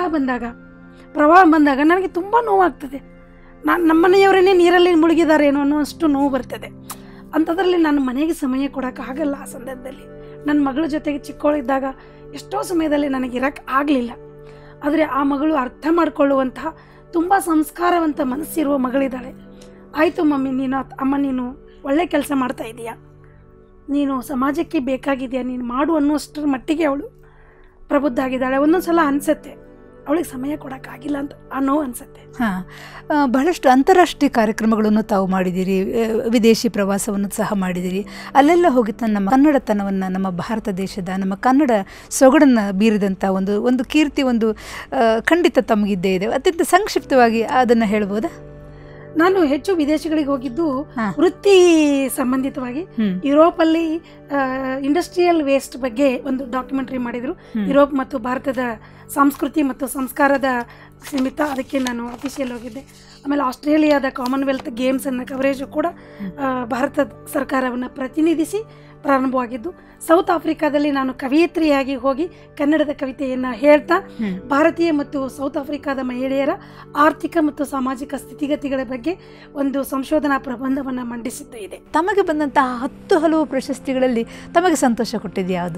ಬಂದಾಗ ನನಗೆ ತುಂಬ ನೋವಾಗ್ತದೆ. ನಮ್ಮನೆಯವರನ್ನೇ ನೀರಲ್ಲಿ ಮುಳುಗಿದಾರೇನೋ ಅನ್ನೋಷ್ಟು ನೋವು ಬರ್ತದೆ. ಅಂಥದ್ರಲ್ಲಿ ನನ್ನ ಮನೆಗೆ ಸಮಯ ಕೊಡೋಕ್ಕಾಗಲ್ಲ. ಆ ಸಂದರ್ಭದಲ್ಲಿ ನನ್ನ ಮಗಳ ಜೊತೆಗೆ ಚಿಕ್ಕವಳಿದ್ದಾಗ ಎಷ್ಟೋ ಸಮಯದಲ್ಲಿ ನನಗೆ ಇರೋಕ್ಕೆ ಆಗಲಿಲ್ಲ. ಆದರೆ ಆ ಮಗಳು ಅರ್ಥ ಮಾಡಿಕೊಳ್ಳುವಂತಹ ತುಂಬ ಸಂಸ್ಕಾರವಂತ ಮನಸ್ಸಿರುವ ಮಗಳಿದ್ದಾಳೆ. ಆಯಿತು ಮಮ್ಮಿ, ನೀನು ಒಳ್ಳೆ ಕೆಲಸ ಮಾಡ್ತಾ ಇದೀಯಾ, ನೀನು ಸಮಾಜಕ್ಕೆ ಬೇಕಾಗಿದೆಯಾ, ನೀನು ಮಾಡು ಅನ್ನೋಷ್ಟರ ಮಟ್ಟಿಗೆ ಅವಳು ಪ್ರಬುದ್ಧ ಆಗಿದ್ದಾಳೆ. ಒಂದೊಂದು ಸಲ ಅನಿಸುತ್ತೆ ಅವಳಿಗೆ ಸಮಯ ಕೊಡೋಕ್ಕಾಗಿಲ್ಲ ಅಂತ ಅನ್ನೋ ಅನಿಸುತ್ತೆ. ಬಹಳಷ್ಟು ಅಂತಾರಾಷ್ಟ್ರೀಯ ಕಾರ್ಯಕ್ರಮಗಳನ್ನು ತಾವು ಮಾಡಿದ್ದೀರಿ, ವಿದೇಶಿ ಪ್ರವಾಸವನ್ನು ಸಹ ಮಾಡಿದ್ದೀರಿ. ಅಲ್ಲೆಲ್ಲ ಹೋಗಿ ನಮ್ಮ ಕನ್ನಡತನವನ್ನು, ನಮ್ಮ ಭಾರತ ದೇಶದ, ನಮ್ಮ ಕನ್ನಡ ಸೊಗಡನ್ನು ಬೀರಿದಂಥ ಒಂದು ಕೀರ್ತಿ ಖಂಡಿತ ತಮಗಿದ್ದೇ ಇದೆ. ಅತ್ಯಂತ ಸಂಕ್ಷಿಪ್ತವಾಗಿ ಅದನ್ನು ಹೇಳ್ಬೋದಾ? ನಾನು ಹೆಚ್ಚು ವಿದೇಶಗಳಿಗೆ ಹೋಗಿದ್ದು ವೃತ್ತಿ ಸಂಬಂಧಿತವಾಗಿ. ಯುರೋಪಲ್ಲಿ ಇಂಡಸ್ಟ್ರಿಯಲ್ ವೇಸ್ಟ್ ಬಗ್ಗೆ ಒಂದು ಡಾಕ್ಯುಮೆಂಟ್ರಿ ಮಾಡಿದರು. ಯುರೋಪ್ ಮತ್ತು ಭಾರತದ ಸಂಸ್ಕೃತಿ ಮತ್ತು ಸಂಸ್ಕಾರದ ನಿಮಿತ್ತ ಅದಕ್ಕೆ ನಾನು ಅಫಿಷಿಯಲ್ ಹೋಗಿದ್ದೆ. ಆಮೇಲೆ ಆಸ್ಟ್ರೇಲಿಯಾದ ಕಾಮನ್ವೆಲ್ತ್ ಗೇಮ್ಸನ್ನು ಕವರೇಜು ಕೂಡ ಭಾರತ ಸರ್ಕಾರವನ್ನು ಪ್ರತಿನಿಧಿಸಿ ಪ್ರಾರಂಭವಾಗಿದ್ದು. ಸೌತ್ ಆಫ್ರಿಕಾದಲ್ಲಿ ನಾನು ಕವಿಯತ್ರಿಯಾಗಿ ಹೋಗಿ ಕನ್ನಡದ ಕವಿತೆಯನ್ನು ಹೇಳ್ತಾ ಭಾರತೀಯ ಮತ್ತು ಸೌತ್ ಆಫ್ರಿಕಾದ ಮಹಿಳೆಯರ ಆರ್ಥಿಕ ಮತ್ತು ಸಾಮಾಜಿಕ ಸ್ಥಿತಿಗತಿಗಳ ಬಗ್ಗೆ ಒಂದು ಸಂಶೋಧನಾ ಪ್ರಬಂಧವನ್ನು ಮಂಡಿಸಿದ್ದು ಇದೆ. ತಮಗೆ ಬಂದಂತಹ 10 ಹಲವು ಪ್ರಶಸ್ತಿಗಳಲ್ಲಿ ತಮಗೆ ಸಂತೋಷ ಕೊಟ್ಟಿದ್ದು ಯಾವುದು?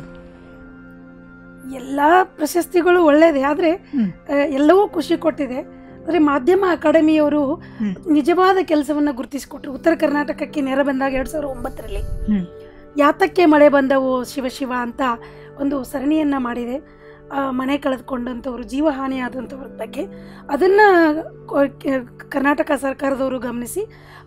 ಎಲ್ಲ ಪ್ರಶಸ್ತಿಗಳು ಒಳ್ಳೆಯದೇ, ಆದರೆ ಎಲ್ಲವೂ ಖುಷಿ ಕೊಟ್ಟಿದೆ. ಆದರೆ ಮಾಧ್ಯಮ ಅಕಾಡೆಮಿಯವರು ನಿಜವಾದ ಕೆಲಸವನ್ನು ಗುರುತಿಸಿಕೊಟ್ರು. ಉತ್ತರ ಕರ್ನಾಟಕಕ್ಕೆ ನೆರೆ ಬಂದಾಗ 2009ರಲ್ಲಿ ಯಾತಕ್ಕೆ ಮಳೆ ಬಂದವು ಶಿವ ಅಂತ ಒಂದು ಸರಣಿಯನ್ನು ಮಾಡಿದೆ. ಮನೆ ಕಳೆದುಕೊಂಡಂಥವ್ರು, ಜೀವಹಾನಿ ಆದಂಥವ್ರ ಬಗ್ಗೆ ಅದನ್ನು ಕರ್ನಾಟಕ ಸರ್ಕಾರದವರು ಗಮನಿಸಿ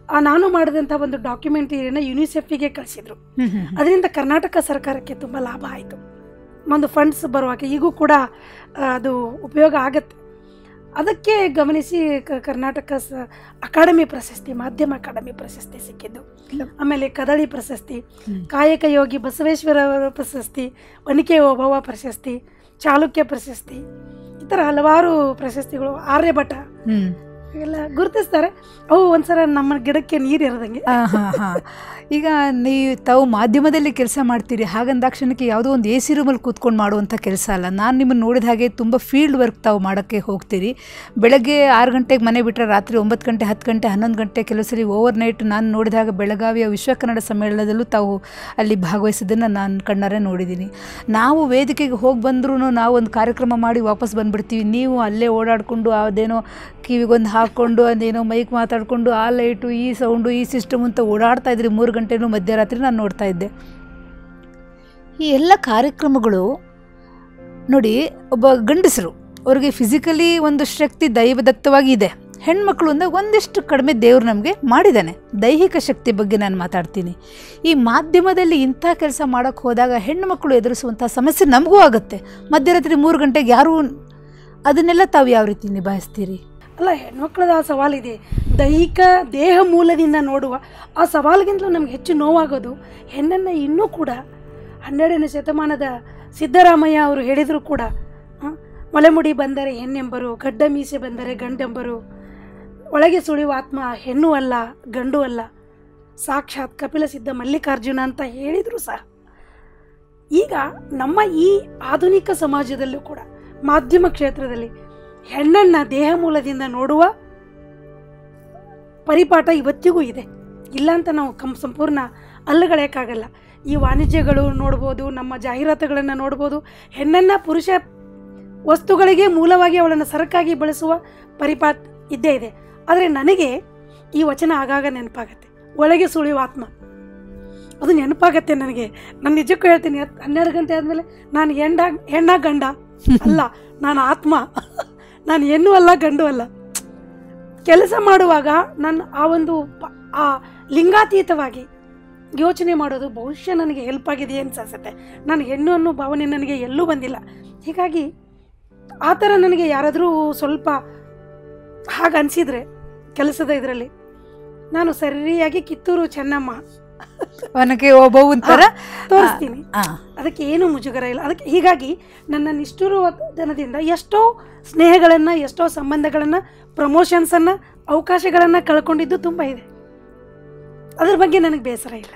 ನಾನು ಮಾಡಿದಂಥ ಒಂದು ಡಾಕ್ಯುಮೆಂಟರಿಯನ್ನು ಯುನಿಸೆಫಿಗೆ ಕಳಿಸಿದ್ರು. ಅದರಿಂದ ಕರ್ನಾಟಕ ಸರ್ಕಾರಕ್ಕೆ ತುಂಬ ಲಾಭ ಆಯಿತು. ಒಂದು ಫಂಡ್ಸ್ ಬರುವಾಗ ಈಗೂ ಕೂಡ ಅದು ಉಪಯೋಗ ಆಗತ್ತೆ. ಅದಕ್ಕೆ ಗಮನಿಸಿ ಕರ್ನಾಟಕ ಅಕಾಡೆಮಿ ಪ್ರಶಸ್ತಿ, ಮಾಧ್ಯಮ ಅಕಾಡೆಮಿ ಪ್ರಶಸ್ತಿ ಸಿಕ್ಕಿದ್ದು. ಆಮೇಲೆ ಕದಳಿ ಪ್ರಶಸ್ತಿ, ಕಾಯಕ ಯೋಗಿ ಬಸವೇಶ್ವರ ಪ್ರಶಸ್ತಿ, ಒನಕೆ ಓಬವ್ವ ಪ್ರಶಸ್ತಿ, ಚಾಲುಕ್ಯ ಪ್ರಶಸ್ತಿ, ಈ ಥರ ಹಲವಾರು ಪ್ರಶಸ್ತಿಗಳು. ಆರ್ಯಭಟ ಎಲ್ಲ ಗುರುತಿಸ್ತಾರೆ. ಅವು ಒಂದ್ಸಲ ನಮ್ಮ ಗಿಡಕ್ಕೆ ನೀರು ಇರದಂಗೆ. ಈಗ ತಾವು ಮಾಧ್ಯಮದಲ್ಲಿ ಕೆಲಸ ಮಾಡ್ತೀರಿ, ಹಾಗಂದಾಕ್ಷಣಕ್ಕೆ ಯಾವುದೋ ಒಂದು ಎ ಸಿ ರೂಮಲ್ಲಿ ಕೂತ್ಕೊಂಡು ಮಾಡುವಂಥ ಕೆಲಸ ಅಲ್ಲ. ನಾನು ನಿಮ್ಮನ್ನು ನೋಡಿದ ಹಾಗೆ ತುಂಬ ಫೀಲ್ಡ್ ವರ್ಕ್ ತಾವು ಮಾಡೋಕ್ಕೆ ಹೋಗ್ತೀರಿ. ಬೆಳಗ್ಗೆ 6 ಗಂಟೆಗೆ ಮನೆ ಬಿಟ್ಟರೆ ರಾತ್ರಿ 9 ಗಂಟೆ, 10 ಗಂಟೆ, 11 ಗಂಟೆ, ಕೆಲವು ಸಲ ಓವರ್ ನೈಟ್. ನಾನು ನೋಡಿದಾಗ ಬೆಳಗಾವಿಯ ವಿಶ್ವ ಕನ್ನಡ ಸಮ್ಮೇಳನದಲ್ಲೂ ತಾವು ಅಲ್ಲಿ ಭಾಗವಹಿಸಿದ್ದನ್ನು ನಾನು ಕಣ್ಣಾರೆ ನೋಡಿದ್ದೀನಿ. ನಾವು ವೇದಿಕೆಗೆ ಹೋಗಿ ಬಂದ್ರೂ ನಾವು ಒಂದು ಕಾರ್ಯಕ್ರಮ ಮಾಡಿ ವಾಪಸ್ ಬಂದುಬಿಡ್ತೀವಿ. ನೀವು ಅಲ್ಲೇ ಓಡಾಡಿಕೊಂಡು ಅದೇನೋ ಕಿವಿಗೊಂದು ಹಾಕ್ಕೊಂಡು ಅದೇನೋ ಮೈಕ್ ಮಾತಾಡಿಕೊಂಡು ಆ ಲೈಟು, ಈ ಸೌಂಡು, ಈ ಸಿಸ್ಟಮ್ ಅಂತ ಓಡಾಡ್ತಾ ಇದ್ರಿ 3 ಗಂಟೆನೂ ಮಧ್ಯರಾತ್ರಿ ನಾನು ನೋಡ್ತಾ ಇದ್ದೆ. ಈ ಎಲ್ಲ ಕಾರ್ಯಕ್ರಮಗಳು ನೋಡಿ, ಒಬ್ಬ ಗಂಡಸರು ಅವ್ರಿಗೆ ಫಿಸಿಕಲಿ ಒಂದು ಶಕ್ತಿ ದೈವದತ್ತವಾಗಿ ಇದೆ. ಹೆಣ್ಮಕ್ಳು ಅಂದರೆ ಒಂದಿಷ್ಟು ಕಡಿಮೆ ದೇವ್ರು ನಮಗೆ ಮಾಡಿದ್ದಾನೆ. ದೈಹಿಕ ಶಕ್ತಿ ಬಗ್ಗೆ ನಾನು ಮಾತಾಡ್ತೀನಿ. ಈ ಮಾಧ್ಯಮದಲ್ಲಿ ಇಂಥ ಕೆಲಸ ಮಾಡೋಕ್ಕೆ ಹೋದಾಗ ಹೆಣ್ಣುಮಕ್ಕಳು ಎದುರಿಸುವಂಥ ಸಮಸ್ಯೆ ನಮಗೂ ಆಗುತ್ತೆ. ಮಧ್ಯರಾತ್ರಿ 3 ಗಂಟೆಗೆ ಯಾರು, ಅದನ್ನೆಲ್ಲ ತಾವು ಯಾವ ರೀತಿ ನಿಭಾಯಿಸ್ತೀರಿ? ಅಲ್ಲ, ಹೆಣ್ಮಕ್ಳದ ಆ ಸವಾಲಿದೆ. ದೈಹಿಕ ದೇಹ ಮೂಲದಿಂದ ನೋಡುವ ಆ ಸವಾಲಿಗಿಂತಲೂ ನಮ್ಗೆ ಹೆಚ್ಚು ನೋವಾಗೋದು ಹೆಣ್ಣನ್ನು ಇನ್ನೂ ಕೂಡ 12ನೇ ಶತಮಾನದ ಸಿದ್ದರಾಮಯ್ಯ ಅವರು ಹೇಳಿದರೂ ಕೂಡ, ಮೊಲೆಮುಡಿ ಬಂದರೆ ಹೆಣ್ಣೆಂಬರು, ಗಡ್ಡ ಮೀಸೆ ಬಂದರೆ ಗಂಡೆಂಬರು, ಒಳಗೆ ಸುಳಿಯುವ ಆತ್ಮ ಹೆಣ್ಣು ಅಲ್ಲ ಗಂಡು ಅಲ್ಲ, ಸಾಕ್ಷಾತ್ ಕಪಿಲ ಸಿದ್ಧ ಮಲ್ಲಿಕಾರ್ಜುನ ಅಂತ ಹೇಳಿದರು ಸಹ. ಈಗ ನಮ್ಮ ಈ ಆಧುನಿಕ ಸಮಾಜದಲ್ಲೂ ಕೂಡ ಮಾಧ್ಯಮ ಕ್ಷೇತ್ರದಲ್ಲಿ ಹೆಣ್ಣನ್ನು ದೇಹ ಮೂಲದಿಂದ ನೋಡುವ ಪರಿಪಾಠ ಇವತ್ತಿಗೂ ಇದೆ. ಇಲ್ಲ ಅಂತ ನಾವು ಸಂಪೂರ್ಣ ಅಲ್ಲಗಳೆಯೋಕ್ಕಾಗಲ್ಲ. ಈ ವಾಣಿಜ್ಯಗಳು ನೋಡ್ಬೋದು, ನಮ್ಮ ಜಾಹೀರಾತುಗಳನ್ನು ನೋಡ್ಬೋದು. ಹೆಣ್ಣನ್ನು ಪುರುಷ ವಸ್ತುಗಳಿಗೆ ಮೂಲವಾಗಿ ಅವಳನ್ನು ಸರಕಾಗಿ ಬಳಸುವ ಪರಿಪಾಠ ಇದ್ದೇ ಇದೆ. ಆದರೆ ನನಗೆ ಈ ವಚನ ಆಗಾಗ ನೆನಪಾಗತ್ತೆ, ಒಳಗೆ ಸುಳಿಯುವ ಆತ್ಮ. ಅದು ನೆನಪಾಗತ್ತೆ ನನಗೆ. ನಾನು ನಿಜಕ್ಕೂ ಹೇಳ್ತೀನಿ, 12 ಗಂಟೆ ಆದಮೇಲೆ ನಾನು ಹೆಣ್ಣ ಗಂಡ ಅಲ್ಲ, ನಾನು ಆತ್ಮ, ನಾನು ಹೆಣ್ಣು ಅಲ್ಲ ಗಂಡು ಅಲ್ಲ. ಕೆಲಸ ಮಾಡುವಾಗ ನಾನು ಆ ಲಿಂಗಾತೀತವಾಗಿ ಯೋಚನೆ ಮಾಡೋದು ಬಹುಶಃ ನನಗೆ ಹೆಲ್ಪ್ ಆಗಿದೆ ಅನ್ಸುತ್ತೆ. ನಾನು ಹೆಣ್ಣು ಅನ್ನೋ ಭಾವನೆ ನನಗೆ ಎಲ್ಲೂ ಬಂದಿಲ್ಲ. ಹೀಗಾಗಿ ಆ ಥರ ನನಗೆ ಯಾರಾದರೂ ಸ್ವಲ್ಪ ಹಾಗೆ ಅನಿಸಿದರೆ ಕೆಲಸದ ಇದರಲ್ಲಿ ನಾನು ಸರಿಯಾಗಿ ಕಿತ್ತೂರು ಚೆನ್ನಮ್ಮ ಒನಕೆ ಓಬವ್ವಂತರ ತೋರಿಸ್ತೀನಿ. ಅದಕ್ಕೆ ಏನು ಮುಜುಗರ ಇಲ್ಲ. ಅದಕ್ಕೆ ಹೀಗಾಗಿ ನನ್ನ ನಿಷ್ಠುರತನದಿಂದ ಎಷ್ಟೋ ಸ್ನೇಹಗಳನ್ನು, ಎಷ್ಟೋ ಸಂಬಂಧಗಳನ್ನು, ಪ್ರಮೋಷನ್ಸನ್ನು, ಅವಕಾಶಗಳನ್ನು ಕಳ್ಕೊಂಡಿದ್ದು ತುಂಬ ಇದೆ. ಅದ್ರ ಬಗ್ಗೆ ನನಗೆ ಬೇಸರ ಇಲ್ಲ.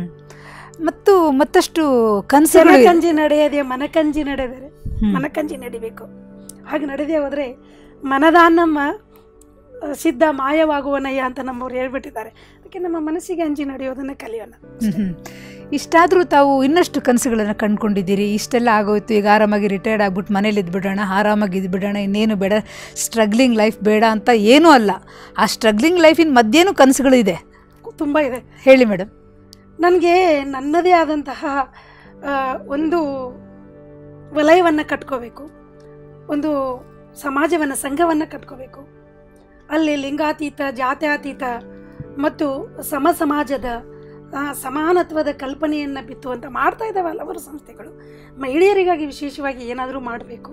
ಮತ್ತಷ್ಟು ಕನಸು ಕಂಜಿ ನಡೆಯದೆ ಮನಕಂಜಿ ನಡೆದರೆ ಮನಕಂಜಿ ನಡಿಬೇಕು. ಹಾಗೆ ನಡೆದೇ ಹೋದರೆ ಮನದಾನಮ್ಮ ಸಿದ್ಧ ಮಾಯವಾಗುವನಯ್ಯ ಅಂತ ನಮ್ಮವ್ರು ಹೇಳ್ಬಿಟ್ಟಿದ್ದಾರೆ. ಅದಕ್ಕೆ ನಮ್ಮ ಮನಸ್ಸಿಗೆ ಅಂಜಿ ನಡೆಯೋದನ್ನು ಕಲಿಯೋಣ. ಇಷ್ಟಾದರೂ ತಾವು ಇನ್ನಷ್ಟು ಕನಸುಗಳನ್ನು ಕಂಡುಕೊಂಡಿದ್ದೀರಿ. ಇಷ್ಟೆಲ್ಲ ಆಗೋಯ್ತು, ಈಗ ಆರಾಮಾಗಿ ರಿಟೈರ್ಡ್ ಆಗ್ಬಿಟ್ಟು ಮನೇಲಿ ಇದ್ಬಿಡೋಣ, ಆರಾಮಾಗಿ ಇದ್ಬಿಡೋಣ, ಇನ್ನೇನು ಬೇಡ, ಸ್ಟ್ರಗ್ಲಿಂಗ್ ಲೈಫ್ ಬೇಡ ಅಂತ ಏನೂ ಅಲ್ಲ. ಆ ಸ್ಟ್ರಗ್ಲಿಂಗ್ ಲೈಫಿನ ಮಧ್ಯೇನೂ ಕನಸುಗಳು ಇದೆ, ತುಂಬ ಇದೆ. ಹೇಳಿ ಮೇಡಮ್. ನನಗೆ ನನ್ನದೇ ಆದಂತಹ ಒಂದು ವಲಯವನ್ನು ಕಟ್ಕೋಬೇಕು, ಒಂದು ಸಮಾಜವನ್ನು, ಸಂಘವನ್ನು ಕಟ್ಕೋಬೇಕು. ಅಲ್ಲಿ ಲಿಂಗಾತೀತ, ಜಾತ್ಯಾತೀತ ಮತ್ತು ಸಮಾಜದ ಸಮಾನತ್ವದ ಕಲ್ಪನೆಯನ್ನು ಬಿತ್ತುವಂತ ಮಾಡ್ತಾ ಇದ್ದಾವೆ ಹಲವಾರು ಸಂಸ್ಥೆಗಳು. ಮಹಿಳೆಯರಿಗಾಗಿ ವಿಶೇಷವಾಗಿ ಏನಾದರೂ ಮಾಡಬೇಕು.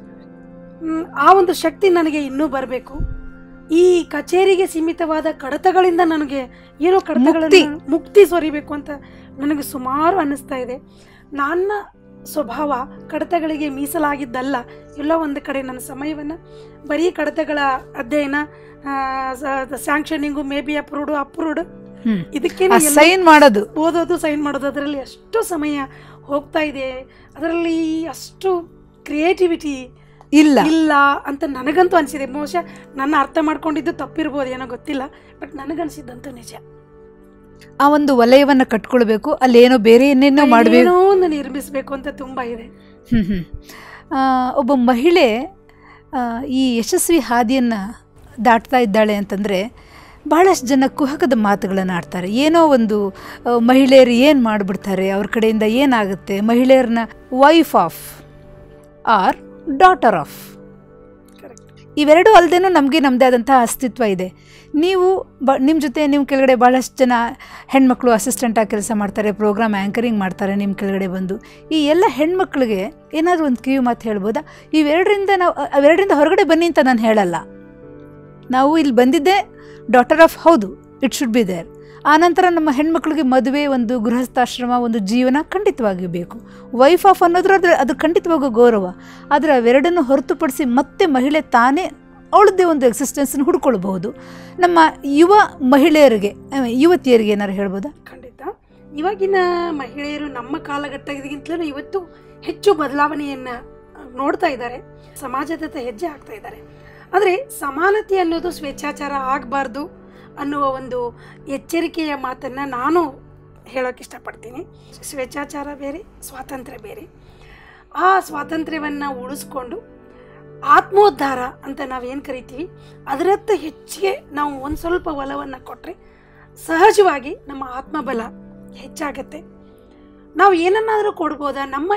ಆ ಒಂದು ಶಕ್ತಿ ನನಗೆ ಇನ್ನೂ ಬರಬೇಕು. ಈ ಕಚೇರಿಗೆ ಸೀಮಿತವಾದ ಕಡತಗಳಿಂದ ನನಗೆ ಏನೋ ಕಡತಗಳನ್ನು ಮುಕ್ತಿ ಸೊರಿಬೇಕು ಅಂತ ನನಗೆ ಸುಮಾರು ಅನ್ನಿಸ್ತಾ ಇದೆ. ನನ್ನ ಸ್ವಭಾವ ಕಡತಗಳಿಗೆ ಮೀಸಲಾಗಿದ್ದಲ್ಲ. ಎಲ್ಲ ಒಂದು ಕಡೆ ನನ್ನ ಸಮಯವನ್ನು ಬರೀ ಕಡತಗಳ ಅಧ್ಯಯನ, ಸ್ಯಾಂಕ್ಷನಿಂಗು, ಮೇ ಬಿ ಅಪ್ರೂವ್ಡ್ ಇದಕ್ಕೆ ಸೈನ್ ಮಾಡೋದು, ಓದೋದು, ಸೈನ್ ಮಾಡೋದು, ಅದರಲ್ಲಿ ಅಷ್ಟು ಸಮಯ ಹೋಗ್ತಾ ಇದೆ. ಅದರಲ್ಲಿ ಅಷ್ಟು ಕ್ರಿಯೇಟಿವಿಟಿ ಇಲ್ಲ ಅಂತ ನನಗಂತೂ ಅನಿಸಿದೆ. ಬಹುಶಃ ನನ್ನ ಅರ್ಥ ಮಾಡ್ಕೊಂಡಿದ್ದು ತಪ್ಪಿರ್ಬೋದು, ಏನೋ ಗೊತ್ತಿಲ್ಲ, ಬಟ್ ನನಗನ್ಸಿದ್ದಂತೂ ನಿಜ. ಆ ಒಂದು ವಲಯವನ್ನು ಕಟ್ಕೊಳ್ಬೇಕು, ಅಲ್ಲೇನೋ ಬೇರೆ ಏನೇನೋ ಮಾಡಬೇಕು, ಒಂದು ನಿರ್ಮಿಸಬೇಕು ಅಂತ ತುಂಬ ಇದೆ. ಒಬ್ಬ ಮಹಿಳೆ ಈ ಯಶಸ್ವಿ ಹಾದಿಯನ್ನು ದಾಟ್ತಾ ಇದ್ದಾಳೆ ಅಂತಂದರೆ ಭಾಳಷ್ಟು ಜನ ಕುಹಕದ ಮಾತುಗಳನ್ನು ಆಡ್ತಾರೆ. ಏನೋ ಒಂದು ಮಹಿಳೆಯರು ಏನು ಮಾಡಿಬಿಡ್ತಾರೆ, ಅವ್ರ ಕಡೆಯಿಂದ ಏನಾಗುತ್ತೆ, ಮಹಿಳೆಯರನ್ನ wife of or daughter of, ಇವೆರಡೂ ಅಲ್ಲದೇನೂ ನಮಗೆ ನಮ್ಮದೇ ಆದಂಥ ಅಸ್ತಿತ್ವ ಇದೆ. ನೀವು ನಿಮ್ಮ ಜೊತೆ ನಿಮ್ಮ ಕೆಳಗಡೆ ಭಾಳಷ್ಟು ಜನ ಹೆಣ್ಮಕ್ಳು ಅಸಿಸ್ಟೆಂಟಾಗಿ ಕೆಲಸ ಮಾಡ್ತಾರೆ, ಪ್ರೋಗ್ರಾಮ್ ಆ್ಯಂಕರಿಂಗ್ ಮಾಡ್ತಾರೆ ನಿಮ್ಮ ಕೆಳಗಡೆ ಬಂದು. ಈ ಎಲ್ಲ ಹೆಣ್ಮಕ್ಳಿಗೆ ಏನಾದರೂ ಒಂದು ಕಿವಿ ಮಾತು ಹೇಳ್ಬೋದಾ? ಅವೆರಡರಿಂದ ಹೊರಗಡೆ ಬನ್ನಿ ಅಂತ ನಾನು ಹೇಳಲ್ಲ. ನಾವು ಇಲ್ಲಿ ಬಂದಿದ್ದೆ ಡಾಟರ್ ಆಫ್, ಹೌದು, ಇಟ್ ಶುಡ್ ಬಿ ದೇರ್. ಆನಂತರ ನಮ್ಮ ಹೆಣ್ಮಕ್ಳಿಗೆ ಮದುವೆ, ಒಂದು ಗೃಹಸ್ಥಾಶ್ರಮ, ಒಂದು ಜೀವನ ಖಂಡಿತವಾಗಿ ಬೇಕು. ವೈಫ್ ಆಫ್ ಅನ್ನೋದ್ರ ಅದು ಖಂಡಿತವಾಗೂ ಗೌರವ. ಆದರೆ ಅವೆರಡನ್ನು ಹೊರತುಪಡಿಸಿ ಮತ್ತೆ ಮಹಿಳೆ ತಾನೇ ಅವಳದ್ದೇ ಒಂದು ಎಕ್ಸಿಸ್ಟೆನ್ಸನ್ನು ಹುಡ್ಕೊಳ್ಬಹುದು. ನಮ್ಮ ಯುವ ಮಹಿಳೆಯರಿಗೆ, ಯುವತಿಯರಿಗೆ ಏನಾರು ಹೇಳ್ಬೋದಾ? ಖಂಡಿತ. ಇವಾಗಿನ ಮಹಿಳೆಯರು ನಮ್ಮ ಕಾಲಘಟ್ಟಗಿಂತಲೂ ಇವತ್ತು ಹೆಚ್ಚು ಬದಲಾವಣೆಯನ್ನು ನೋಡ್ತಾ ಇದ್ದಾರೆ, ಸಮಾಜದತ್ತ ಹೆಜ್ಜೆ ಹಾಕ್ತಾ ಇದ್ದಾರೆ. ಆದರೆ ಸಮಾನತೆ ಅನ್ನೋದು ಸ್ವೇಚ್ಛಾಚಾರ ಆಗಬಾರ್ದು ಅನ್ನುವ ಒಂದು ಎಚ್ಚರಿಕೆಯ ಮಾತನ್ನು ನಾನು ಹೇಳೋಕ್ಕೆ ಇಷ್ಟಪಡ್ತೀನಿ. ಸ್ವೇಚ್ಛಾಚಾರ ಬೇರೆ, ಸ್ವಾತಂತ್ರ್ಯ ಬೇರೆ. ಆ ಸ್ವಾತಂತ್ರ್ಯವನ್ನು ಉಳಿಸ್ಕೊಂಡು ಆತ್ಮೋದ್ಧಾರ ಅಂತ ನಾವೇನು ಕರಿತೀವಿ, ಅದರತ್ತ ಹೆಚ್ಚಿಗೆ ನಾವು ಒಂದು ಸ್ವಲ್ಪ ಒಲವನ್ನು ಕೊಟ್ಟರೆ ಸಹಜವಾಗಿ ನಮ್ಮ ಆತ್ಮಬಲ ಹೆಚ್ಚಾಗತ್ತೆ. ನಾವು ಏನನ್ನಾದರೂ ಕೊಡ್ಬೋದಾ? ನಮ್ಮ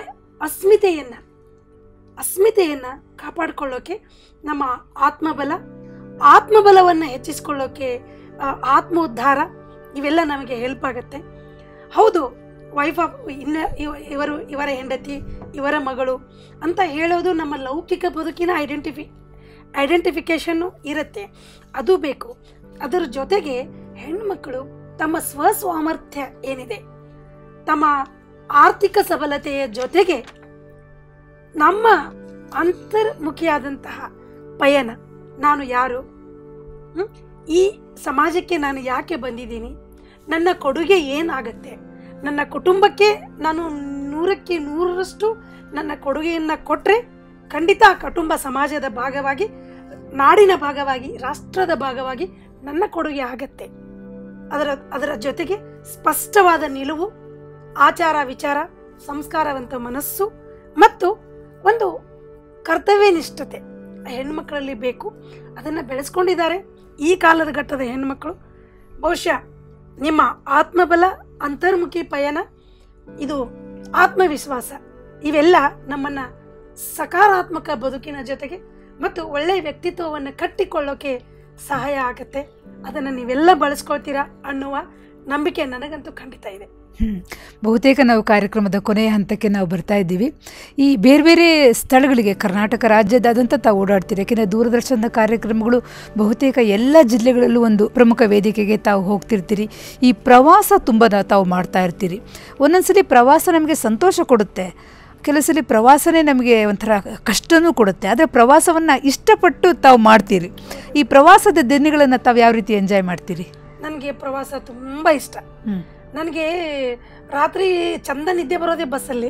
ಅಸ್ಮಿತೆಯನ್ನು ಕಾಪಾಡಿಕೊಳ್ಳೋಕ್ಕೆ, ನಮ್ಮ ಆತ್ಮಬಲವನ್ನು ಹೆಚ್ಚಿಸ್ಕೊಳ್ಳೋಕ್ಕೆ ಆತ್ಮೋದ್ಧಾರ ಇವೆಲ್ಲ ನಮಗೆ ಹೆಲ್ಪ್ ಆಗುತ್ತೆ. ಹೌದು, ವೈಫ್ ಆಫ್ ಇವರ ಹೆಂಡತಿ, ಇವರ ಮಗಳು ಅಂತ ಹೇಳೋದು ನಮ್ಮ ಲೌಕಿಕ ಬದುಕಿನ ಐಡೆಂಟಿಫಿಕೇಷನ್ನು ಇರುತ್ತೆ, ಅದು ಬೇಕು. ಅದರ ಜೊತೆಗೆ ಹೆಣ್ಮಕ್ಕಳು ತಮ್ಮ ಸ್ವಸಾಮರ್ಥ್ಯ ಏನಿದೆ, ತಮ್ಮ ಆರ್ಥಿಕ ಸಬಲತೆಯ ಜೊತೆಗೆ ನಮ್ಮ ಅಂತರ್ಮುಖಿಯಾದಂತಹ ಪಯಣ, ನಾನು ಯಾರು, ಈ ಸಮಾಜಕ್ಕೆ ನಾನು ಯಾಕೆ ಬಂದಿದ್ದೀನಿ, ನನ್ನ ಕೊಡುಗೆ ಏನಾಗತ್ತೆ, ನನ್ನ ಕುಟುಂಬಕ್ಕೆ ನಾನು 100ಕ್ಕೆ 100ರಷ್ಟು ನನ್ನ ಕೊಡುಗೆಯನ್ನು ಕೊಟ್ಟರೆ ಖಂಡಿತ ಆ ಕುಟುಂಬ ಸಮಾಜದ ಭಾಗವಾಗಿ, ನಾಡಿನ ಭಾಗವಾಗಿ, ರಾಷ್ಟ್ರದ ಭಾಗವಾಗಿ ನನ್ನ ಕೊಡುಗೆ ಆಗತ್ತೆ. ಅದರ ಜೊತೆಗೆ ಸ್ಪಷ್ಟವಾದ ನಿಲುವು, ಆಚಾರ ವಿಚಾರ, ಸಂಸ್ಕಾರವಂತ ಮನಸ್ಸು ಮತ್ತು ಒಂದು ಕರ್ತವ್ಯನಿಷ್ಠತೆ ಹೆಣ್ಮಕ್ಳಲ್ಲಿ ಬೇಕು. ಅದನ್ನು ಬೆಳೆಸ್ಕೊಂಡಿದ್ದಾರೆ ಈ ಕಾಲದ ಘಟ್ಟದ ಹೆಣ್ಮಕ್ಳು. ಬಹುಶಃ ನಿಮ್ಮ ಆತ್ಮಬಲ, ಅಂತರ್ಮುಖಿ ಪಯಣ, ಇದು ಆತ್ಮವಿಶ್ವಾಸ, ಇವೆಲ್ಲ ನಮ್ಮನ್ನು ಸಕಾರಾತ್ಮಕ ಬದುಕಿನ ಜೊತೆಗೆ ಮತ್ತು ಒಳ್ಳೆಯ ವ್ಯಕ್ತಿತ್ವವನ್ನು ಕಟ್ಟಿಕೊಳ್ಳೋಕೆ ಸಹಾಯ ಆಗುತ್ತೆ. ಅದನ್ನು ನೀವೆಲ್ಲ ಬಳಸ್ಕೊಳ್ತೀರಾ ಅನ್ನುವ ನಂಬಿಕೆ ನನಗಂತೂ ಖಂಡಿತ ಇದೆ. ಬಹುತೇಕ ನಾವು ಕಾರ್ಯಕ್ರಮದ ಕೊನೆಯ ಹಂತಕ್ಕೆ ನಾವು ಬರ್ತಾ ಇದ್ದೀವಿ. ಈ ಬೇರೆ ಬೇರೆ ಸ್ಥಳಗಳಿಗೆ ಕರ್ನಾಟಕ ರಾಜ್ಯದಾದ್ಯಂತ ತಾವು ಓಡಾಡ್ತೀರಿ. ಯಾಕೆಂದರೆ ದೂರದರ್ಶನದ ಕಾರ್ಯಕ್ರಮಗಳು ಬಹುತೇಕ ಎಲ್ಲ ಜಿಲ್ಲೆಗಳಲ್ಲೂ ಒಂದು ಪ್ರಮುಖ ವೇದಿಕೆಗೆ ತಾವು ಹೋಗ್ತಿರ್ತೀರಿ. ಈ ಪ್ರವಾಸ ತುಂಬ ತಾವು ಮಾಡ್ತಾ ಇರ್ತೀರಿ. ಒಂದೊಂದ್ಸಲಿ ಪ್ರವಾಸ ನಮಗೆ ಸಂತೋಷ ಕೊಡುತ್ತೆ, ಕೆಲವು ಸಲ ಪ್ರವಾಸನೇ ನಮಗೆ ಒಂಥರ ಕಷ್ಟನೂ ಕೊಡುತ್ತೆ. ಆದರೆ ಪ್ರವಾಸವನ್ನು ಇಷ್ಟಪಟ್ಟು ತಾವು ಮಾಡ್ತೀರಿ. ಈ ಪ್ರವಾಸದ ದಿನಗಳನ್ನು ತಾವು ಯಾವ ರೀತಿ ಎಂಜಾಯ್ ಮಾಡ್ತೀರಿ? ನನಗೆ ಪ್ರವಾಸ ತುಂಬ ಇಷ್ಟ. ನನಗೆ ರಾತ್ರಿ ಚಂದ ನಿದ್ದೆ ಬರೋದೇ ಬಸ್ಸಲ್ಲಿ.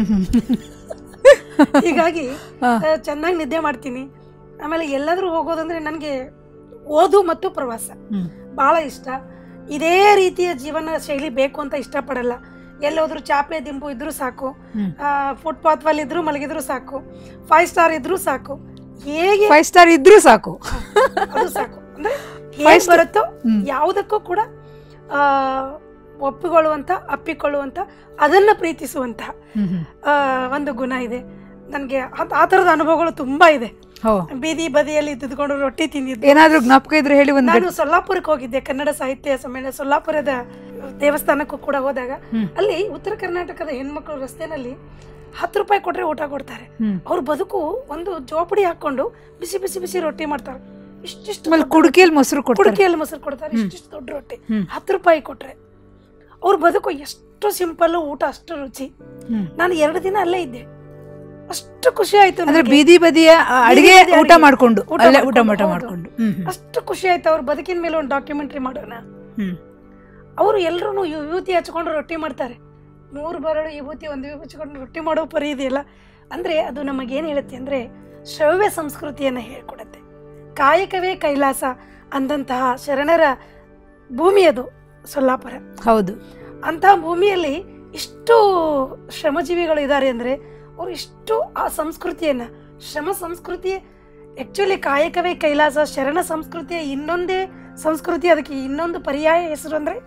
ಹೀಗಾಗಿ ಚೆನ್ನಾಗಿ ನಿದ್ದೆ ಮಾಡ್ತೀನಿ. ಆಮೇಲೆ ಎಲ್ಲಾದರೂ ಹೋಗೋದಂದ್ರೆ ನನಗೆ ಓದು ಮತ್ತು ಪ್ರವಾಸ ಭಾಳ ಇಷ್ಟ. ಇದೇ ರೀತಿಯ ಜೀವನ ಶೈಲಿ ಬೇಕು ಅಂತ ಇಷ್ಟಪಡಲ್ಲ. ಎಲ್ಲೋದ್ರೂ ಚಾಪೆ ದಿಂಬು ಇದ್ರೂ ಸಾಕು, ಫುಟ್ಪಾತ್ ವಲ್ ಇದ್ರೂ ಮಲಗಿದ್ರು ಸಾಕು, 5 ಸ್ಟಾರ್ ಇದ್ರೂ ಸಾಕು, ಹೇಗೆ 5 ಸ್ಟಾರ್ ಇದ್ರೂ ಸಾಕು, ಅದು ಸಾಕು. ಅಂದ್ರೆ ಹೇಗೆ ಬರುತ್ತೋ ಯಾವುದಕ್ಕೂ ಕೂಡ ಒಪ್ಪಿಕೊಳ್ಳುವಂಥ, ಅಪ್ಪಿಕೊಳ್ಳುವಂಥ, ಅದನ್ನು ಪ್ರೀತಿಸುವಂತಹ ಒಂದು ಗುಣ ಇದೆ ನನಗೆ. ಆ ಥರದ ಅನುಭವಗಳು ತುಂಬ ಇದೆ. ಬೀದಿ ಬದಿಯಲ್ಲಿ ಇದ್ದುಕೊಂಡು ರೊಟ್ಟಿ ತಿಂದಿದ್ದು. ಏನಾದರೂ ಜ್ಞಾಪಕ ಇದ್ರೆ ಹೇಳಿ. ನಾನು ಸೊಲ್ಲಾಪುರಕ್ಕೆ ಹೋಗಿದ್ದೆ, ಕನ್ನಡ ಸಾಹಿತ್ಯ ಸಮ್ಮೇಳನ. ಸೊಲ್ಲಾಪುರದ ದೇವಸ್ಥಾನಕ್ಕೂ ಕೂಡ ಹೋದಾಗ ಅಲ್ಲಿ ಉತ್ತರ ಕರ್ನಾಟಕದ ಹೆಣ್ಮಕ್ಳು ರಸ್ತೆನಲ್ಲಿ 10 ರೂಪಾಯಿ ಕೊಟ್ರೆ ಊಟ ಕೊಡ್ತಾರೆ. ಅವ್ರ ಬದುಕು ಒಂದು ಜೋಪಡಿ ಹಾಕೊಂಡು ಬಿಸಿ ಬಿಸಿ ಬಿಸಿ ರೊಟ್ಟಿ ಮಾಡ್ತಾರೆ. ಇಷ್ಟಿಷ್ಟು ಕುಡಿಕೆಯಲ್ಲಿ ಮೊಸರು ಕೊಡ್ತಾರೆ. ಇಷ್ಟಿಷ್ಟು ದೊಡ್ಡ ರೊಟ್ಟಿ 10 ರೂಪಾಯಿ ಕೊಟ್ರೆ ಅವ್ರ ಬದುಕು ಎಷ್ಟು ಸಿಂಪಲ್, ಊಟ ಅಷ್ಟು ರುಚಿ. ನಾನು 2 ದಿನ ಅಲ್ಲೇ ಇದ್ದೆ, ಅಷ್ಟು ಖುಷಿ ಆಯ್ತು. ಬೀದಿ ಬದಿಯ ಅಡಿಗೆ ಊಟ ಮಾಡ್ಕೊಂಡು ಅಷ್ಟು ಖುಷಿ ಆಯ್ತು. ಅವ್ರ ಬದುಕಿನ ಮೇಲೆ ಒಂದು ಡಾಕ್ಯುಮೆಂಟ್ರಿ ಮಾಡೋಣ. ಅವರು ಎಲ್ಲರೂ ವಿಭೂತಿ ಹಚ್ಕೊಂಡು ರೊಟ್ಟಿ ಮಾಡ್ತಾರೆ. 3 ಬರಳು ವಿಭೂತಿ, 1 ವಿಭೂತಿ ಹಚ್ಕೊಂಡು ರೊಟ್ಟಿ ಮಾಡೋ ಪರಿ ಇದೆಯಲ್ಲ. ಅಂದ್ರೆ ಅದು ನಮಗೇನು ಹೇಳುತ್ತೆ ಅಂದ್ರೆ ಶ್ರವ್ಯ ಸಂಸ್ಕೃತಿಯನ್ನು ಹೇಳ್ಕೊಡುತ್ತೆ. ಕಾಯಕವೇ ಕೈಲಾಸ ಅಂದಂತಹ ಶರಣರ ಭೂಮಿ ಅದು ಸೊಲ್ಲಾಪುರ. ಹೌದು, ಅಂತಹ ಭೂಮಿಯಲ್ಲಿ ಇಷ್ಟು ಶ್ರಮಜೀವಿಗಳು ಇದ್ದಾರೆ ಅಂದರೆ ಅವರು ಇಷ್ಟು ಆ ಸಂಸ್ಕೃತಿಯನ್ನು, ಶ್ರಮ ಸಂಸ್ಕೃತಿ ಆ್ಯಕ್ಚುಲಿ ಕಾಯಕವೇ ಕೈಲಾಸ ಶರಣ ಸಂಸ್ಕೃತಿಯ ಇನ್ನೊಂದೇ ಸಂಸ್ಕೃತಿ. ಅದಕ್ಕೆ ಇನ್ನೊಂದು ಪರ್ಯಾಯ ಹೆಸರು ಅಂದರೆ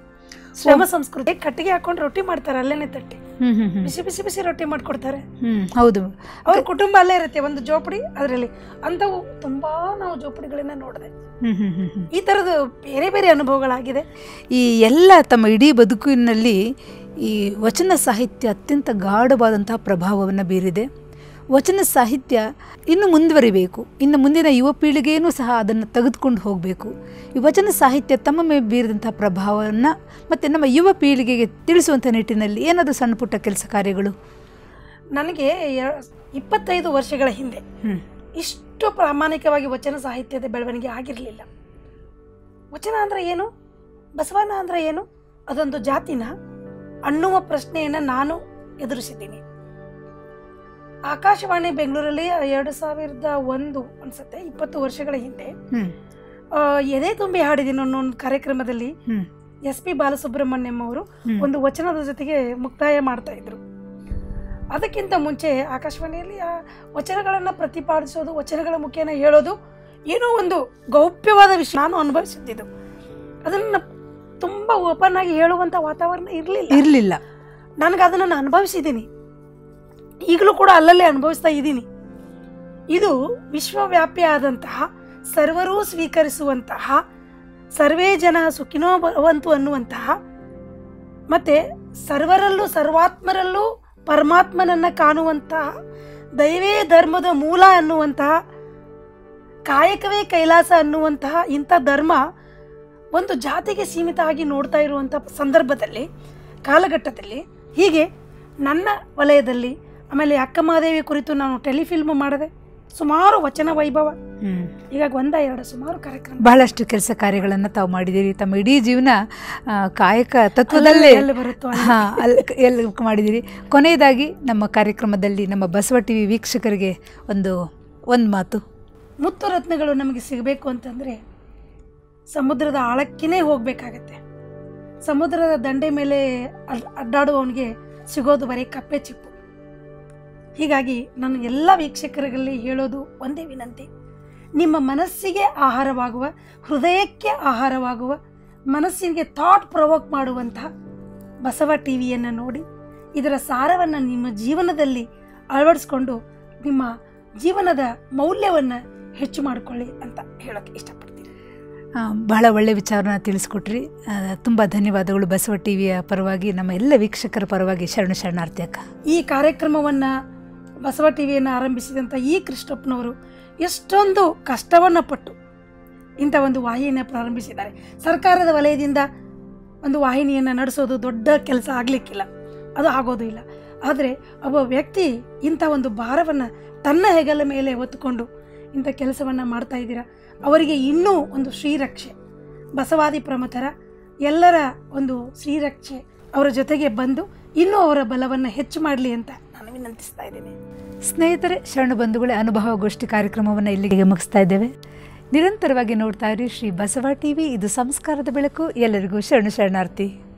ಶ್ರಮ ಸಂಸ್ಕೃತಿ. ಕಟ್ಟಿಗೆ ಹಾಕೊಂಡು ರೊಟ್ಟಿ ಮಾಡ್ತಾರೆ, ಅಲ್ಲೇನೆ ತಟ್ಟಿ ಬಿಸಿ ಬಿಸಿ ಬಿಸಿ ರೊಟ್ಟಿ ಮಾಡ್ಕೊಡ್ತಾರೆ. ಹೌದು, ಅವ್ರ ಕುಟುಂಬ ಅಲ್ಲೇ ಇರುತ್ತೆ, ಒಂದು ಜೋಪಡಿ ಅದರಲ್ಲಿ. ಅಂಥವು ತುಂಬಾ ನಾವು ಜೋಪಡಿಗಳನ್ನ ನೋಡಿದೆ. ಈ ಥರದ ಬೇರೆ ಬೇರೆ ಅನುಭವಗಳಾಗಿದೆ. ಈ ಎಲ್ಲ ತಮ್ಮ ಇಡೀ ಬದುಕಿನಲ್ಲಿ ಈ ವಚನ ಸಾಹಿತ್ಯ ಅತ್ಯಂತ ಗಾಢವಾದಂತಹ ಪ್ರಭಾವವನ್ನು ಬೀರಿದೆ. ವಚನ ಸಾಹಿತ್ಯ ಇನ್ನು ಮುಂದುವರಿಬೇಕು, ಇನ್ನು ಮುಂದಿನ ಯುವ ಪೀಳಿಗೆಯೂ ಸಹ ಅದನ್ನು ತೆಗೆದುಕೊಂಡು ಹೋಗಬೇಕು. ಈ ವಚನ ಸಾಹಿತ್ಯ ತಮ್ಮ ಮೇಲೆ ಬೀರಿದಂಥ ಪ್ರಭಾವವನ್ನು ಮತ್ತು ನಮ್ಮ ಯುವ ಪೀಳಿಗೆಗೆ ತಿಳಿಸುವಂಥ ನಿಟ್ಟಿನಲ್ಲಿ ಏನಾದರೂ ಸಣ್ಣ ಪುಟ್ಟ ಕೆಲಸ ಕಾರ್ಯಗಳು? ನನಗೆ 25 ವರ್ಷಗಳ ಹಿಂದೆ ಇಷ್ಟು ಪ್ರಾಮಾಣಿಕವಾಗಿ ವಚನ ಸಾಹಿತ್ಯದ ಬೆಳವಣಿಗೆ ಆಗಿರಲಿಲ್ಲ. ವಚನ ಅಂದರೆ ಏನು, ಬಸವಣ್ಣ ಅಂದರೆ ಏನು, ಅದೊಂದು ಜಾತಿನ ಅನ್ನುವ ಪ್ರಶ್ನೆಯನ್ನು ನಾನು ಎದುರಿಸಿದ್ದೀನಿ. ಆಕಾಶವಾಣಿ ಬೆಂಗಳೂರಲ್ಲಿ 2001 ಅನ್ಸುತ್ತೆ, 20 ವರ್ಷಗಳ ಹಿಂದೆ ಎದೆ ತುಂಬಿ ಹಾಡಿದ್ದೀನಿ ಅನ್ನೋ ಒಂದು ಕಾರ್ಯಕ್ರಮದಲ್ಲಿ SP ಬಾಲಸುಬ್ರಹ್ಮಣ್ಯಂ ಅವರು ಒಂದು ವಚನದ ಜೊತೆಗೆ ಮುಕ್ತಾಯ ಮಾಡ್ತಾ ಇದ್ರು. ಅದಕ್ಕಿಂತ ಮುಂಚೆ ಆಕಾಶವಾಣಿಯಲ್ಲಿ ಆ ವಚನಗಳನ್ನು ಪ್ರತಿಪಾದಿಸೋದು, ವಚನಗಳ ಮುಖೇನ ಹೇಳೋದು ಏನೋ ಒಂದು ಗೌಪ್ಯವಾದ ವಿಷಯ ನಾನು ಅನುಭವಿಸಿದ್ದು. ಅದನ್ನು ತುಂಬ ಓಪನ್ ಆಗಿ ಹೇಳುವಂಥ ವಾತಾವರಣ ಇರಲಿಲ್ಲ. ನನಗೆ ಅದನ್ನು ನಾನು ಅನುಭವಿಸಿದ್ದೀನಿ, ಈಗಲೂ ಕೂಡ ಅಲ್ಲಲ್ಲೇ ಅನುಭವಿಸ್ತಾ ಇದ್ದೀನಿ. ಇದು ವಿಶ್ವವ್ಯಾಪಿ ಆದಂತಹ, ಸರ್ವರೂ ಸ್ವೀಕರಿಸುವಂತಹ, ಸರ್ವೇ ಜನ ಸುಖಿನೋ ಭವಂತು ಅನ್ನುವಂತಹ, ಮತ್ತು ಸರ್ವರಲ್ಲೂ ಸರ್ವಾತ್ಮರಲ್ಲೂ ಪರಮಾತ್ಮನನ್ನು ಕಾಣುವಂತಹ, ದೈವೇ ಧರ್ಮದ ಮೂಲ ಅನ್ನುವಂತಹ, ಕಾಯಕವೇ ಕೈಲಾಸ ಅನ್ನುವಂತಹ ಇಂಥ ಧರ್ಮ ಒಂದು ಜಾತಿಗೆ ಸೀಮಿತ ಆಗಿ ನೋಡ್ತಾ ಇರುವಂಥ ಸಂದರ್ಭದಲ್ಲಿ, ಕಾಲಘಟ್ಟದಲ್ಲಿ, ಹೀಗೆ ನನ್ನ ವಲಯದಲ್ಲಿ, ಆಮೇಲೆ ಅಕ್ಕಮಹಾದೇವಿ ಕುರಿತು ನಾನು ಟೆಲಿಫಿಲ್ಮ್ ಮಾಡಿದೆ. ಸುಮಾರು ವಚನ ವೈಭವ, ಈಗ 1-2 ಸುಮಾರು ಕಾರ್ಯಕ್ರಮ, ಬಹಳಷ್ಟು ಕೆಲಸ ಕಾರ್ಯಗಳನ್ನು ತಾವು ಮಾಡಿದ್ದೀರಿ. ತಮ್ಮ ಇಡೀ ಜೀವನ ಕಾಯಕ ತತ್ವದಲ್ಲೇ ಎಲ್ಲ ಮಾಡಿದ್ದೀರಿ. ಕೊನೆಯದಾಗಿ ನಮ್ಮ ಕಾರ್ಯಕ್ರಮದಲ್ಲಿ ನಮ್ಮ ಬಸವ ಟಿವಿ ವೀಕ್ಷಕರಿಗೆ ಒಂದು ಮಾತು. ಮುತ್ತು ರತ್ನಗಳು ನಮಗೆ ಸಿಗಬೇಕು ಅಂತಂದರೆ ಸಮುದ್ರದ ಆಳಕ್ಕಿನೇ ಹೋಗಬೇಕಾಗತ್ತೆ. ಸಮುದ್ರದ ದಂಡೆ ಮೇಲೆ ಅಡ್ಡಾಡುವವನಿಗೆ ಸಿಗೋದು ಬರೀ ಕಪ್ಪೆ ಚಿಪ್ಪು. ಹೀಗಾಗಿ ನಾನು ಎಲ್ಲ ವೀಕ್ಷಕರಲ್ಲಿ ಹೇಳೋದು ಒಂದೇ ವಿನಂತಿ, ನಿಮ್ಮ ಮನಸ್ಸಿಗೆ ಆಹಾರವಾಗುವ, ಹೃದಯಕ್ಕೆ ಆಹಾರವಾಗುವ, ಮನಸ್ಸಿಗೆ ಥಾಟ್ ಪ್ರೊವೋಕ್ ಮಾಡುವಂತಹ ಬಸವ ಟಿವಿಯನ್ನು ನೋಡಿ ಇದರ ಸಾರವನ್ನು ನಿಮ್ಮ ಜೀವನದಲ್ಲಿ ಅಳವಡಿಸ್ಕೊಂಡು ನಿಮ್ಮ ಜೀವನದ ಮೌಲ್ಯವನ್ನು ಹೆಚ್ಚು ಮಾಡಿಕೊಳ್ಳಿ ಅಂತ ಹೇಳೋಕ್ಕೆ ಇಷ್ಟಪಡ್ತೀನಿ. ಬಹಳ ಒಳ್ಳೆಯ ವಿಚಾರನ ತಿಳಿಸ್ಕೊಟ್ರಿ. ತುಂಬ ಧನ್ಯವಾದಗಳು. ಬಸವ ಟಿವಿಯ ಪರವಾಗಿ, ನಮ್ಮ ಎಲ್ಲ ವೀಕ್ಷಕರ ಪರವಾಗಿ ಶರಣಾರ್ಥಿ ಅಕ್ಕ. ಈ ಕಾರ್ಯಕ್ರಮವನ್ನು ಬಸವ ಟಿವಿಯನ್ನು ಆರಂಭಿಸಿದಂಥ ಈ ಕೃಷ್ಣಪ್ಪನವರು ಎಷ್ಟೊಂದು ಕಷ್ಟವನ್ನು ಪಟ್ಟು ಇಂಥ ಒಂದು ವಾಹಿನಿಯನ್ನು ಪ್ರಾರಂಭಿಸಿದ್ದಾರೆ. ಸರ್ಕಾರದ ವಲಯದಿಂದ ಒಂದು ವಾಹಿನಿಯನ್ನು ನಡೆಸೋದು ದೊಡ್ಡ ಕೆಲಸ ಆಗಲಿಕ್ಕಿಲ್ಲ, ಅದು ಆಗೋದು ಇಲ್ಲ. ಆದರೆ ಒಬ್ಬ ವ್ಯಕ್ತಿ ಇಂಥ ಒಂದು ಭಾರವನ್ನು ತನ್ನ ಹೆಗಲ ಮೇಲೆ ಹೊತ್ತುಕೊಂಡು ಇಂಥ ಕೆಲಸವನ್ನು ಮಾಡ್ತಾ ಇದ್ದೀರಾ. ಅವರಿಗೆ ಇನ್ನೂ ಒಂದು ಶ್ರೀರಕ್ಷೆ, ಬಸವಾದಿ ಪ್ರಮಥರ ಎಲ್ಲರ ಒಂದು ಶ್ರೀರಕ್ಷೆ ಅವರ ಜೊತೆಗೆ ಬಂದು ಇನ್ನೂ ಅವರ ಬಲವನ್ನು ಹೆಚ್ಚು ಮಾಡಲಿ ಅಂತ ನಾನು ವಿನಂತಿಸ್ತಾ ಇದ್ದೀನಿ. ಸ್ನೇಹಿತರೆ, ಶರಣ ಬಂಧುಗಳೇ, ಅನುಭವಗೋಷ್ಠಿ ಕಾರ್ಯಕ್ರಮವನ್ನು ಇಲ್ಲಿಗೆ ಮುಗಿಸ್ತಾ ಇದ್ದೇವೆ. ನಿರಂತರವಾಗಿ ನೋಡ್ತಾ ಇರಿ ಶ್ರೀ ಬಸವ ಟಿವಿ. ಇದು ಸಂಸ್ಕಾರದ ಬೆಳಕು. ಎಲ್ಲರಿಗೂ ಶರಣಾರ್ಥಿ.